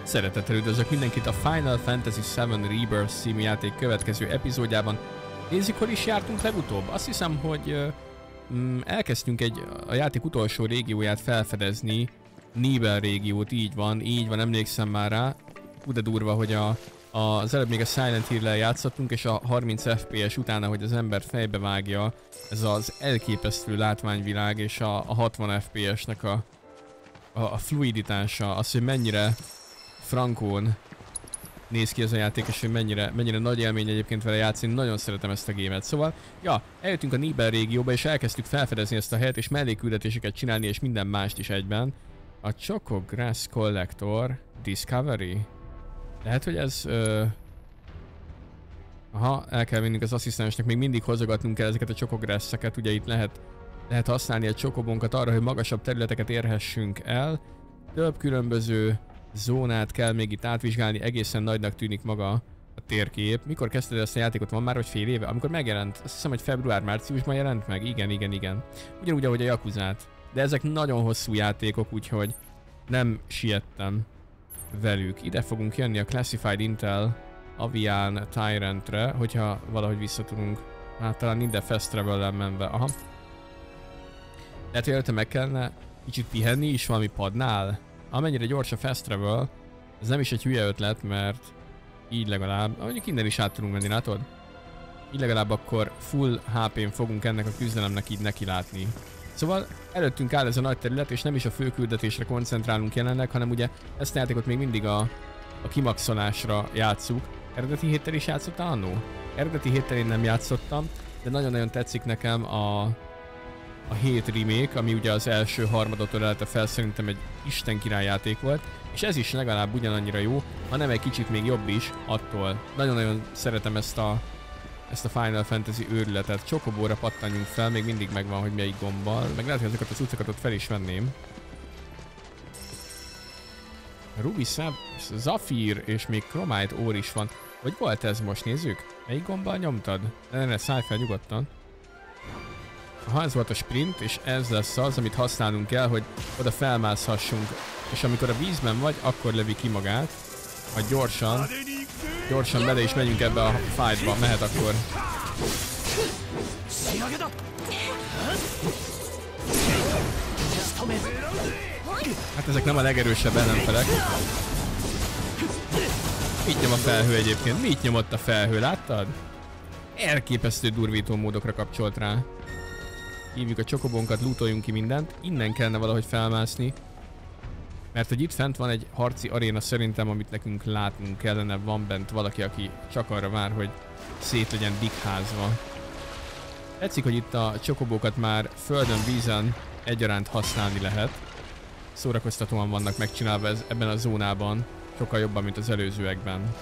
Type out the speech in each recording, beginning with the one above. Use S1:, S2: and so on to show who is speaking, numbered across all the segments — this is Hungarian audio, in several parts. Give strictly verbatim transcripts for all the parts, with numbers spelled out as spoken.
S1: Szeretettel üdvözlök mindenkit a Final Fantasy seven Rebirth című játék következő epizódjában. Nézzük, hol is jártunk legutóbb. Azt hiszem, hogy mm, elkezdtünk egy, a játék utolsó régióját felfedezni. Nibel régiót, így van, így van, emlékszem már rá. Hú, de durva, hogy a, a, az előbb még a Silent Hill-lel játszottunk, és a harminc ef pé es utána, hogy az ember fejbe vágja, ez az elképesztő látványvilág, és a, a hatvan ef pé es-nek a, a, a fluiditása, az, hogy mennyire frankón néz ki ez a játék, és hogy mennyire, mennyire nagy élmény egyébként vele játszani. Nagyon szeretem ezt a gémet. Szóval, ja, eljöttünk a Nibel régióba, és elkezdtük felfedezni ezt a helyet, és mellékküldetéseket csinálni, és minden mást is egyben. A Choco Grass Collector Discovery. Lehet, hogy ez... Ö... Aha, el kell vinnünk az asszisztensnek, még mindig hozogatnunk kell ezeket a Choco Grass-eket. Ugye itt lehet, lehet használni a csokobonkat arra, hogy magasabb területeket érhessünk el. Több különböző zónát kell még itt átvizsgálni, egészen nagynak tűnik maga a térkép. Mikor kezdted ezt a játékot? Van már, hogy fél éve? Amikor megjelent? Azt hiszem, hogy február-márciusban jelent meg? Igen, igen, igen. Ugyanúgy, ahogy a Yakuzát. De ezek nagyon hosszú játékok, úgyhogy nem siettem velük. Ide fogunk jönni a Classified Intel Avian Tyrantre, hogyha valahogy visszatudunk. Hát talán ide Fast Travel-lel menve. Aha. Lehet, hogy előtte meg kellene kicsit pihenni is valami padnál? Amennyire gyors a Fast Travel, ez nem is egy hülye ötlet, mert így legalább, mondjuk innen is át tudunk menni, látod? Így legalább akkor full há pén fogunk ennek a küzdelemnek így neki látni. Szóval előttünk áll ez a nagy terület, és nem is a fő küldetésre koncentrálunk jelenleg, hanem ugye ezt a játékot még mindig a, a kimaxolásra játsszuk. Eredeti héttel is játszottál annó? Eredeti héttel én nem játszottam, de nagyon-nagyon tetszik nekem a... a hét remake, ami ugye az első harmadot ölelte fel, szerintem egy isten király játék volt, és ez is legalább ugyanannyira jó, hanem egy kicsit még jobb is attól. Nagyon-nagyon szeretem ezt a, ezt a Final Fantasy őrületet. Csokobóra pattanjunk fel, még mindig megvan, hogy melyik gombbal, meg lehet, hogy ezeket az utcakat ott fel is venném. Ruby Szab, Zafir és még Chromite Ore is van. Hogy volt ez most? Nézzük? Melyik gombbal nyomtad? Ne, ne, szállj fel nyugodtan. Aha, ez volt a sprint, és ez lesz az, amit használnunk kell, hogy oda felmászhassunk. És amikor a vízben vagy, akkor lövi ki magát. Ha gyorsan, gyorsan bele is megyünk ebbe a fightba, mehet akkor. Hát ezek nem a legerősebb ellenfelek. Mit nyom a felhő egyébként? Mit nyomott a felhő, láttad? Elképesztő durvító módokra kapcsolt rá. Hívjuk a csokobonkat, lootoljunk ki mindent. Innen kellene valahogy felmászni. Mert hogy itt fent van egy harci aréna szerintem, amit nekünk látnunk kellene. Van bent valaki, aki csak arra vár, hogy szét legyen digházva. Tetszik, hogy itt a csokobókat már földön, vízen egyaránt használni lehet. Szórakoztatóan vannak megcsinálva ez, ebben a zónában. Sokkal jobban, mint az előzőekben.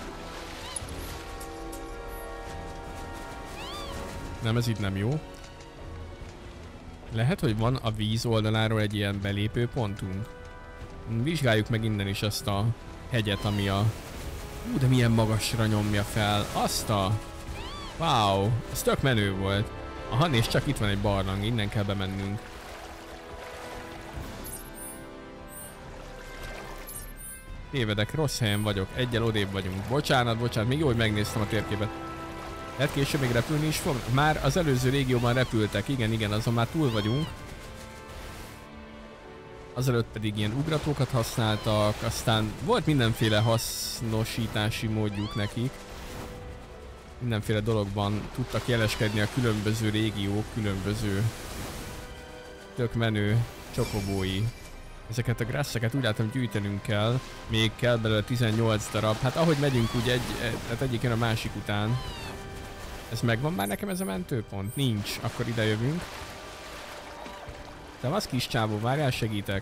S1: Nem, ez itt nem jó. Lehet, hogy van a víz oldaláról egy ilyen belépő pontunk. Vizsgáljuk meg innen is ezt a hegyet, ami a... Hú, de milyen magasra nyomja fel. Azt a... Wow, ez tök menő volt. Aha, nézd csak, itt van egy barlang, innen kell bemennünk. Tévedek, rossz helyen vagyok, egyel odébb vagyunk. Bocsánat, bocsánat, még jó, hogy megnéztem a térképet. Lehet később még repülni is fog? Már az előző régióban repültek, igen, igen, azon már túl vagyunk. Azelőtt pedig ilyen ugratókat használtak, aztán volt mindenféle hasznosítási módjuk nekik. Mindenféle dologban tudtak jeleskedni a különböző régiók, különböző tök menő csokobói. Ezeket a grasszeket úgy látom gyűjtenünk kell, még kell belőle tizennyolc darab. Hát ahogy megyünk úgy egy, hát egyik jön a másik után. Ez megvan már nekem ez a mentőpont? Nincs. Akkor ide jövünk. De az kis csávó, várjál, segítek.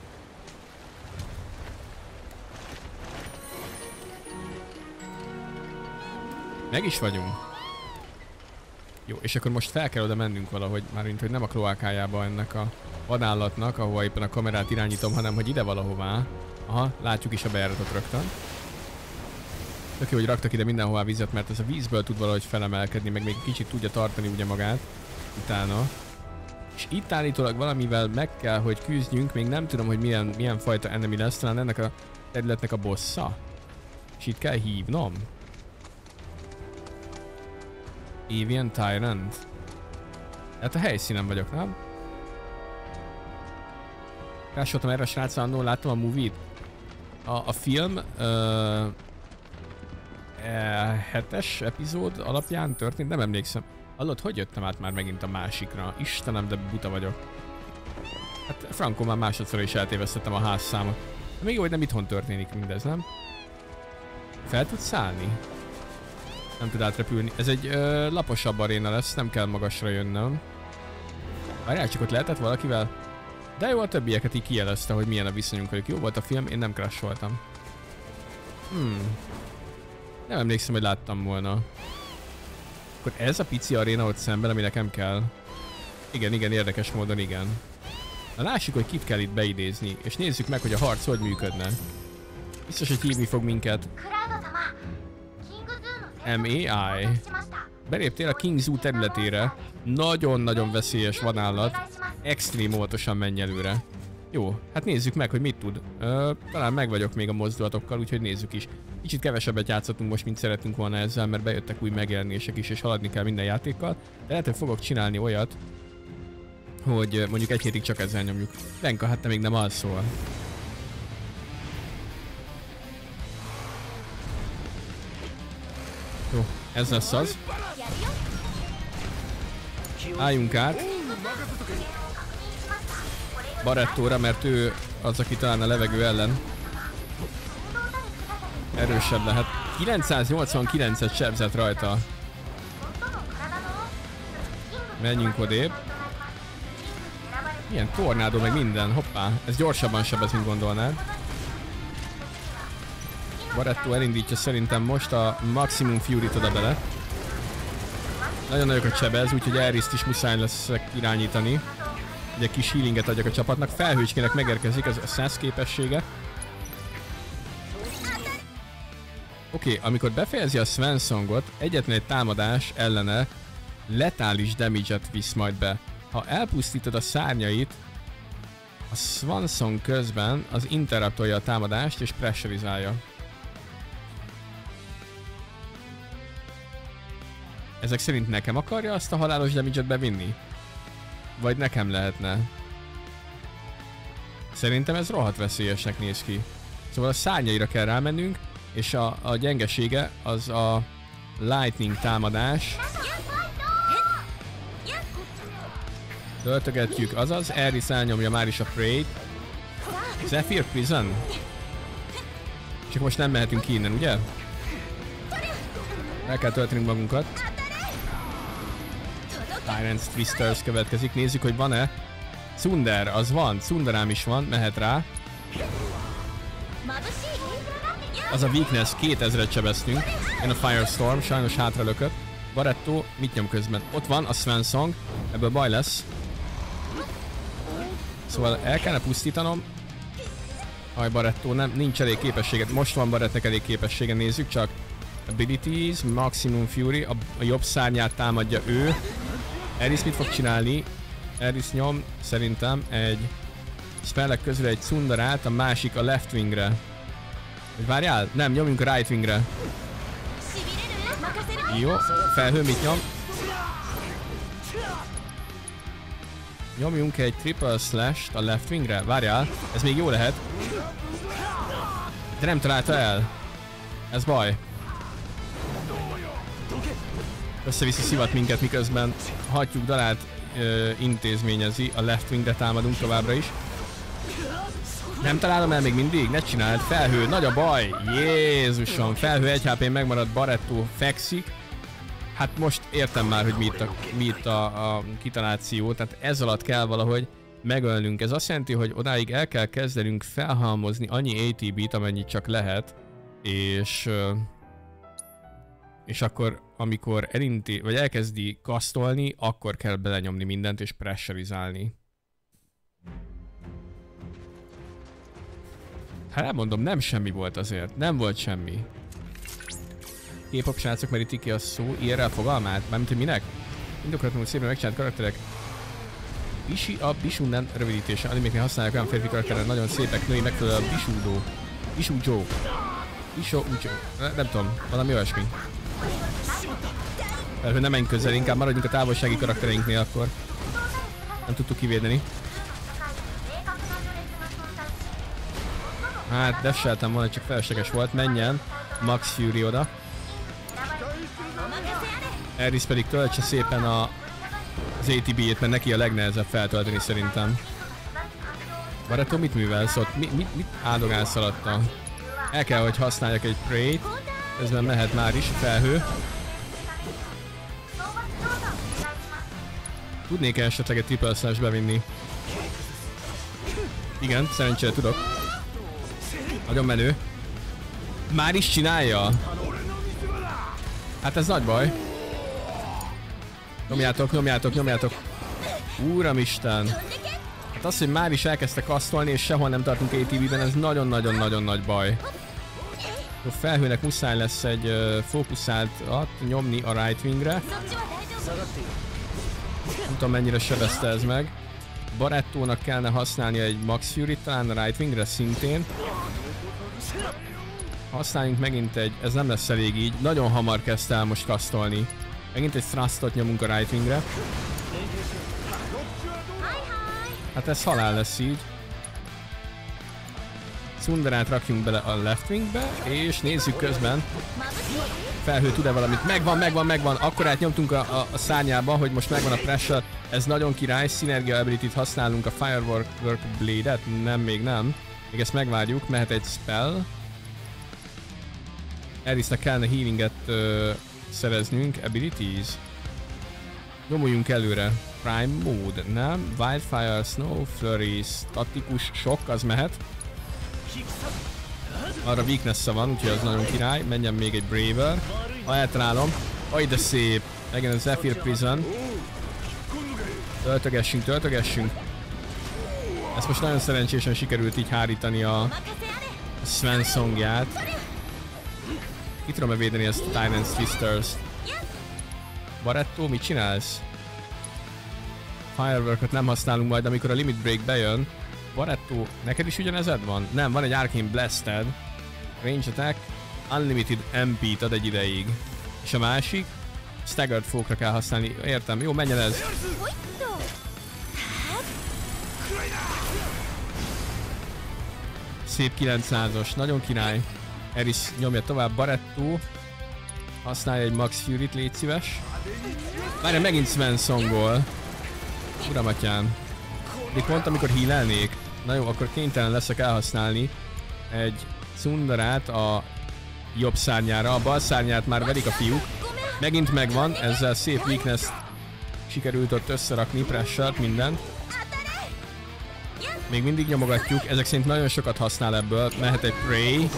S1: Meg is vagyunk. Jó, és akkor most fel kell oda mennünk valahogy, mármint hogy nem a kloákájába ennek a vadállatnak, ahova éppen a kamerát irányítom, hanem hogy ide valahová. Aha, látjuk is a bejáratot rögtön. Tök jó, hogy raktak ide mindenhová vizet, mert ez a vízből tud valahogy felemelkedni, meg még kicsit tudja tartani ugye magát utána. És itt állítólag valamivel meg kell, hogy küzdjünk, még nem tudom, hogy milyen, milyen fajta enemy lesz, talán ennek a területnek a bossa. És itt kell hívnom. Avian Tyrant. Hát a helyszínen vagyok, nem? Rásoltam erre a srácra, annól láttam a movie-t. A, a film uh, e, hetes epizód alapján történt, nem emlékszem. Hallod, hogy jöttem át már megint a másikra? Istenem, de buta vagyok. Hát Franco már másodszor is eltévesztettem a házszámot. De még jó, hogy nem itthon történik mindez, nem? Fel tudsz szállni? Nem tud átrepülni. Ez egy ö, laposabb aréna lesz, nem kell magasra jönnöm. Várjál, csak ott lehetett valakivel? De jó, a többieket így kijelezte, hogy milyen a viszonyunk velük. Jó volt a film, én nem crasholtam. Hmm. Nem emlékszem, hogy láttam volna. Akkor ez a pici aréna ott szemben, ami nekem kell. Igen, igen, érdekes módon igen. Na lássuk, hogy kit kell itt beidézni, és nézzük meg, hogy a harc hogy működne. Biztos, hogy hívni fog minket. em á i. Beléptél a King Zoo területére. Nagyon-nagyon veszélyes vadállat. Extrém óvatosan menj előre. Jó, hát nézzük meg, hogy mit tud. Ö, talán meg vagyok még a mozdulatokkal, úgyhogy nézzük is. Kicsit kevesebbet játszottunk most, mint szeretünk volna ezzel, mert bejöttek új megjelenések is, és haladni kell minden játékkal. De lehet, hogy fogok csinálni olyat, hogy mondjuk egy hétig csak ezzel nyomjuk. Lenka, hát te még nem alszol. Jó, ez lesz az. Álljunk át. Barrettóra, mert ő az, aki talán a levegő ellen erősebb lehet. kilencszáznyolcvankilencet sebzett rajta. Menjünk odébb. Milyen tornádó, meg minden. Hoppá, ez gyorsabban sebez, mint gondolnád. Barrettó elindítja szerintem most a Maximum Fury-t oda bele. Nagyon nagyokat sebez, úgyhogy Aeriszt is muszáj lesz irányítani. Egy kis healinget adjak a csapatnak. Felhőcskének megérkezik, ez a száz képessége. Oké, okay, amikor befejezi a Swansongot, egyetlen egy támadás ellene letális damage-et visz majd be. Ha elpusztítod a szárnyait, a Swanson közben az interruptolja a támadást és pressurizálja. Ezek szerint nekem akarja azt a halálos damage-et bevinni? Vagy nekem lehetne? Szerintem ez rohadt veszélyesnek néz ki. Szóval a szárnyaira kell rámennünk, és a, a gyengesége az a lightning támadás. Töltögetjük, azaz, Aeris elnyomja már is a Prey-t. Zephyr Prison? Csak most nem mehetünk ki innen, ugye? El kell töltenünk magunkat. Tyrant's Twisters következik, nézzük, hogy van-e. Thunder, az van, Thunderám is van, mehet rá. Az a weakness, kétezret sebeztünk. Én a Firestorm, sajnos hátra lökött. Barretto, mit nyom közben? Ott van a Swansong, ebből baj lesz. Szóval el kellene pusztítanom. Aj, Barretto, nem, nincs elég képességet. Most van Barrettnek elég képessége, nézzük csak. Abilities, Maximum Fury, a, a jobb szárnyát támadja ő. Aeris mit fog csinálni? Aeris nyom szerintem egy spellek közül egy Thunderát, a másik a left wingre. Vagy várjál? Nem, nyomjunk a right wingre. Jó, felhő mit nyom? Nyomjunk egy triple slash-t a left wingre. Várjál, ez még jó lehet. De nem találta el. Ez baj. Össze-vissza szivat minket, miközben hatjuk dalát ö, intézményezi, a left wingre támadunk továbbra is. Nem találom el még mindig? Ne csináld, felhő, nagy a baj! Jézusom, felhő egy há pé megmaradt, Barretto fekszik. Hát most értem már, hogy mi itt a, mi itt a, a kitaláció, tehát ez alatt kell valahogy megölnünk. Ez azt jelenti, hogy odáig el kell kezdenünk felhalmozni annyi á té bé-t, amennyit csak lehet, és... és akkor, amikor elinti, vagy elkezdi kasztolni, akkor kell belenyomni mindent és pressurizálni. Hát elmondom, nem semmi volt azért. Nem volt semmi. K-pop srácok merítik ki a szó i er el fogalmát? Mármint, hogy minek? Indokatlanul szépen megcsinált karakterek. Bishi a Bishunen rövidítése. Animéknél használják olyan férfi karakterek, nagyon szépek, női megfelelő a Bishudó. Bishujou. Isó, úgy, nem, nem tudom, valami olyasmi. Mert nem menj közel, inkább maradjunk a távolsági karaktereinknél akkor. Nem tudtuk kivédeni. Hát desseltem volna, csak felesleges volt. Menjen Max Fury oda. Aeris pedig töltse szépen a, az á té bé-jét, mert neki a legnehezebb feltölteni szerintem. Barátom, mit művelsz ott? Mi, mit, mit áldogálsz alatta? El kell, hogy használjak egy Prey-t. Közben mehet már is felhő. Tudnék esetleg egy triple slash bevinni? Igen, szerencsére tudok. Nagyon menő. Már is csinálja? Hát ez nagy baj. Nyomjátok, nyomjátok, nyomjátok. Uramisten. Hát az, hogy már is elkezdte kasztolni és sehol nem tartunk á té bé-ben, ez nagyon-nagyon-nagyon nagy baj. A felhőnek muszáj lesz egy uh, fókuszált nyomni a right wingre. Nem tudom mennyire sebezte ez meg. Barettónak kellene használnia egy Max Fury-t talán a right wingre szintén. Használjunk megint egy, ez nem lesz elég így, nagyon hamar kezdte el most kasztolni. Megint egy thrustot nyomunk a right wingre. Hát ez halál lesz így. Sundarát rakjunk bele a left wingbe, és nézzük közben. Felhő tud-e valamit? Megvan, megvan, megvan. Akkorát nyomtunk a, a, a szárnyába, hogy most megvan a pressure. Ez nagyon király. Synergia ability-t használunk, a Firework Blade-et. Nem, még nem. Még ezt megvárjuk. Mehet egy spell. Aerisnek kellene healinget uh, szereznünk. Abilities. Nyomuljunk előre. Prime Mode, nem? Wildfire, Snow, Flurry, statikus, sok, az mehet. Arra weakness-e van, úgyhogy az nagyon király. Menjen még egy Braver. Ha eltalálom. Aj, de szép. Legyen a Zephyr Prison. Töltögessünk, töltögessünk. Ezt most nagyon szerencsésen sikerült így hárítani a, a Sven songját. Ki tudom-e védeni ezt a Tyrant's Twisters-t? Baretto, mit csinálsz? Firework-ot nem használunk majd, amikor a Limit Break bejön. Baretto, neked is ugyanezed van? Nem, van egy Arcane Blasted. Range Attack. Unlimited em pé-t ad egy ideig. És a másik? Staggered Folk-ra kell használni. Értem, jó, menjen ez. Szép kilencszázas, nagyon király. Aeris nyomja tovább, Baretto. Használja egy Max Fury-t, légy szíves. Várja, megint Svensongol. Uramatyám. De pont amikor healelnék. Na jó, akkor kénytelen leszek elhasználni egy Sundarát a jobb szárnyára. A bal szárnyát már verik a fiúk. Megint megvan, ezzel szép weakness sikerült ott összerakni, pressure-t, mindent. Még mindig nyomogatjuk, ezek szerint nagyon sokat használ ebből. Mehet egy Prey.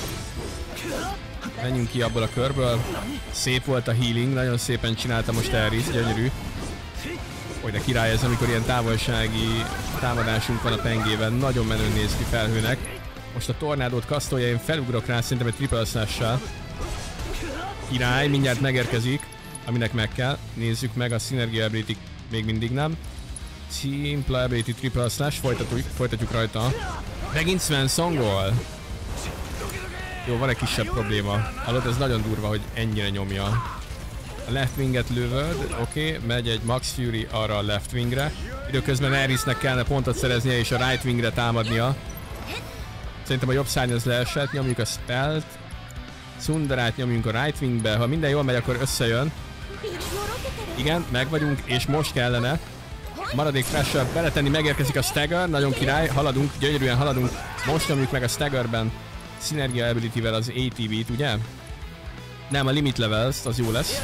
S1: Menjünk ki abból a körből. Szép volt a healing, nagyon szépen csinálta most Aeris, gyönyörű. Hogy de király ez, amikor ilyen távolsági támadásunk van a pengében. Nagyon menőn néz ki felhőnek. Most a tornádót kasztolja, én felugrok rá szerintem egy triple slash-sel. Király, mindjárt megérkezik, aminek meg kell. Nézzük meg a Synergia ability, még mindig nem. Simple ability triple slash, folytatjuk, folytatjuk rajta. Megint Svensongol. Jó, van egy kisebb probléma. Hallod, ez nagyon durva, hogy ennyire nyomja. A left winget lövöd, oké, okay, megy egy Max Fury arra a left wingre. Időközben Aerisnek kellene pontot szereznie és a right wingre támadnia. Szerintem a jobb szárny az leesett, nyomjuk a spellt. Sundarát nyomjunk a right wingbe, ha minden jól megy, akkor összejön. Igen, meg vagyunk, és most kellene maradék pressure beletenni, megérkezik a stagger, nagyon király, haladunk, gyönyörűen haladunk. Most nyomjuk meg a staggerben Synergia ability-vel az á té bé-t, ugye? Nem, a limit levels, az jó lesz.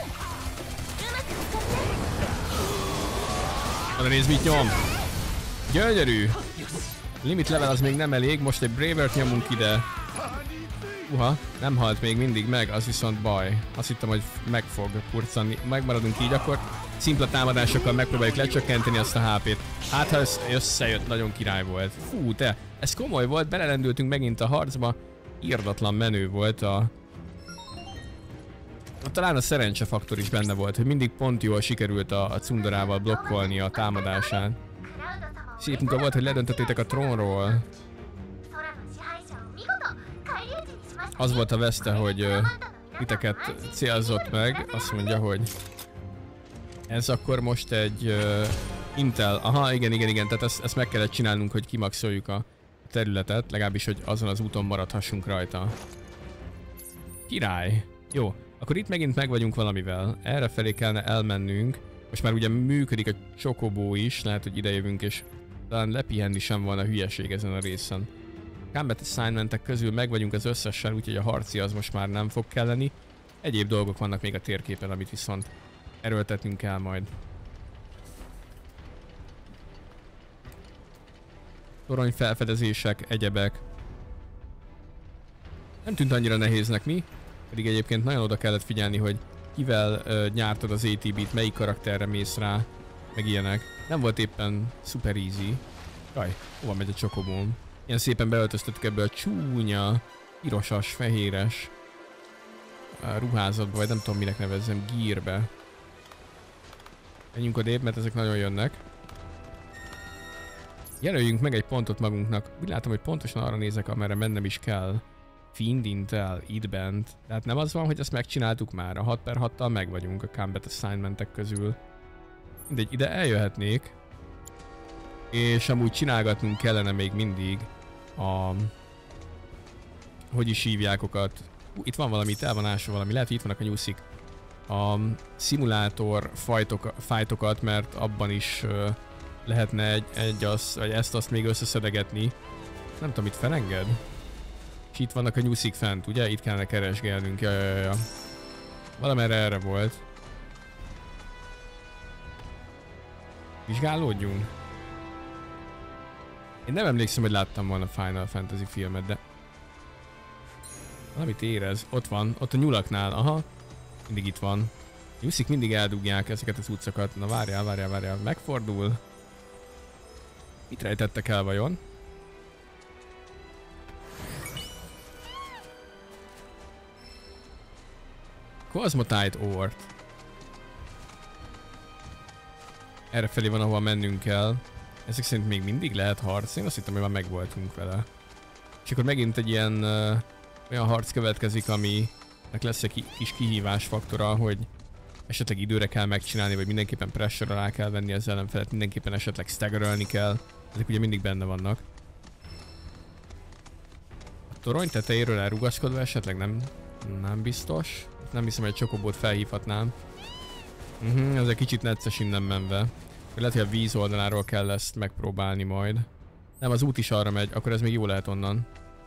S1: Arra nézd, mit nyom. Gyönyörű. Limit level az még nem elég, most egy Bravert nyomunk ide. Uha, nem halt még mindig meg, az viszont baj. Azt hittem, hogy meg fog purcanni. Megmaradunk így, akkor szimpla támadásokkal megpróbáljuk lecsökkenteni azt a há pét. Hát ha összejött, nagyon király volt. Fú, te, ez komoly volt, belelendültünk megint a harcba. Irdatlan menő volt a... Talán a szerencsefaktor is benne volt, hogy mindig pont jól sikerült a, a Sundarával blokkolni a támadásán. Szép munka volt, hogy ledöntöttétek a trónról. Az volt a veszte, hogy uh, titeket célzott meg, azt mondja, hogy ez akkor most egy uh, Intel, aha, igen, igen, igen, tehát ezt, ezt meg kellett csinálnunk, hogy kimaxoljuk a területet, legalábbis, hogy azon az úton maradhassunk rajta. Király! Jó, akkor itt megint meg vagyunk valamivel, erre felé kellene elmennünk, most már ugye működik a csokobó is, lehet, hogy idejövünk és talán lepihenni sem volna hülyeség ezen a részen. Combat assignmentek közül meg vagyunk az összesen, úgyhogy a harci az most már nem fog kelleni. Egyéb dolgok vannak még a térképen, amit viszont erőltetnünk kell majd. Torony felfedezések, egyebek. Nem tűnt annyira nehéznek mi, pedig egyébként nagyon oda kellett figyelni, hogy kivel uh, nyártad az á té bét, melyik karakterre mész rá, meg ilyenek. Nem volt éppen super easy. Jaj, hova megy a csokobóm? Ilyen szépen beöltöztettük ebbe a csúnya, pirosas, fehéres uh, ruházatba, vagy nem tudom minek nevezzem, gírbe. Menjünk odébb, mert ezek nagyon jönnek. Jelöljünk meg egy pontot magunknak. Úgy látom, hogy pontosan arra nézek, amerre mennem is kell. Fiend Intel, itt bent. Tehát nem az van, hogy ezt megcsináltuk már. A hat per hattal meg vagyunk a combat assignmentek közül. Mindegy, ide eljöhetnék. És amúgy csinálgatnunk kellene még mindig a... Hogy is hívjákokat. Uh, itt van valami, itt el van ásva valami. Lehet, hogy itt vannak a nyúszik. A szimulátor fajtok, fájtokat, mert abban is uh, lehetne egy, egy az, vagy ezt-azt még összeszedegetni. Nem tudom, itt felenged? És itt vannak a nyúszik fent, ugye? Itt kellene keresgélnünk. Ja, ja, ja. Valamerre erre volt. Vizsgálódjunk. Én nem emlékszem, hogy láttam volna Final Fantasy filmet, de... Valamit érez. Ott van, ott a nyulaknál, aha. Mindig itt van. Nyuszik mindig eldugják ezeket az utcakat. Na várjál, várjál, várjál. Megfordul. Mit rejtettek el vajon? Cosmotite Ort. Errefelé van, ahova mennünk kell. Ezek szerint még mindig lehet harc. Én azt hittem, hogy már megvoltunk vele. És akkor megint egy ilyen uh, olyan harc következik, aminek lesz egy kis kihívás faktora, hogy esetleg időre kell megcsinálni, vagy mindenképpen pressure alá kell venni az ellenfelet, mindenképpen esetleg staggerölni kell. Ezek ugye mindig benne vannak. A torony tetejéről elrugaszkodva esetleg nem, nem biztos. Nem hiszem, hogy egy csokobót felhívhatnám. Uh-huh, ez egy kicsit necces innen menve. Lehet, hogy a víz oldaláról kell ezt megpróbálni majd. Nem, az út is arra megy, akkor ez még jó lehet onnan.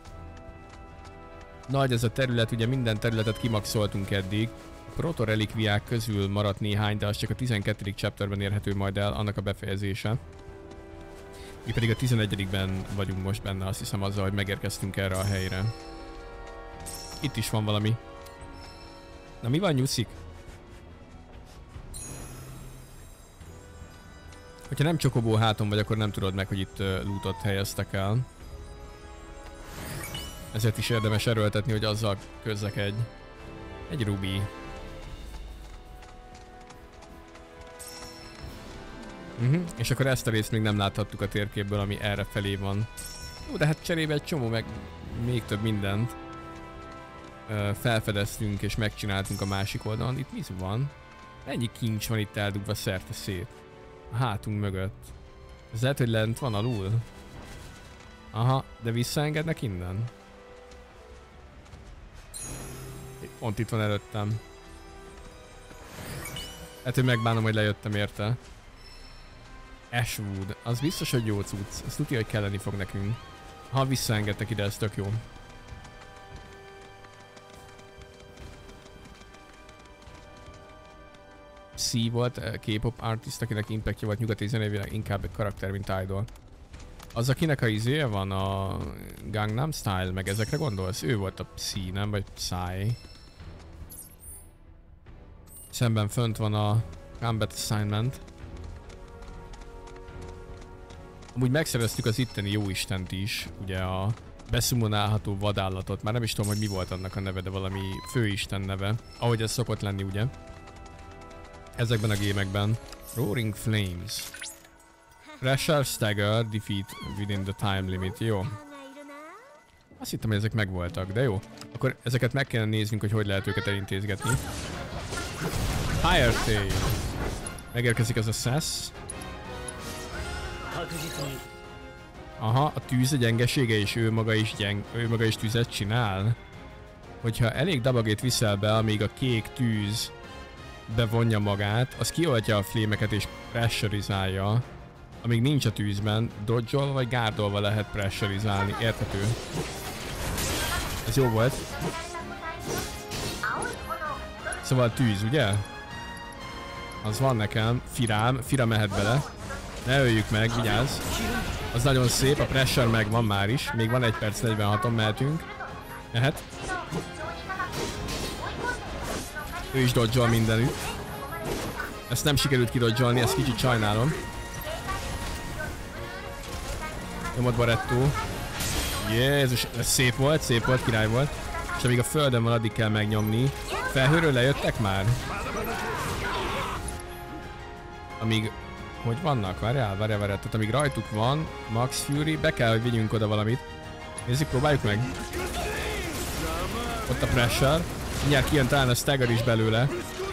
S1: Nagy ez a terület, ugye minden területet kimaxoltunk eddig. A protorelikviák közül maradt néhány, de az csak a tizenkettedik chapterben érhető majd el, annak a befejezése. Mi pedig a tizenegyedikben vagyunk most benne, azt hiszem azzal, hogy megérkeztünk erre a helyre. Itt is van valami. Na mi van, nyuszik? Hogyha nem csokobó háton vagy, akkor nem tudod meg, hogy itt uh, lootot helyeztek el. Ezért is érdemes erőltetni, hogy azzal közzek egy... Egy rubi. Uh-huh. És akkor ezt a részt még nem láthattuk a térképből, ami erre felé van. Jó, de hát cserébe egy csomó, meg még több mindent uh, felfedeztünk és megcsináltunk a másik oldalon. Itt mi van? Ennyi kincs van itt eldugva szerte szét. A hátunk mögött. Ez lehet, hogy lent van alul? Aha, de visszaengednek innen? Pont itt van előttem. Hát, hogy megbánom, hogy lejöttem érte. Ashwood. Az biztos, hogy jó cucc. Azt tudja, hogy kelleni fog nekünk. Ha visszaengedtek ide, ez tök jó. C volt K-pop artist, akinek impactja volt nyugati zenével, inkább egy karakter, mint idol. Az, akinek a izéje van, a Gangnam Style, meg ezekre gondolsz? Ő volt a Psy, nem? Vagy Psy. Szemben fönt van a Combat Assignment. Amúgy megszereztük az itteni jóistent is, ugye a beszumonálható vadállatot. Már nem is tudom, hogy mi volt annak a neve, de valami főisten neve. Ahogy ez szokott lenni, ugye? Ezekben a gémekben. Roaring Flames. Pressure Stagger, defeat within the time limit. Jó. Azt hittem, hogy ezek megvoltak, de jó. Akkor ezeket meg kellene néznünk, hogy hogy lehet őket elintézgetni. Fire Tail. Megérkezik az a Sass. Aha, a tűz a gyengesége, és ő maga is, gyeng, ő maga is tüzet csinál. Hogyha elég dabagét viszel be, amíg a kék tűz bevonja magát, az kioltja a flémeket és pressurizálja. Amíg nincs a tűzben, dodge-olva vagy gárdolva lehet pressurizálni, érthető. Ez jó volt. Szóval tűz, ugye? Az van nekem, firám, fira mehet bele. Ne öljük meg, vigyázz. Az nagyon szép, a pressure meg van már is. Még van egy perc negyvenhaton, mehetünk. Mehet. Ő is dodge-ol mindenütt. Ezt nem sikerült kidodge-olni, ezt kicsit sajnálom. Nyomod Barretto. Jézus, ez szép volt, szép volt, király volt. És amíg a földön van, addig kell megnyomni. Felhőről lejöttek már? Amíg... Hogy vannak? Várjál, várjál, várjál. Tehát amíg rajtuk van, Max Fury, be kell, hogy vigyünk oda valamit. Nézzük, próbáljuk meg. Ott a pressure. Mindjárt kijön talán a stagger is belőle.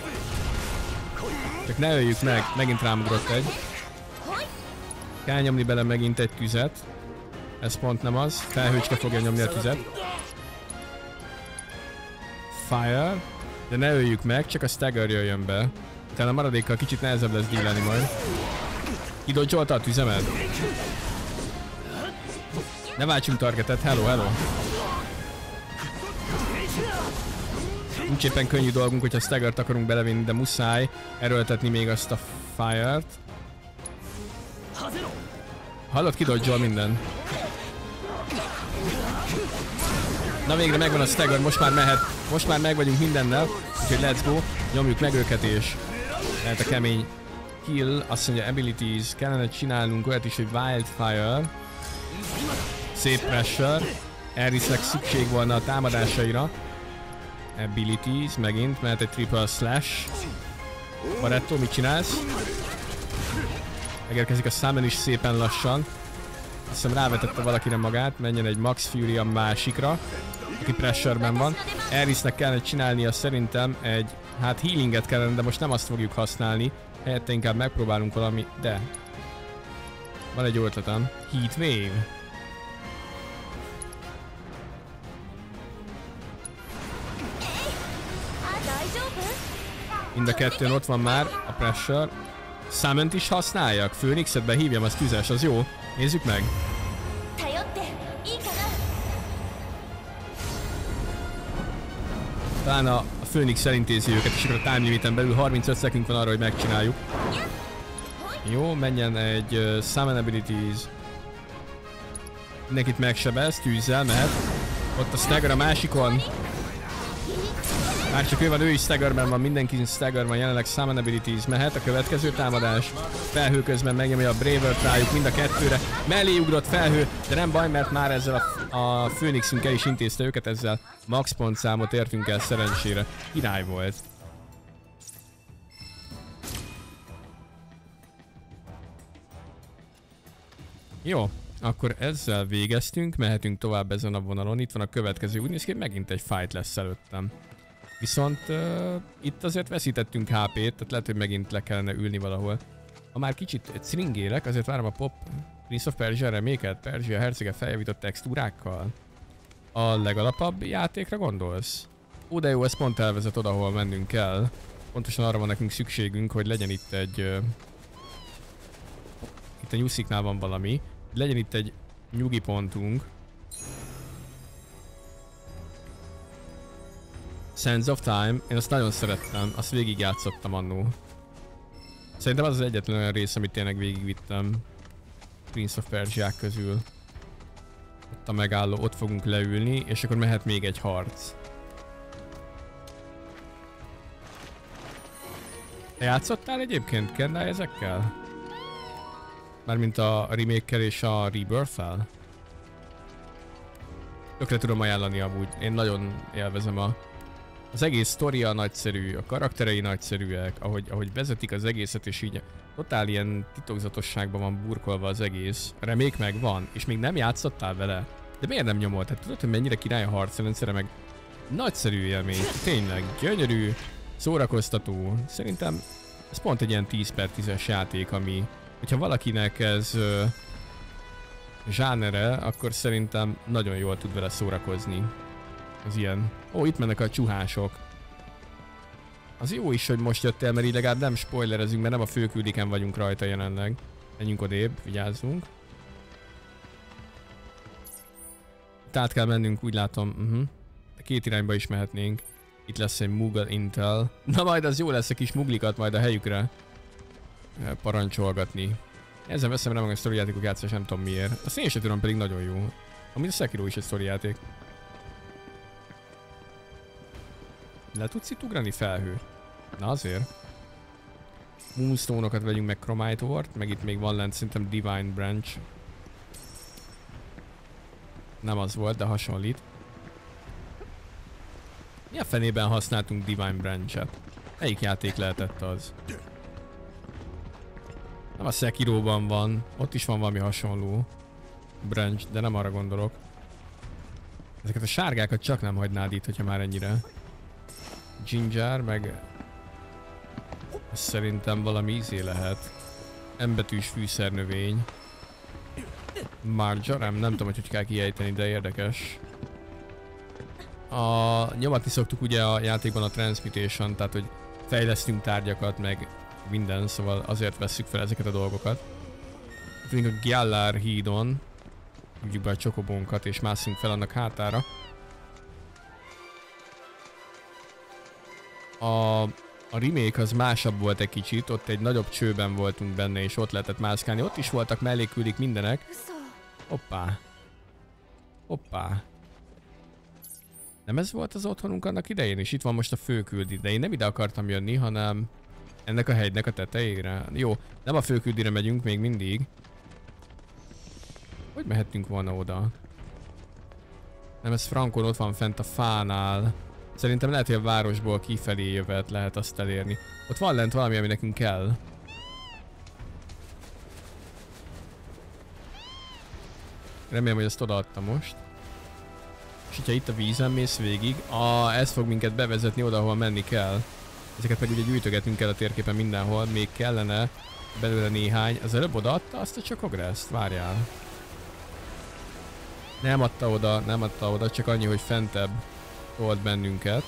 S1: Csak ne öljük meg, megint rámugrott egy. Kell nyomni bele megint egy tüzet. Ez pont nem az. Felhőcske fogja nyomni a tüzet. Fire. De ne öljük meg, csak a stagger jöjjön be. Utána a maradékkal kicsit nehezebb lesz dílelni majd. Kidodzsolta a tüzemet? Ne váltsunk targetet, hello, hello. Nincs éppen könnyű dolgunk, hogyha staggert akarunk belevinni, de muszáj erőltetni még azt a fire-t. Hallod, kidodzsol minden. Na végre megvan a stagger, most már mehet. Most már meg vagyunk mindennel, úgyhogy let's go. Nyomjuk meg őket és lehet a kemény kill. Azt mondja abilities, kellene csinálnunk olyat is, hogy wildfire. Szép pressure. Aerisnek szükség volna a támadásaira. Abilities, megint, mehet egy triple slash. Barretto, mit csinálsz? Megérkezik a summon is szépen lassan. Azt hiszem rávetette valakire magát, menjen egy Max Fury a másikra, aki pressure-ben van. Aerisnek kellene csinálnia szerintem egy, hát healinget kellene, de most nem azt fogjuk használni. Helyette inkább megpróbálunk valami, de... Van egy ötletem. Heat Wave. Mind a kettőn ott van már a pressure. Summon-t is használjak? Phoenixet behívjam, az tüzes, az jó. Nézzük meg. Talán a, a Phoenix elintézi őket, és akkor a time limiten belül harmincöt szekünk van arra, hogy megcsináljuk. Jó, menjen egy uh, Summon Abilities. Mindenkit megsebez, tűzzel mehet. Ott a stagger a másikon. Már csak ő van, ő is staggerben van, mindenki stagger van, jelenleg Summon Abilities mehet. A következő támadás. Felhő közben megnyomja a Braver-t rájuk mind a kettőre. Mellé ugrott felhő, de nem baj, mert már ezzel a, a Phoenixünk el is intézte őket, ezzel max pontszámot értünk el szerencsére. Király volt. Jó, akkor ezzel végeztünk, mehetünk tovább ezen a vonalon. Itt van a következő, úgy néz ki, megint egy fight lesz előttem. Viszont uh, itt azért veszítettünk há pét, tehát lehet, hogy megint le kellene ülni valahol. Ha már kicsit szringélek, azért várom a Pop Prince of Persia reméket, Perzsia hercege feljavított textúrákkal. A legalapabb játékra gondolsz? Ó, de jó, ez pont elvezet oda, ahol mennünk kell. Pontosan arra van nekünk szükségünk, hogy legyen itt egy... Uh, itt a nyusziknál van valami. Legyen itt egy nyugi pontunk. Sands of Time, én azt nagyon szerettem, azt végigjátszottam annó. Szerintem az az egyetlen olyan rész, amit tényleg végigvittem Prince of Persiák közül. Ott a megálló, ott fogunk leülni, és akkor mehet még egy harc. Te játszottál egyébként, Kendall, ezekkel? Mármint a remake-kel és a Rebirth-el? Tökre tudom ajánlani amúgy, én nagyon élvezem a... Az egész sztoria nagyszerű, a karakterei nagyszerűek, ahogy, ahogy vezetik az egészet, és így totál ilyen titokzatosságban van burkolva az egész. A remake meg van, és még nem játszottál vele? De miért nem nyomol? Tehát tudod, hogy mennyire király a harcrendszere, meg nagyszerű élmény. Tényleg, gyönyörű, szórakoztató. Szerintem ez pont egy ilyen tíz per tízes játék, ami, hogyha valakinek ez uh, zsánere, akkor szerintem nagyon jól tud vele szórakozni. Az ilyen. Ó, itt mennek a csuhások. Az jó is, hogy most jöttél, mert így legalább nem spoilerezünk, mert nem a főküldiken vagyunk rajta jelenleg. Menjünk odébb, vigyázzunk. Tehát kell mennünk, úgy látom. Uh-huh. De két irányba is mehetnénk. Itt lesz egy Moogle Intel. Na majd az jó lesz a kis muglikat majd a helyükre parancsolgatni. Ezzel veszem rá meg a sztori játékok játszás, nem tudom miért. Azt én sem tudom, pedig nagyon jó. Amit a Sekiro is egy sztori játék. Le tudsz itt ugrani felhő? Na azért. Moonstone-okat vegyünk meg, Chromite Ore-t, meg itt még van lent szerintem Divine Branch. Nem az volt, de hasonlít. Mi a fenében használtunk Divine Branch-et? Melyik játék lehetett az? Nem a Sekiroban van, ott is van valami hasonló branch, de nem arra gondolok. Ezeket a sárgákat csak nem hagynád itt, hogyha már ennyire. Ginger, meg szerintem valami ízé lehet. Embetűs fűszernövény. Marjoram, nem tudom, hogy hogy kell kiejteni, de érdekes. A, nyomatni szoktuk ugye a játékban a transmutation, tehát hogy fejlesztünk tárgyakat, meg minden, szóval azért vesszük fel ezeket a dolgokat. Itt a Gyallar hídon hívjuk be a csokobónkat és mászunk fel annak hátára. A, a remake az másabb volt egy kicsit, ott egy nagyobb csőben voltunk benne és ott lehetett mászkálni. Ott is voltak mellékküldik mindenek. Hoppá. Hoppá. Nem ez volt az otthonunk annak idején? És itt van most a főküldi, de én nem ide akartam jönni, hanem ennek a hegynek a tetejére. Jó, nem a főküldire megyünk még mindig. Hogy mehettünk volna oda? Nem, ez Frankon ott van fent a fánál. Szerintem lehet, hogy a városból kifelé jövet lehet azt elérni. Ott van lent valami, ami nekünk kell. Remélem, hogy ezt odaadta most. És hogyha itt a vízen mész végig, ah, ez fog minket bevezetni oda, ahol menni kell. Ezeket meg ugye gyűjtögetünk kell a térképen mindenhol, még kellene belőle néhány. Az előbb odaadta azt a Chocograsst? Várjál. Nem adta oda, nem adta oda, csak annyi, hogy fentebb tolt bennünket.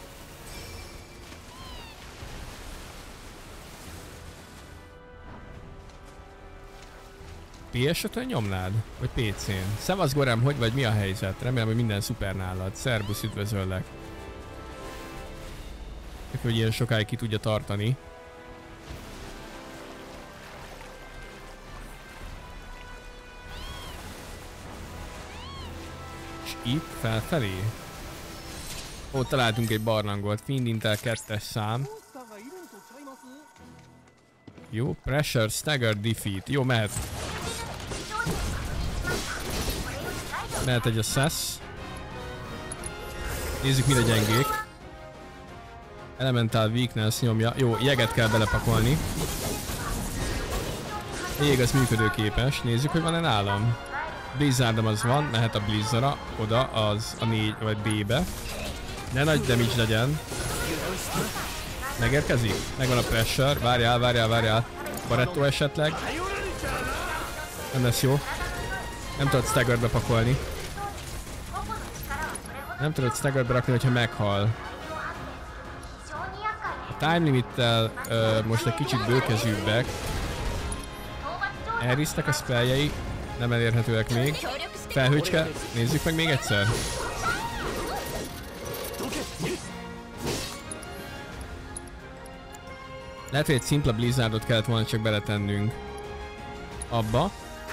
S1: pé es ötön nyomnád? Vagy pé cén? Szevasz Gorem, hogy vagy, mi a helyzet? Remélem, hogy minden szuper nálad. Szerbusz, üdvözöllek. Hogy ilyen sokáig ki tudja tartani. És itt felfelé? Ó, találtunk egy barlangot. Fiend Intel kettes szám. Jó, Pressure, Stagger, Defeat. Jó, mehet. Mehet egy assess. Nézzük, mire gyengék. Elemental Weakness nyomja. Jó, jeget kell belepakolni. A jég az működőképes. Nézzük, hogy van-e nálam. Blizzardom az van, mehet a Blizzara. Oda, az a négy vagy B-be. Ne nagy damage legyen. Megérkezik? Megvan a pressure. Várjál, várjál, várjál. Barretto esetleg. Nem lesz jó. Nem tudod staggerbe pakolni. Nem tudod staggerbe rakni, hogyha meghal. A time limittel uh, most egy kicsit bőkezűbbek. Elrisztek a spelljei. Nem elérhetőek még. Felhőcske. Nézzük meg még egyszer. Lehet, hogy egy szimpla Blizzardot kellett volna csak beletennünk. Abba.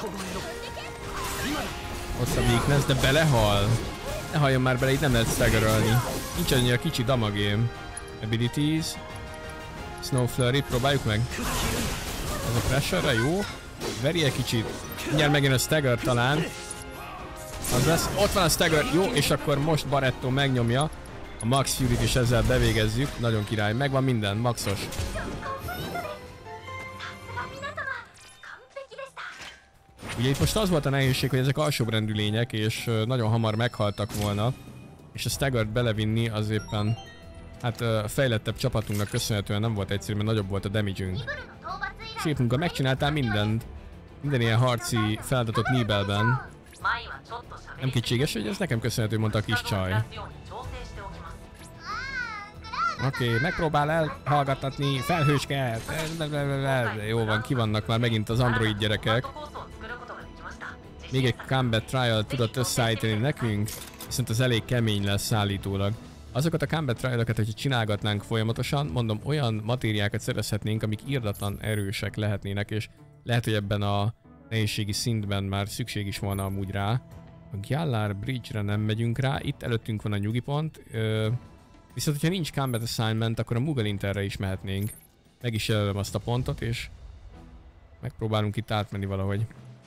S1: Ott a weakness, de belehal. Ne halljon már bele, itt nem lehet staggerölni. Nincs annyira kicsi damagém. Abilities. Snow Flurry, próbáljuk meg. Ez a pressure-re jó. Veri egy kicsit. Mindjárt megjön a stagger talán. Az lesz. Ott van a stagger. Jó, és akkor most Barretto megnyomja. A Max Fury-t is ezzel bevégezzük. Nagyon király. Megvan minden. Maxos. Ugye itt most az volt a nehézség, hogy ezek alsóbrendű lények, és nagyon hamar meghaltak volna, és a staggert belevinni az éppen, hát a fejlettebb csapatunknak köszönhetően nem volt egyszerű, mert nagyobb volt a damage-ünk. Sépunkkal megcsináltál mindent, minden ilyen harci feladatot Nibelben. Nem kétséges, hogy ez nekem köszönhető, mondta a kis csaj. Oké, okay, megpróbál elhallgattatni felhősket. Jó van, ki vannak már megint az android gyerekek. Még egy combat trial tudott összeállítani nekünk, viszont az elég kemény lesz állítólag. Azokat a combat trialokat, hogyha csinálgatnánk folyamatosan, mondom, olyan matériákat szerezhetnénk, amik irdatlan erősek lehetnének, és lehet, hogy ebben a nehézségi szintben már szükség is volna amúgy rá. A Gyallar Bridge-re nem megyünk rá, itt előttünk van a nyugipont. Ö, viszont, hogyha nincs combat assignment, akkor a Mugalinterre is mehetnénk. Meg is jelölöm azt a pontot, és megpróbálunk itt átmenni valahogy.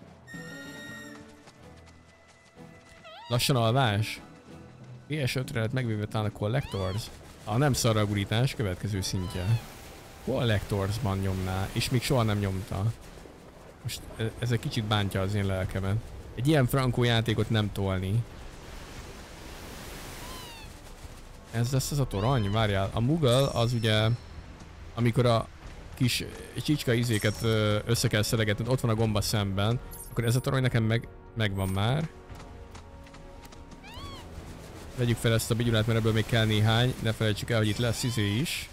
S1: Lassan alvás. P S ötre lett megvéve talán a Collectors. A nem szarra a gurítás következő szintje. Collectorsban nyomná, és még soha nem nyomta. Most ez egy kicsit bántja az én lelkemet. Egy ilyen frankó játékot nem tolni. Ez lesz az a torony? Várjál, a Moogle az ugye, amikor a kis csicska izéket össze kell szeregetni, ott van a gomba szemben, akkor ez a torony nekem meg, megvan már. Vegyük fel ezt a bigyulát, mert ebből még kell néhány, ne felejtsük el, hogy itt lesz izé is.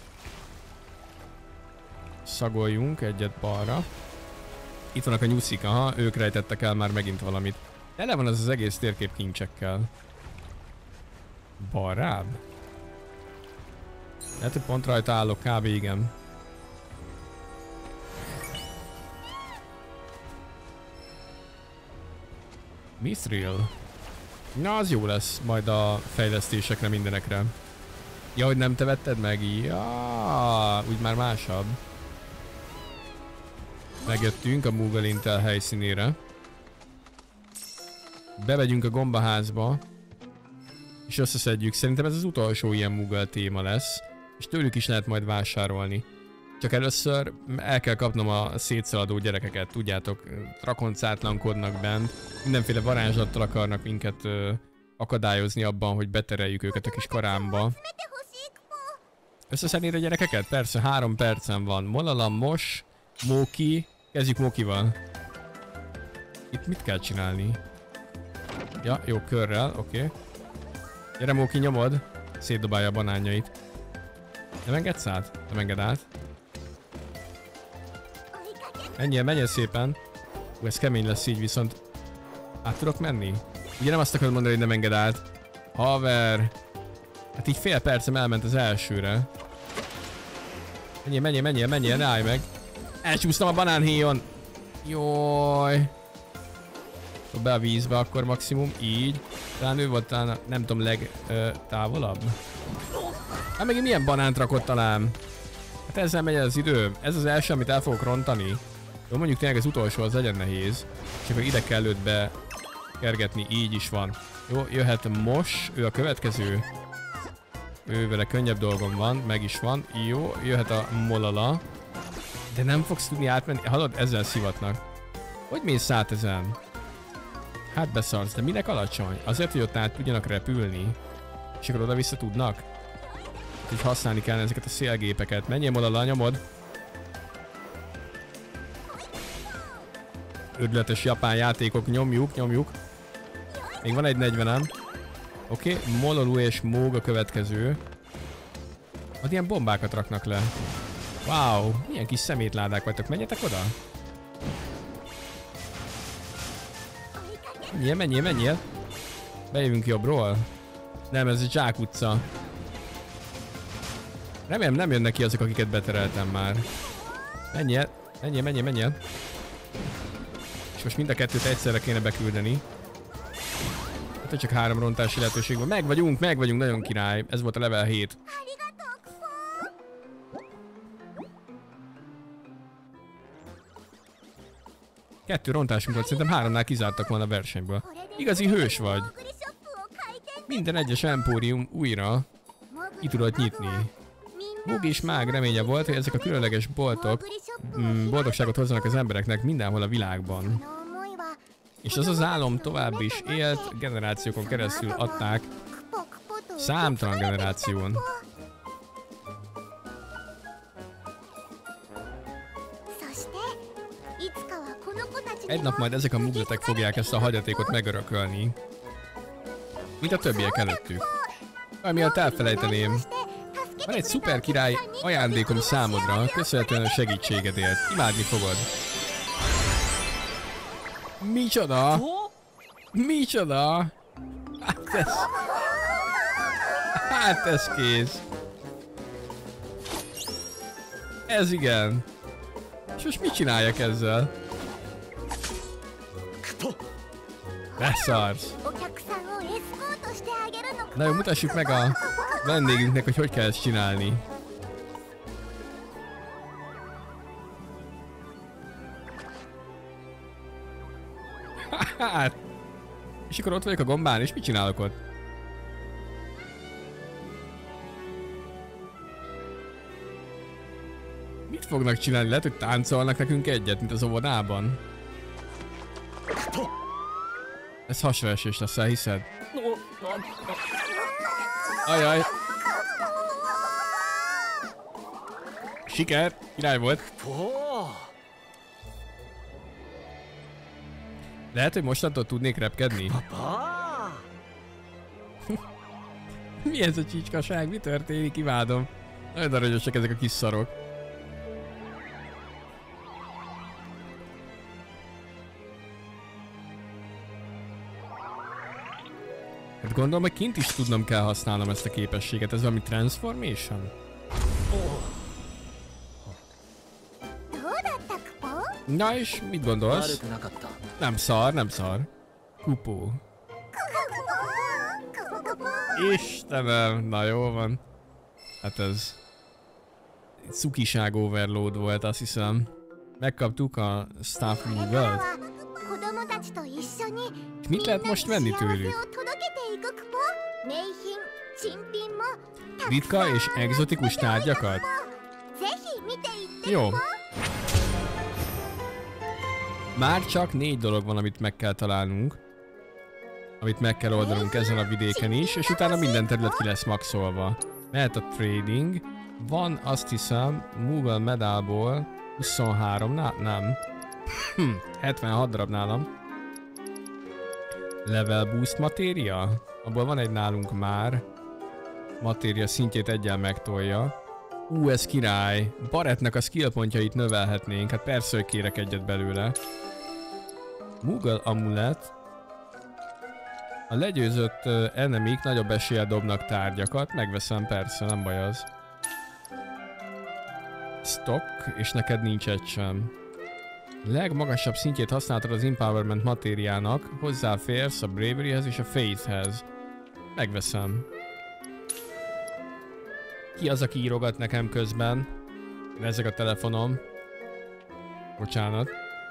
S1: Szagoljunk egyet balra. Itt vannak a nyuszik, aha, ők rejtettek el már megint valamit. Tele van az az egész térkép kincsekkel. Balrább? Lehet, hogy pont rajta állok, kb. Igen. Mithril. Na, az jó lesz majd a fejlesztésekre, mindenekre. Ja, hogy nem te vetted meg? Ja, úgy már másabb. Megjöttünk a Moogle Intel helyszínére. Bemegyünk a gombaházba. És összeszedjük. Szerintem ez az utolsó ilyen Moogle téma lesz. És tőlük is lehet majd vásárolni. Csak először el kell kapnom a szétszaladó gyerekeket. Tudjátok, rakoncátlankodnak bent. Mindenféle varázslattal akarnak minket ö, akadályozni abban, hogy betereljük őket a kis karámba. Összeszednéd a gyerekeket? Persze, három percen van. Molala, Mos, Móki. Kezdjük Mókival. Itt mit kell csinálni? Ja, jó, körrel, oké. Okay. Gyere Móki, nyomod. Szétdobálja a banánjait. Nem engedsz át? Nem enged át. Menjél, menjél szépen. Ú, ez kemény lesz így, viszont át tudok menni? Ugye nem azt akarod mondani, hogy nem enged át. Haver. Hát így fél percem elment az elsőre. Menjél, menjél, menjél, menjél, ne állj meg. Elcsúsztam a banánhéjon. Jaj. Be a vízbe akkor maximum, így. Talán ő volt talán, nem tudom, legtávolabb. Hát megint milyen banánt rakott talán? Hát ezzel megy az idő. Ez az első, amit el fogok rontani. Jó, mondjuk tényleg az utolsó, az legyen nehéz. És akkor ide kell őt bekergetni, így is van. Jó, jöhet Mos, ő a következő. Ő vele könnyebb dolgom van, meg is van. Jó, jöhet a Molala. De nem fogsz tudni átmenni. Hallod, ezzel szivatnak. Hogy mész át ezen? Hát beszarsz, de minek alacsony? Azért, hogy ott át tudjanak repülni. És akkor oda-vissza tudnak? Így használni kellene ezeket a szélgépeket. Menjél Molala, nyomod. Ödletes japán játékok, nyomjuk, nyomjuk. Még van egy negyvenem. Oké, okay. Mololu és Móg a következő. Ott ilyen bombákat raknak le. Wow, milyen kis szemétládák vagytok, menjetek oda. Menjél, menjél, menjél. Bejövünk jobbról. Nem, ez egy zsákutca. Remélem nem jönnek ki azok, akiket betereltem már. Menjél, menjél, menjél, menjél. És most mind a kettőt egyszerre kéne beküldeni. Hát, hogy csak három rontási lehetőség van. Meg vagyunk, meg vagyunk, nagyon király. Ez volt a level hét. Kettő rontásunk volt, szerintem háromnál kizártak volna a versenyből. Igazi hős vagy. Minden egyes empórium újra ki tudod nyitni. Móg és Mág reménye volt, hogy ezek a különleges boltok mm, boldogságot hozzanak az embereknek mindenhol a világban. És az az álom tovább is élt, generációkon keresztül adták, számtalan generáción. Egy nap majd ezek a mugletek fogják ezt a hagyatékot megörökölni, mint a többiek előttük. Amiatt elfelejteném. Van egy szuper király ajándékom számodra, köszönhetően a segítségedért. Imádni fogod. Micsoda? Micsoda? Hát ez... Hát ez kész. Ez igen. És most mit csináljak ezzel? Beszarsz. Na jó, mutassuk meg a vendégünknek, hogy hogy kell ezt csinálni. Hát. És akkor ott vagyok a gombán, és mit csinálok ott? Mit fognak csinálni? Lehet, hogy táncolnak nekünk egyet, mint az óvodában. Ez hasraesés lesz, elhiszed? Ajaj! Siker! Király volt! Lehet, hogy mostantól tudnék repkedni? Mi ez a csicskaság? Mi történik? Imádom. Nagyon aranyosak ezek a kis szarok. Hát gondolom, hogy kint is tudnom kell használnom ezt a képességet. Ez valami transformation? Na és mit gondolsz? Nem szar, nem szar. Kupó. Istenem, na jó van. Hát ez... cukiság overload volt, azt hiszem. Megkaptuk a Staff Regal-t. És mit lehet most venni tőlük? Ritka és egzotikus tárgyakat? Jó. Már csak négy dolog van, amit meg kell találnunk. Amit meg kell oldanunk ezen a vidéken is, és utána minden terület ki lesz maxolva. Mehet a trading. Van, azt hiszem, Moogle medálból huszonhárom, na, nem. Hm, hetvenhat darab nálam. Level boost matéria? Abból van egy nálunk már. Matéria szintjét egyen megtolja. Ú, ez király. Barettnek a skill pontjait növelhetnénk. Hát persze, hogy kérek egyet belőle. Moogle amulet. A legyőzött uh, enemik nagyobb eséllyel dobnak tárgyakat. Megveszem, persze, nem baj az. Stock, és neked nincs egy sem. Legmagasabb szintjét használtad az Empowerment matériának. Hozzáférsz a Braveryhez és a Faithhez. Megveszem. Ki az, aki írogat nekem közben? Ezek a telefonom. Bocsánat.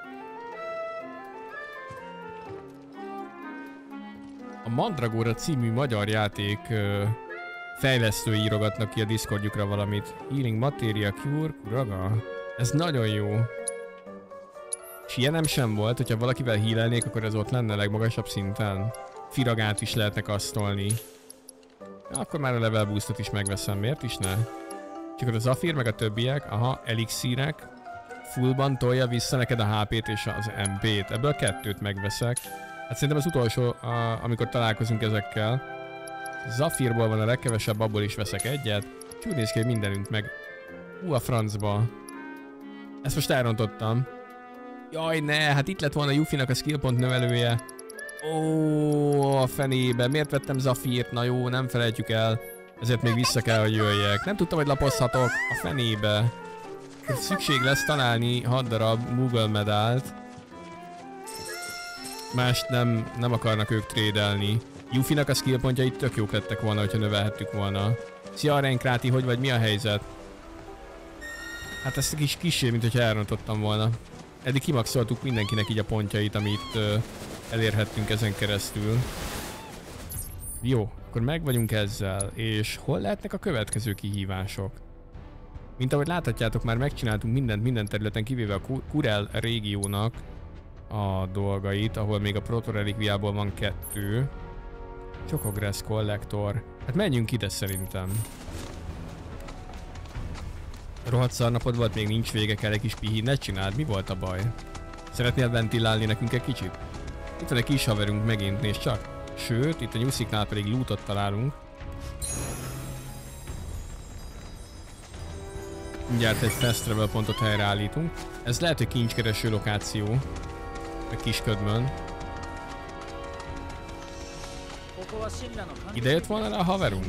S1: A Mandragora című magyar játék uh, fejlesztői írogatnak ki a Discordjukra valamit. Healing Materia Cure, Kuraga. Ez nagyon jó. És ilyenem sem volt, hogyha valakivel healelnék, akkor ez ott lenne legmagasabb szinten. Firagát is lehetne kasztolni. Akkor már a level boostot is megveszem, miért is ne? Csak a Zafir meg a többiek, aha, elixírek. Fullban tolja vissza neked a há pét és az em pét. Ebből kettőt megveszek. Hát szerintem az utolsó, a, amikor találkozunk ezekkel. Zafirból van a legkevesebb, abból is veszek egyet. És úgy néz ki, hogy mindenünk meg. Hú, a francba. Ezt most elrontottam. Jaj, ne, hát itt lett volna Yuffie-nak a skill pont növelője. Ó, a fenébe. Miért vettem Zafirt? Na jó, nem felejtjük el. Ezért még vissza kell, hogy jöjjek. Nem tudtam, hogy lapozhatok. A fenébe. Szükség lesz találni hat darab Moogle medált. Mást nem, nem akarnak ők trédelni. Yuffie-nak a skill pontjai tök jók lettek volna, hogyha növelhettük volna. Szia, Renkráti, hogy vagy? Mi a helyzet? Hát ezt kis kissé, mint hogyha elrontottam volna. Eddig kimaxoltuk mindenkinek így a pontjait, amit uh, elérhettünk ezen keresztül. Jó, akkor meg vagyunk ezzel, és hol lehetnek a következő kihívások? Mint ahogy láthatjátok, már megcsináltunk mindent minden területen, kivéve a Kurel régiónak a dolgait, ahol még a protorelikviából van kettő. Chocogress Collector. Hát menjünk ide szerintem. Rohadt szarnapod volt, még nincs vége, kell egy kis pihi. Ne csináld, mi volt a baj? Szeretnél ventilálni nekünk egy kicsit? Itt van egy kis haverunk megint, nézd csak. Sőt, itt a nyusziknál pedig lootot találunk. Mindjárt egy fast travel pontot helyreállítunk. Ez lehet, hogy kincskereső lokáció. A kisködmön. Ide jött volna rá a haverunk?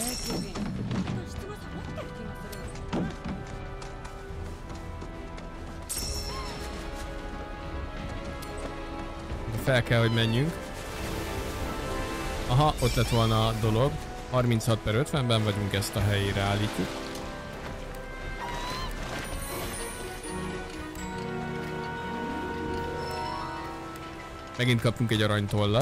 S1: Fel kell, hogy menjünk. Aha, ott lett volna a dolog. harminchat per ötvenben vagyunk, ezt a helyére állítjuk. Megint kaptunk egy aranytollat.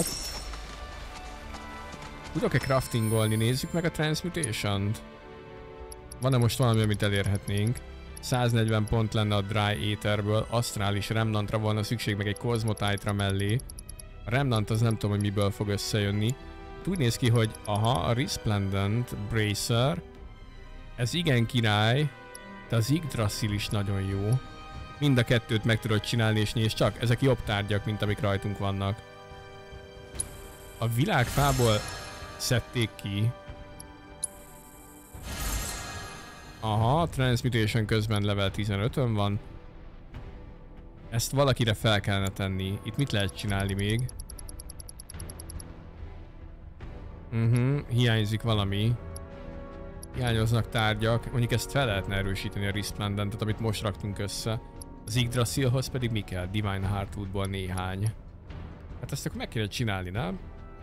S1: Tudok-e craftingolni? Nézzük meg a Transmutation-t. Van-e most valami, amit elérhetnénk? száznegyven pont lenne a Dry Aetherből, Astrális Remnantra volna szükség, meg egy Cosmotite-ra mellé. A Remnant az nem tudom, hogy miből fog összejönni. Úgy néz ki, hogy aha, a Resplendent Bracer. Ez igen király, de az Yggdrasil is nagyon jó. Mind a kettőt meg tudod csinálni, és nézd csak, ezek jobb tárgyak, mint amik rajtunk vannak. A világfából szedték ki. Aha, Transmutation közben level tizenötön van. Ezt valakire fel kellene tenni. Itt mit lehet csinálni még? Uh-huh, hiányzik valami. Hiányoznak tárgyak. Mondjuk ezt fel lehetne erősíteni a Resplendentet, amit most raktunk össze. Az Yggdrasilhoz pedig mi kell? Divine Heartwoodból néhány. Hát ezt akkor meg kéne csinálni, nem?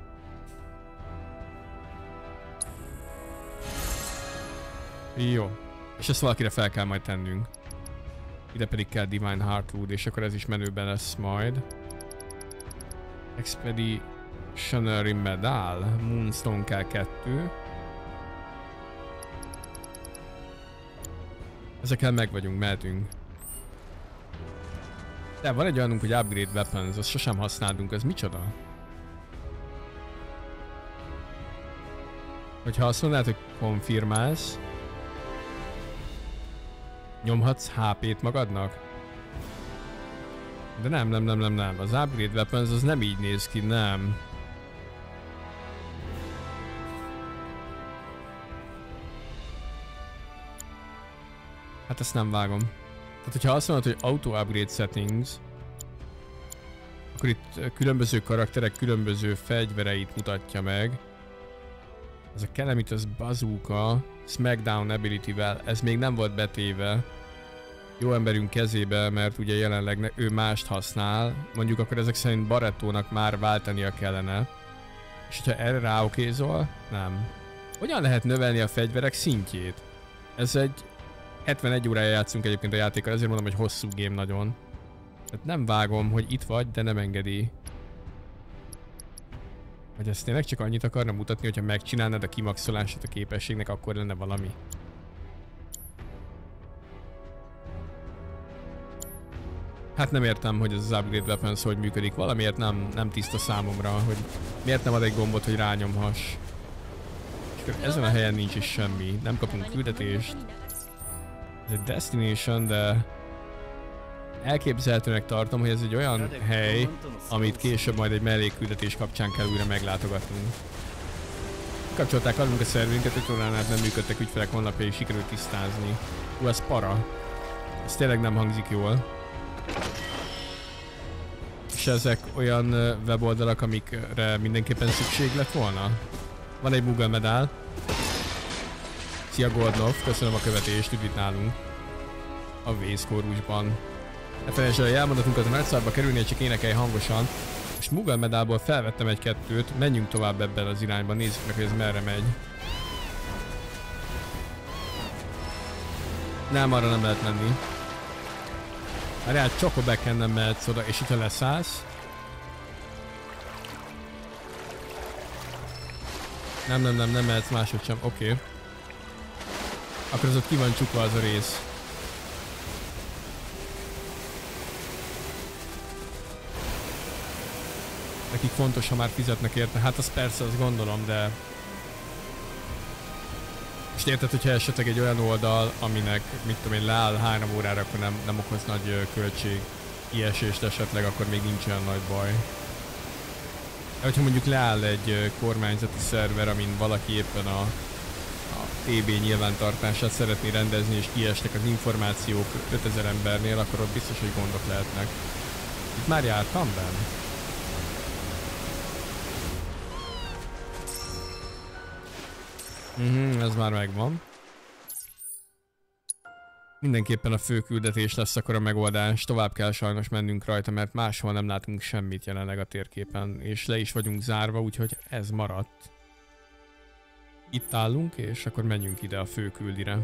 S1: Jó. És ezt valakire fel kell majd tennünk. Ide pedig kell Divine Heartwood, és akkor ez is menőben lesz majd. Expeditionary Medal. Moonstone kell kettő. Ezekkel meg vagyunk, mehetünk. De van egy olyanunk, hogy Upgrade Weapons, azt sosem használunk, ez micsoda? Hogyha azt mondanád, hogy konfirmálsz, nyomhatsz há pét magadnak? De nem, nem, nem, nem, nem. Az Upgrade Weapons az nem így néz ki, nem. Hát ezt nem vágom. Tehát, hogyha azt mondod, hogy Auto Upgrade Settings, akkor itt különböző karakterek különböző fegyvereit mutatja meg. Ez a Calamitous Bazooka Smackdown Ability-vel, ez még nem volt betéve jó emberünk kezébe, mert ugye jelenleg ő mást használ, mondjuk akkor ezek szerint Barrettónak már váltania kellene. És hogyha erre ráokézol, nem. Hogyan lehet növelni a fegyverek szintjét? Ez egy hetvenegy órája játszunk egyébként a játékkal, ezért mondom, hogy hosszú game nagyon. Tehát nem vágom, hogy itt vagy, de nem engedi. Vagy ezt tényleg csak annyit akarna mutatni, hogyha megcsinálnád a kimaxolását a képességnek, akkor lenne valami. Hát nem értem, hogy ez az Upgrade Weapons hogy működik. Valamiért nem, nem tiszta számomra, hogy miért nem ad egy gombot, hogy rányomhass. És akkor ezen a helyen nincs is semmi. Nem kapunk küldetést. Ez egy destination, de elképzelhetőnek tartom, hogy ez egy olyan hely, amit később majd egy mellékküldetés kapcsán kell újra meglátogatnunk. Kapcsolták adunk a szervünket, öt órán át nem működtek ügyfelek honlapjai, sikerült tisztázni. Hú, ez para. Ez tényleg nem hangzik jól. És ezek olyan weboldalak, amikre mindenképpen szükség lett volna? Van egy Moogle medál. Szia Goldnov, köszönöm a követést, üdv itt nálunk. A vészkórusban. Ne felejtsd el, hogy elmondatunkat a nagyszárba kerülni, csak énekelj hangosan. És Moogle medálból felvettem egy-kettőt, menjünk tovább ebben az irányba, nézzük meg, hogy ez merre megy. Nem, arra nem lehet menni. Várjál, Chocobacken nem mehetsz oda, és hogyha leszállsz. Nem, nem, nem, nem mehetsz máshogy sem, oké. Okay. Akkor az ott ki van csukva az a rész. nekik fontos, ha már fizetnek érte. Hát az persze, azt gondolom, de... Most érted, hogyha esetleg egy olyan oldal, aminek, mit tudom én, leáll három órára, akkor nem, nem okoz nagy költség kiesést esetleg, akkor még nincs olyan nagy baj. De hogyha mondjuk leáll egy kormányzati szerver, amin valaki éppen a, a té bé nyilvántartását szeretné rendezni, és kiesnek az információk ötezer embernél, akkor ott biztos, hogy gondok lehetnek. Itt már jártam benne? Mhm, ez már megvan. Mindenképpen a fő küldetés lesz akkor a megoldás. Tovább kell sajnos mennünk rajta, mert máshol nem látunk semmit jelenleg a térképen. És le is vagyunk zárva, úgyhogy ez maradt. Itt állunk, és akkor menjünk ide a fő küldire.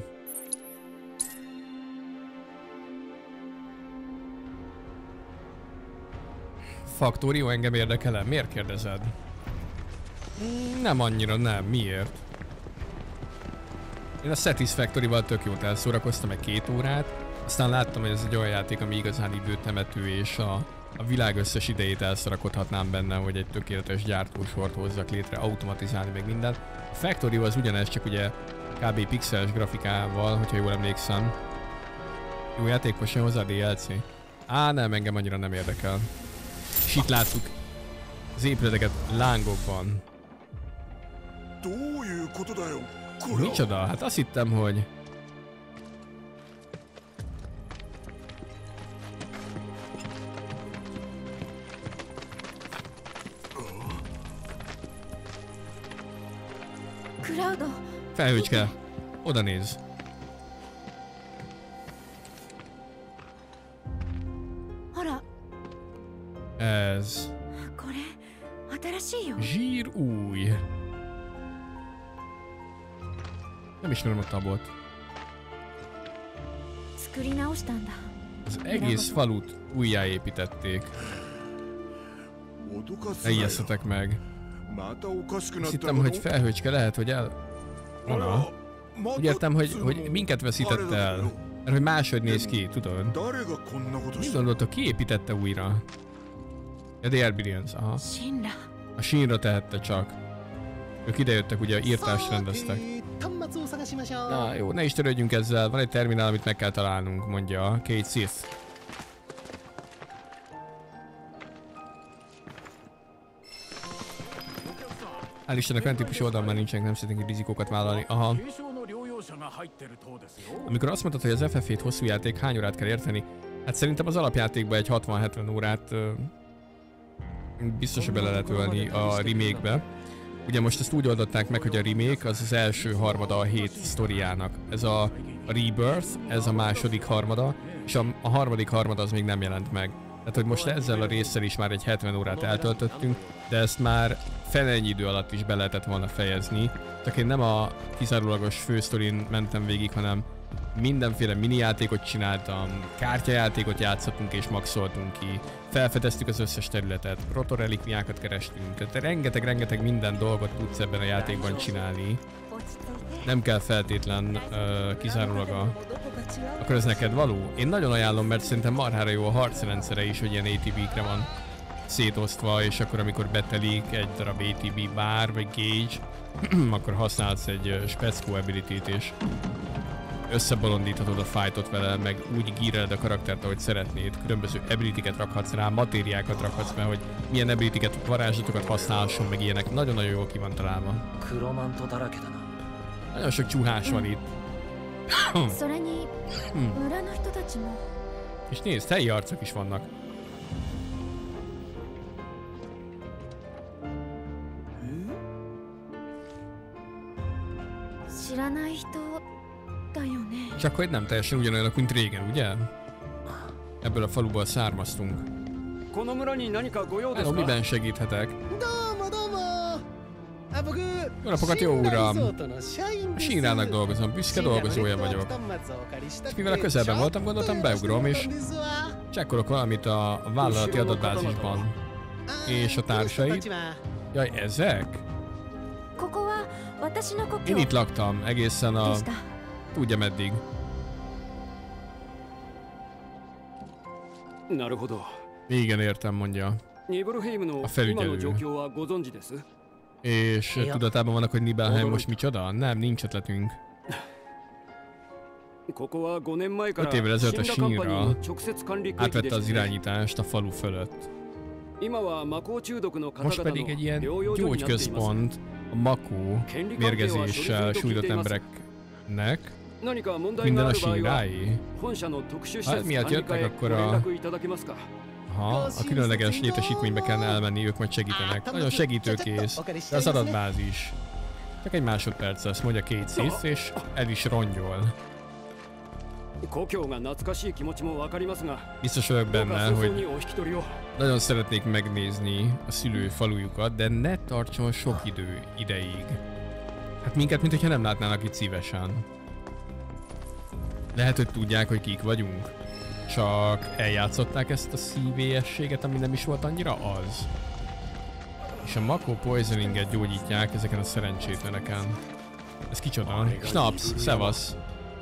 S1: Faktórió engem érdekel-e? Miért kérdezed? Nem annyira, nem. Miért? Én a Satisfactory-val tök jót elszórakoztam egy két órát, aztán láttam, hogy ez egy olyan játék, ami igazán időtemető, és a, a világ összes idejét elszarakodhatnám benne, hogy egy tökéletes gyártósort hozzak létre, automatizálni meg mindent. A Factory az ugyanez, csak ugye kb. Pixeles grafikával, hogyha jól emlékszem. Jó játékos jön hozzá a dé el cé? Á, nem, engem annyira nem érdekel. És itt láttuk az épületeket lángokban. Micsoda? Hát azt hittem, hogy... Felhőcske, oda néz. Ez... Zsír új. Nem ismerem a tabot. Az egész falut újjáépítették. Ne ijesszetek meg. Azt hittem, hogy felhőcske lehet, hogy el... Ona. Úgy értem, hogy, hogy minket veszítette el. Mert hogy máshogy néz ki, tudod? Mit gondoltok, ki építette újra? A The Arborians, aha. A Shinra tehette csak. Ők idejöttek, ugye írtást rendeztek. Na jó, ne is törődjünk ezzel, van egy terminál, amit meg kell találnunk, mondja Cait Sith. Hál' Istennek olyan típusú oldal már nincsenek, nem szeretnénk rizikókat vállalni. Aha. Amikor azt mondtad, hogy az ef ef hét hosszú játék, hány órát kell érteni? Hát szerintem az alapjátékban egy hatvan-hetven órát uh, biztos, hogy bele lehet ölni a remake-be. Ugye most ezt úgy oldották meg, hogy a remake az az első harmada a hét sztoriának. Ez a, a Rebirth, ez a második harmada, és a, a harmadik harmada az még nem jelent meg. Tehát, hogy most ezzel a résszel is már egy hetven órát eltöltöttünk, de ezt már fele ennyi idő alatt is be lehetett volna fejezni. Csak én nem a kizárólagos fősztorin mentem végig, hanem mindenféle mini játékot csináltam, kártyajátékot játszottunk és maxoltunk ki, felfedeztük az összes területet, protorelikviákat kerestünk, tehát rengeteg-rengeteg minden dolgot tudsz ebben a játékban csinálni. Nem kell feltétlen uh, kizárólag a... Akkor ez neked való? Én nagyon ajánlom, mert szerintem marhára jó a harcrendszere is, hogy ilyen á té bé-kre van szétosztva, és akkor amikor betelik egy darab á té bé bár vagy gauge, akkor használsz egy speckó ability-t és összebolondíthatod a fightot vele, meg úgy gíreled a karaktert, ahogy szeretnéd. Különböző ability-ket rakhatsz rá, matériákat rakhatsz, mert hogy milyen ability-ket, varázslatokat használhasson, meg ilyenek. Nagyon-nagyon jól ki van találva. Nagyon sok csúhás van itt. hm. És nézd, helyi arcok is vannak. Csak hogy nem teljesen ugyanolyanok, mint régen, ugye? Ebből a faluból származtunk. Hello, miben segíthetek? Jó napokat, jó uram! A Shinrának dolgozom, büszke dolgozója vagyok. És mivel a közelben voltam, gondoltam beugrom, és csekkolok valamit a vállalati adatbázisban. És a társait? Jaj, ezek? Én itt laktam, egészen a... Tudja meddig. Igen, értem, mondja. A felügyelő. És tudatában vannak, hogy Nibelheim most micsoda? Nem, nincs ötletünk. öt évvel ezelőtt a Shinra átvette az irányítást a falu fölött. Most pedig egy ilyen gyógyközpont a Mako mérgezéssel sújtott embereknek. Minden a Shinrai. Ha ez miatt jöttek, akkor a... Ha a különleges létesítménybe kellene elmenni, ők majd segítenek. Nagyon segítőkész, de az adatbázis. Csak egy másodperc lesz, mondja két Sith, és el is rongyol. Biztos vagyok benne, hogy nagyon szeretnék megnézni a szülő falujukat, de ne tartson sok idő ideig. Hát minket, mintha nem látnának itt szívesen. Lehet, hogy tudják, hogy kik vagyunk. Csak eljátszották ezt a szívélyességet, ami nem is volt annyira az. És a Mako Poisoninget gyógyítják ezeken a szerencsétleneken. Ez kicsoda? Snaps, szevasz!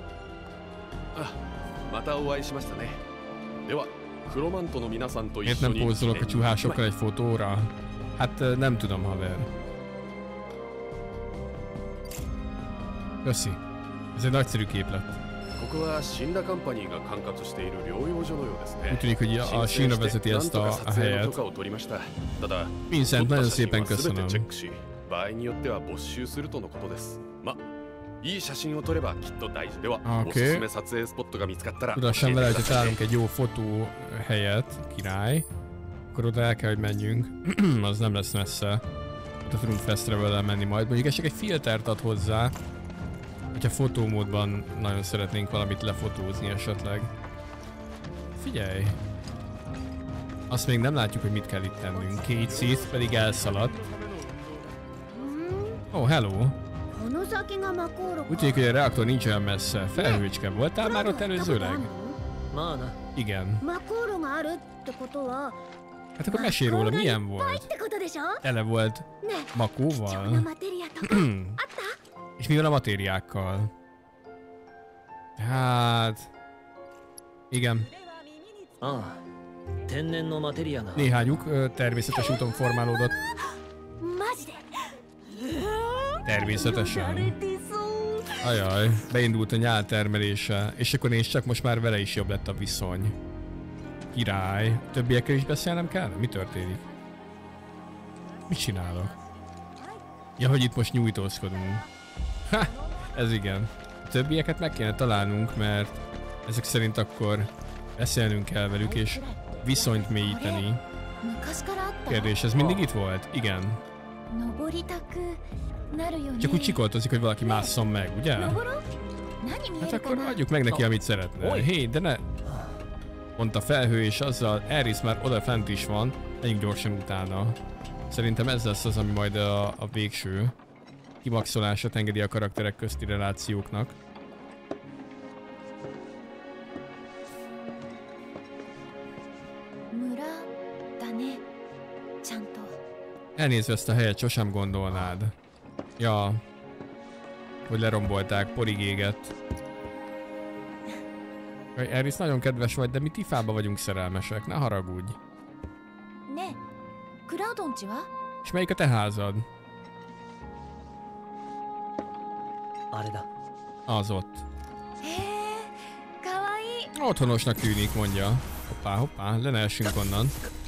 S1: Miért nem pózolok a csuhásokkal egy fotóra? Hát nem tudom, haver. Köszi. Ez egy nagyszerű képlet. Úgy tűnik, hogy a Shinra vezeti ezt a, a helyet. Vincent, nagyon szépen köszönöm. Oké. Tudassam vele, hogyha találunk egy jó fotó helyet, király, akkor oda el kell, hogy menjünk. Az nem lesz messze. Oda tudunk fast travel-el menni majd. Mondjuk ez csak egy filtert ad hozzá. Hogyha fotómódban nagyon szeretnénk valamit lefotózni esetleg. Figyelj! Azt még nem látjuk, hogy mit kell itt tennünk. Két Sith pedig elszaladt. Oh, hello! Úgy tűnik, hogy a reaktor nincs olyan messze. Felhőcske, voltál már ott előzőleg? Igen. Hát akkor mesélj róla, milyen volt? Tele volt Makóval? És mi van a matériákkal? Hát... Igen. Néhányuk ö, természetes úton formálódott. Természetesen. Ajaj, beindult a nyál termelése, és akkor nézd csak, most már vele is jobb lett a viszony. Király. Többiekkel is beszélnem kell? Mi történik? Mit csinálok? Ja, hogy itt most nyújtózkodunk. Ha! Ez igen. A többieket meg kéne találnunk, mert ezek szerint akkor beszélnünk kell velük, és viszonyt mélyíteni. Kérdés, ez mindig itt volt? Igen. Csak úgy csikoltozik, hogy valaki másszon meg, ugye? Hát akkor adjuk meg neki, amit szeretne. Hé, de ne... Mondta Felhő, és azzal Aerys már oda fent is van, menjünk gyorsan utána. Szerintem ez lesz az, ami majd a, a végső kimaxolását engedi a karakterek közti relációknak. Elnézve ezt a helyet, sosem gondolnád. Ja, hogy lerombolták, porig égett. Aerys, nagyon kedves vagy, de mi Tifába vagyunk szerelmesek, ne haragudj. És melyik a te házad? Az ott. Otthonosnak tűnik, mondja. Hoppá, hoppá, le ne essünk onnan.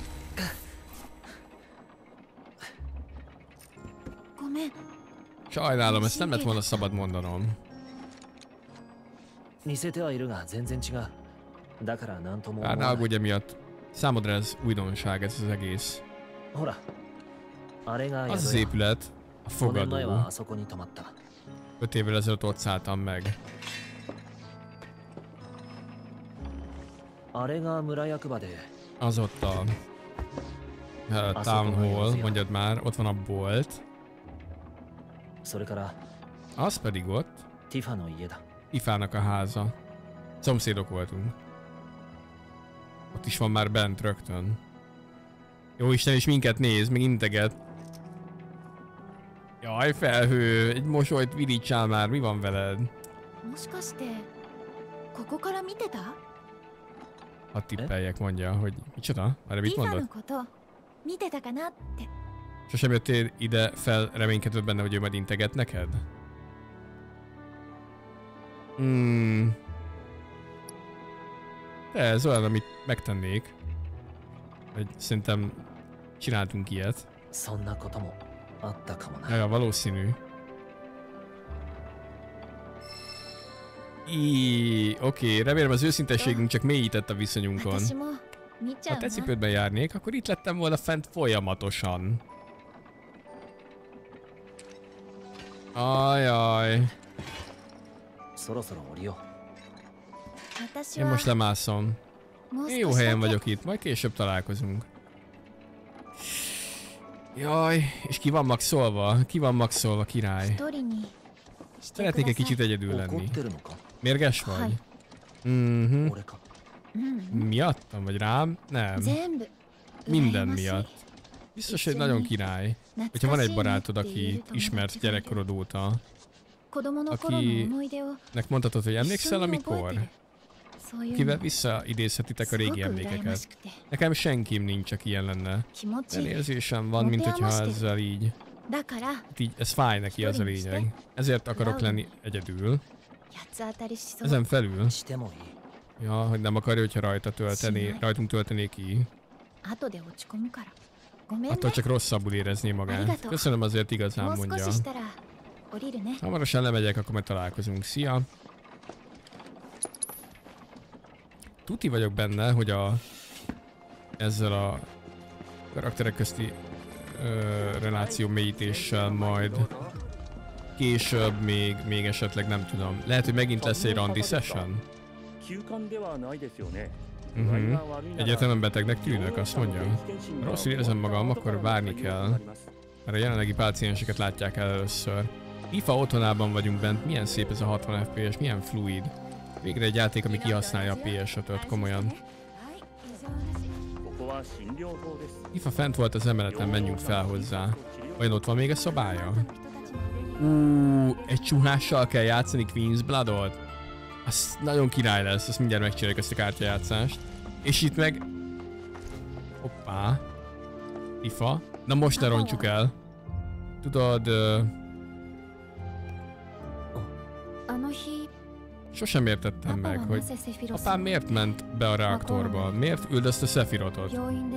S1: Sajnálom, ezt nem lett volna szabad mondanom. Bár ne aggódj emiatt. Számodra ez újdonság, ez az egész. Az az épület, a fogadó. Öt évvel ezelőtt ott szálltam meg. Az ott a... a Town Hall, mondjad már, ott van a bolt. Az pedig ott. Tifának a háza. Szomszédok voltunk. Ott is van már bent rögtön. Jó Isten, és minket néz, még integet. Jaj, Felhő, egy mosolyt virítsál már, mi van veled? Hadd tippeljek, mondja, hogy micsoda? Már mit mondod? Sosem jöttél ide fel reménykedve benne, hogy ő majd integet neked? Hmm. De ez olyan, amit megtennék. Hogy szerintem csináltunk ilyet. Ja, valószínű. Í, oké, remélem az őszintességünk csak mélyített a viszonyunkon. Ha te cipődben járnék, akkor itt lettem volna fent folyamatosan. Ajaj. Én most lemászom. Én jó helyen vagyok itt, majd később találkozunk. Jaj, és ki van maxolva? Ki van maxolva, király? Szeretnék egy kicsit egyedül lenni. Mérges vagy? Mhm. Miattam? Vagy rám? Nem. Minden miatt. Biztos, hogy nagyon király. Hogyha van egy barátod, aki ismert gyerekkorod óta, akinek mondhatod, hogy emlékszel amikor? Akivel visszaidézhetitek a régi emlékeket. Nekem senkim nincs, aki ilyen lenne. Olyan érzésem van, mint hogyha ezzel így... így ez fáj neki, az a lényeg. Ezért akarok lenni egyedül. Ezen felül... Ja, hogy nem akarja, hogyha rajta tölteni, rajtunk töltené ki. Attól csak rosszabbul érezné magát. Köszönöm, azért igazán mondja. Hamarosan lemegyek, akkor majd találkozunk. Szia! Tuti vagyok benne, hogy a... ezzel a karakterek közti ö, reláció mélyítéssel majd később még, még esetleg nem tudom. Lehet, hogy megint lesz egy randi session? Uh-huh. Egyértelműen betegnek tűnök, azt mondja. Ha rosszul érzem magam, akkor várni kell, mert a jelenlegi pácienseket látják el először. I F A otthonában vagyunk bent, milyen szép ez a hatvan F P S, milyen fluid. Végre egy játék, ami kihasználja a P S ötöt, komolyan. I F A fent volt az emeleten, menjünk fel hozzá. Vajon ott van még a szobája? Úúúú, egy csuhással kell játszani Queen's Bloodot? Az nagyon király lesz, azt mindjárt megcsináljuk ezt a kártyajátszást. És itt meg... Hoppá. I F A. Na most ne rontsuk el. Tudod... Uh... Sosem értettem meg, hogy apám miért ment be a reaktorba, miért üldözte Sephirothot.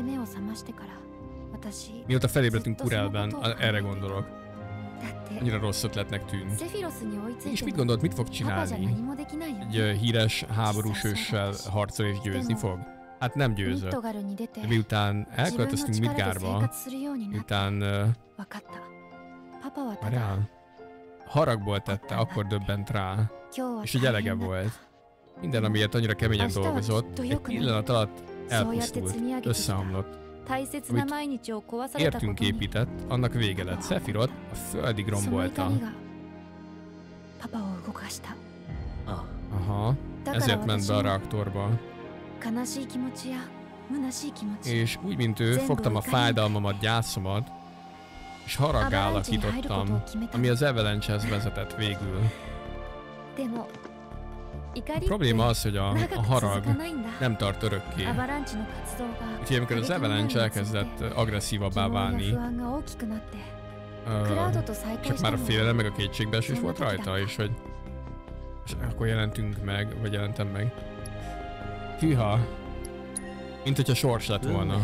S1: Mióta felébredtünk Kurelben, erre gondolok. Annyira rossz ötletnek tűnt. És mit gondolt, mit fog csinálni? Egy uh, híres háborús őssel harcol és győzni fog? Hát nem győzött. De miután elköltöztünk Midgardba, miután... Uh, Várjál? Haragból tette, akkor döbbent rá. És hogy elege volt. Minden, amiért annyira keményen dolgozott, egy pillanat alatt elpusztult, összeomlott. Amit értünk épített, annak vége lett. Sephiroth a földig rombolta. Aha, ezért ment be a reaktorba. És úgy, mint ő, fogtam a fájdalmamat, gyászomat, és haraggá alakítottam, ami az Avalanche-hez vezetett végül. A probléma az, hogy a, a harag nem tart örökké. Úgyhogy amikor az Avalanche elkezdett agresszívabbá válni, uh, csak már a félelem meg a kétségbeesés volt rajta, és hogy és akkor jelentünk meg, vagy jelentem meg. Hűha! Mint hogyha sors lett volna.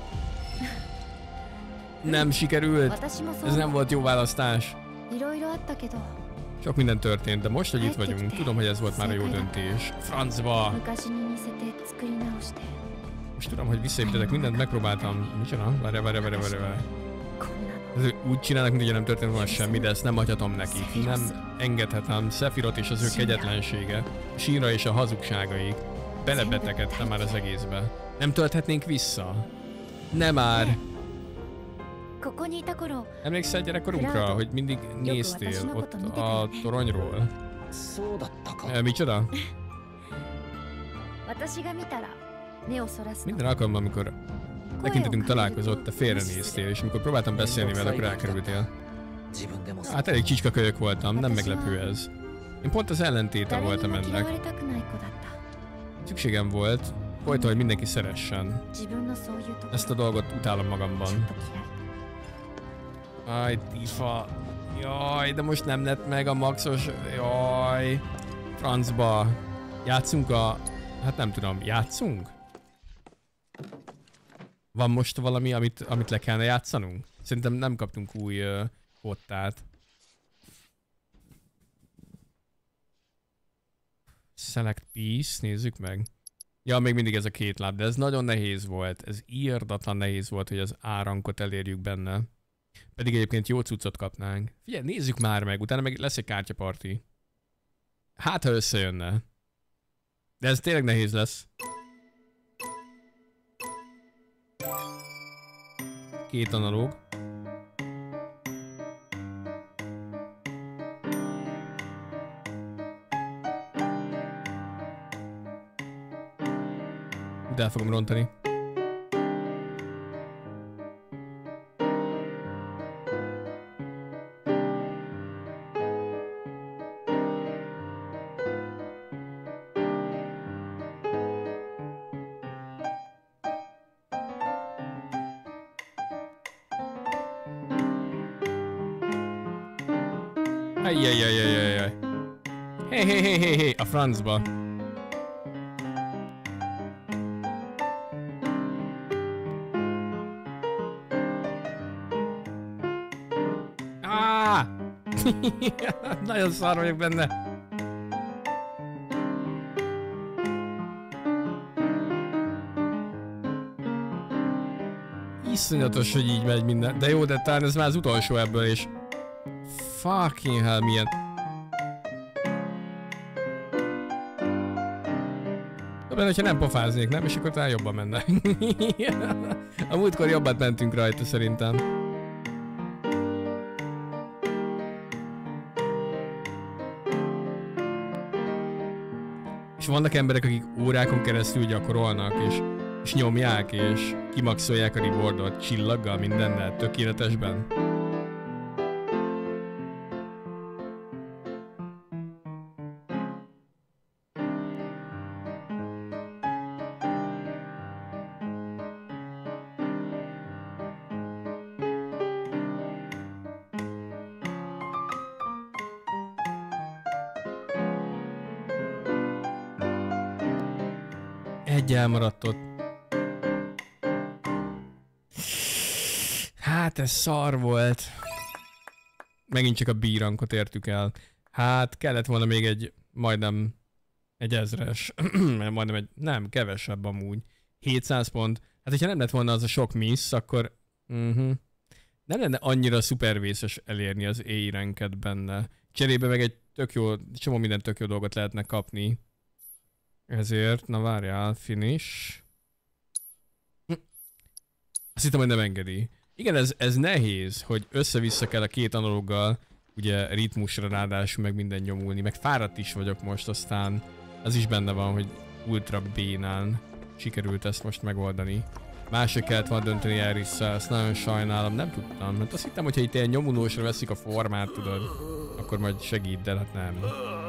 S1: Nem sikerült! Ez nem volt jó választás. Sok minden történt, de most, hogy itt vagyunk, tudom, hogy ez volt már a jó döntés. Francba! Most tudom, hogy visszaépítetek mindent, megpróbáltam. Micsoda? Várj, várj, várj, várj, várj. Úgy csinálnak, mint hogy nem történt volna semmi, de ezt nem hagyhatom nekik. Nem engedhetem. Sephiroth és az ő kegyetlensége, a síra és a hazugságaik. Belebetegedtem már az egészbe. Nem tölthetnénk vissza? Nem már! Emlékszel gyerekkorunkra, hogy mindig néztél ott a toronyról? E, micsoda? Minden alkalommal, amikor tekintetünk találkozott, te félrenéztél, és amikor próbáltam beszélni vele, akkor elkerültél. Hát elég csicskakölyök voltam, nem meglepő ez. Én pont az ellentéte voltam ennek. Szükségem volt Folyton, hogy mindenki szeressen. Ezt a dolgot utálom magamban. Aj, Tifa. Jaj, de most nem lett meg a maxos... Jaj. Francba. Játszunk a... Hát nem tudom, játszunk? Van most valami, amit, amit le kellene játszanunk? Szerintem nem kaptunk új uh, kottát. Select piece, nézzük meg. Ja, még mindig ez a két láb, de ez nagyon nehéz volt. Ez írdatlan nehéz volt, hogy az árankot elérjük benne. Pedig egyébként jó cuccot kapnánk. Figyelj, nézzük már meg, utána meg lesz egy kártyaparti. Hát, ha összejönne. De ez tényleg nehéz lesz. Két analóg. De el fogom rontani. Ajjajajajajaj. Hé, hé, hé, hé, hé, a francba. Ah! Nagyon szar vagyok benne. Iszonyatos, hogy így megy minden. De jó, de talán ez már az utolsó ebből is. Fucking hell, milyen... Többen, hogyha nem pofáznék, nem? És akkor talán jobban menne. A múltkor jobban mentünk rajta, szerintem. És vannak emberek, akik órákon keresztül gyakorolnak, és, és nyomják, és kimaxolják a rewardot csillaggal, mindennel, tökéletesben. Egy elmaradt ott. Hát ez szar volt. Megint csak a B-rankot értük el. Hát kellett volna még egy majdnem egy ezres. Majdnem egy, nem, kevesebb amúgy. hétszáz pont. Hát hogyha nem lett volna az a sok miss, akkor uh-huh. nem lenne annyira szupervészes elérni az A-ranket benne. Cserébe meg egy tök jó, csomó minden tök jó dolgot lehetne kapni. Ezért, na várjál, finish. Hm. Azt hittem, hogy nem engedi. Igen, ez, ez nehéz, hogy össze-vissza kell a két analóggal, ugye ritmusra ráadásul meg minden nyomulni, meg fáradt is vagyok most, aztán az is benne van, hogy ultra bénán sikerült ezt most megoldani. Mások kellett volna dönteni Erisszel, ezt nagyon sajnálom, nem tudtam, mert azt hittem, hogyha itt ilyen nyomulósra veszik a formát, tudod, akkor majd segít, de hát nem.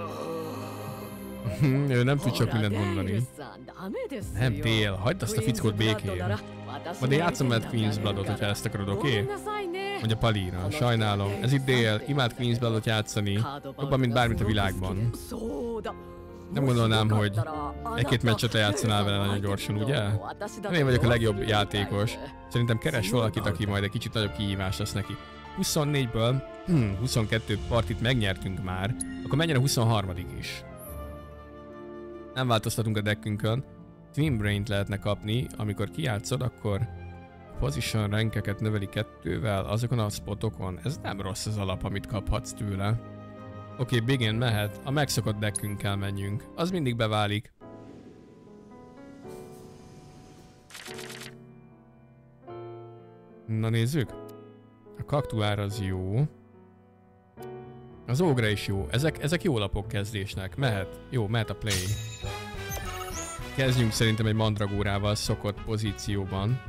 S1: Ő nem tud sok mindent mondani. Nem, Dél, hagyd azt a fickót békén. Majd én játszom veled Queen's Bloodot, hogyha ezt akarod, oké? Okay? Mondja Palina, sajnálom. Ez itt Dél, imád Queen's Bloodot játszani. Jobban, mint bármit a világban. Nem gondolnám, hogy egy-két meccset lejátszanál vele nagyon gyorsan, ugye? Nem én vagyok a legjobb játékos. Szerintem keres valakit, aki majd egy kicsit nagyobb kihívás lesz neki. huszonnégyből huszonkettő partit megnyertünk már, akkor menjen a huszonharmadik is. Nem változtatunk a deckünkön. Twin Brain-t lehetne kapni, amikor kijátszod, akkor position rankeket növeli kettővel azokon a spotokon. Ez nem rossz az alap, amit kaphatsz tőle. Oké, okay, begin mehet, a megszokott deckünkkel menjünk. Az mindig beválik. Na nézzük. A kaktuár az jó. Az ógra is jó. Ezek, ezek jó lapok kezdésnek. Mehet. Jó, mehet a play. Kezdjünk szerintem egy mandragórával szokott pozícióban.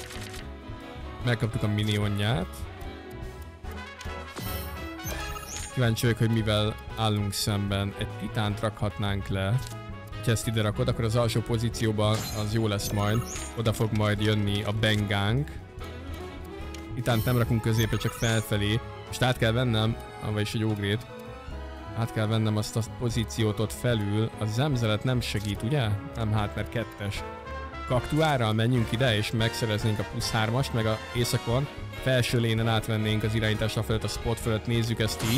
S1: Megkaptuk a minionját. Kíváncsi vagyok, hogy mivel állunk szemben. Egy titánt rakhatnánk le. Ha ezt ide rakod, akkor az alsó pozícióban az jó lesz majd. Oda fog majd jönni a bengánk. Titánt nem rakunk középre, csak felfelé. Most át kell vennem, vagyis egy ógrét. Át kell vennem azt a pozíciót ott felül. A zemzelet nem segít, ugye? Nem, hát mert kettes. Kaktuárral menjünk ide, és megszereznénk a plusz hármast, meg a északon. Felső lénen átvennénk az irányításra fölött, a spot fölött, nézzük ezt így.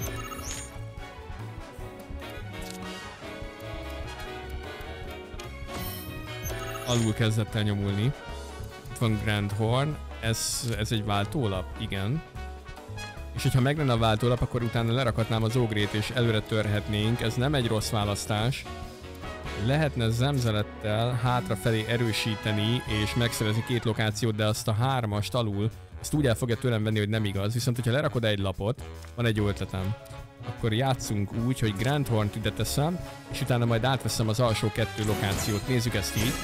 S1: Alul kezdett el nyomulni. Itt van Grand Horn, ez, ez egy váltólap, igen. És hogyha meg lenne a váltólap, akkor utána lerakhatnám az ógrét és előre törhetnénk, ez nem egy rossz választás. Lehetne zemzelettel hátrafelé erősíteni és megszerezni két lokációt, de azt a hármast alul, azt úgy el fogja tőlem venni, hogy nem igaz. Viszont hogyha lerakod egy lapot, van egy jó ötletem. Akkor játszunk úgy, hogy Grand Hornt ide teszem, és utána majd átveszem az alsó kettő lokációt. Nézzük ezt így.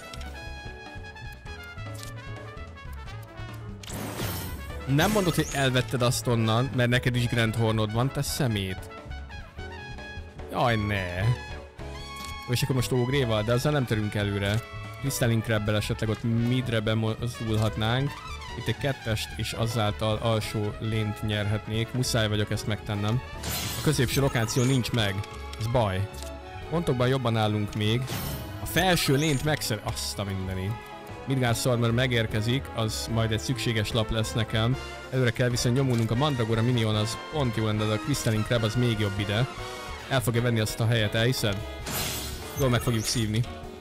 S1: Nem mondod, hogy elvetted azt onnan, mert neked is Grand Hornod van, te szemét. Jaj, ne. És akkor most ógréval, de azzal nem törünk előre. Crystalline Crab-bel esetleg ott midre bemozdulhatnánk. Itt egy kettest, és azáltal alsó lént nyerhetnék. Muszáj vagyok ezt megtennem. A középső lokáció nincs meg. Ez baj. Pontokban jobban állunk még. A felső lént megszer... Azt a mindenit. Midgardsormr megérkezik, az majd egy szükséges lap lesz nekem. Előre kell viszont nyomulnunk, a Mandragora Minion az pont jó lenne, de a Crystalline Crab az még jobb ide. El fogja venni azt a helyet, elhiszed? Jól meg fogjuk szívni.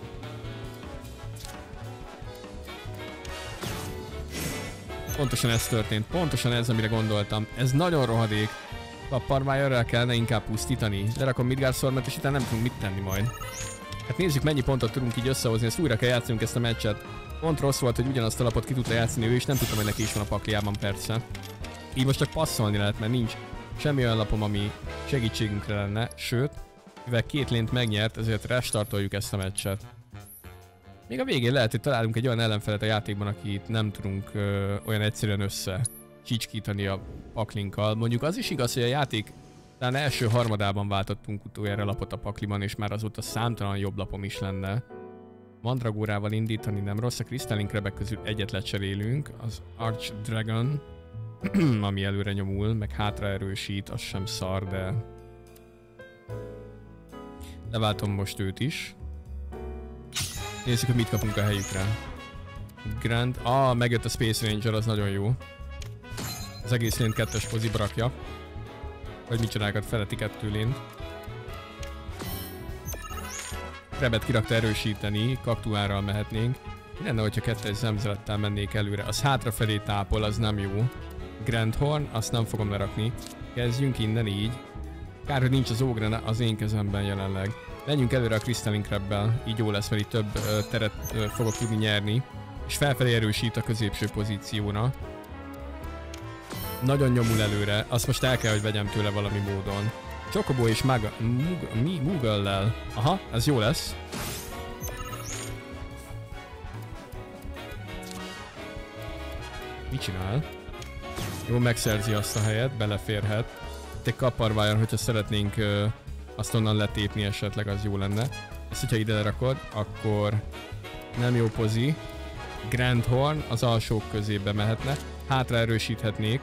S1: Pontosan ez történt, pontosan ez, amire gondoltam. Ez nagyon rohadék. A Parmájörrel kellene inkább pusztítani. Lerakom Midgardsormrt, és utána nem tudunk mit tenni majd. Hát nézzük, mennyi pontot tudunk így összehozni, ezt újra kell játszanunk ezt a meccset. Pont rossz volt, hogy ugyanazt a lapot ki tudta játszani ő, és nem tudtam, hogy neki is van a pakliában persze. Így most csak passzolni lehet, mert nincs semmi olyan lapom, ami segítségünkre lenne, sőt, mivel két lént megnyert, ezért restartoljuk ezt a meccset. Még a végén lehet, hogy találunk egy olyan ellenfelet a játékban, akit nem tudunk ö, olyan egyszerűen össze csicskítani a paklinkkal. Mondjuk az is igaz, hogy a játék talán első harmadában váltottunk utoljára lapot a pakliban, és már azóta számtalan jobb lapom is lenne. Mandragórával indítani nem rossz, a Crystalline Crabek közül egyet lecserélünk, az Arch Dragon, ami előre nyomul, meg hátra erősít, az sem szar, de... Leváltom most őt is. Nézzük, hogy mit kapunk a helyükre. Grand... Ah, megjött a Space Ranger, az nagyon jó. Az egész lént kettes poziba rakja. Vagy mit csinálkat, feleti kettő lént. Crabet kirakta erősíteni, kaktuárral mehetnénk. Mi lenne, hogyha kettes zemzelettel mennék előre? Az hátrafelé tápol, az nem jó. Grand Horn, azt nem fogom lerakni. Kezdjünk innen így. Kár, hogy nincs az ógra az én kezemben jelenleg. Menjünk előre a Crystalline Crab-bel, így jó lesz, mert itt több ö, teret ö, fogok tudni nyerni. És felfelé erősít a középső pozícióra. Nagyon nyomul előre, azt most el kell, hogy vegyem tőle valami módon. Chocobo és Maga... Mug, mi? Moogle-lel. Aha, ez jó lesz. Mit csinál? Jó, megszerzi azt a helyet, beleférhet. Itt egy kaparvájon, hogyha szeretnénk ö, azt onnan letépni esetleg, az jó lenne. Ezt, hogyha ide lerakod, akkor nem jó pozi. Grand Horn az alsók közébe mehetne. Hátra erősíthetnék.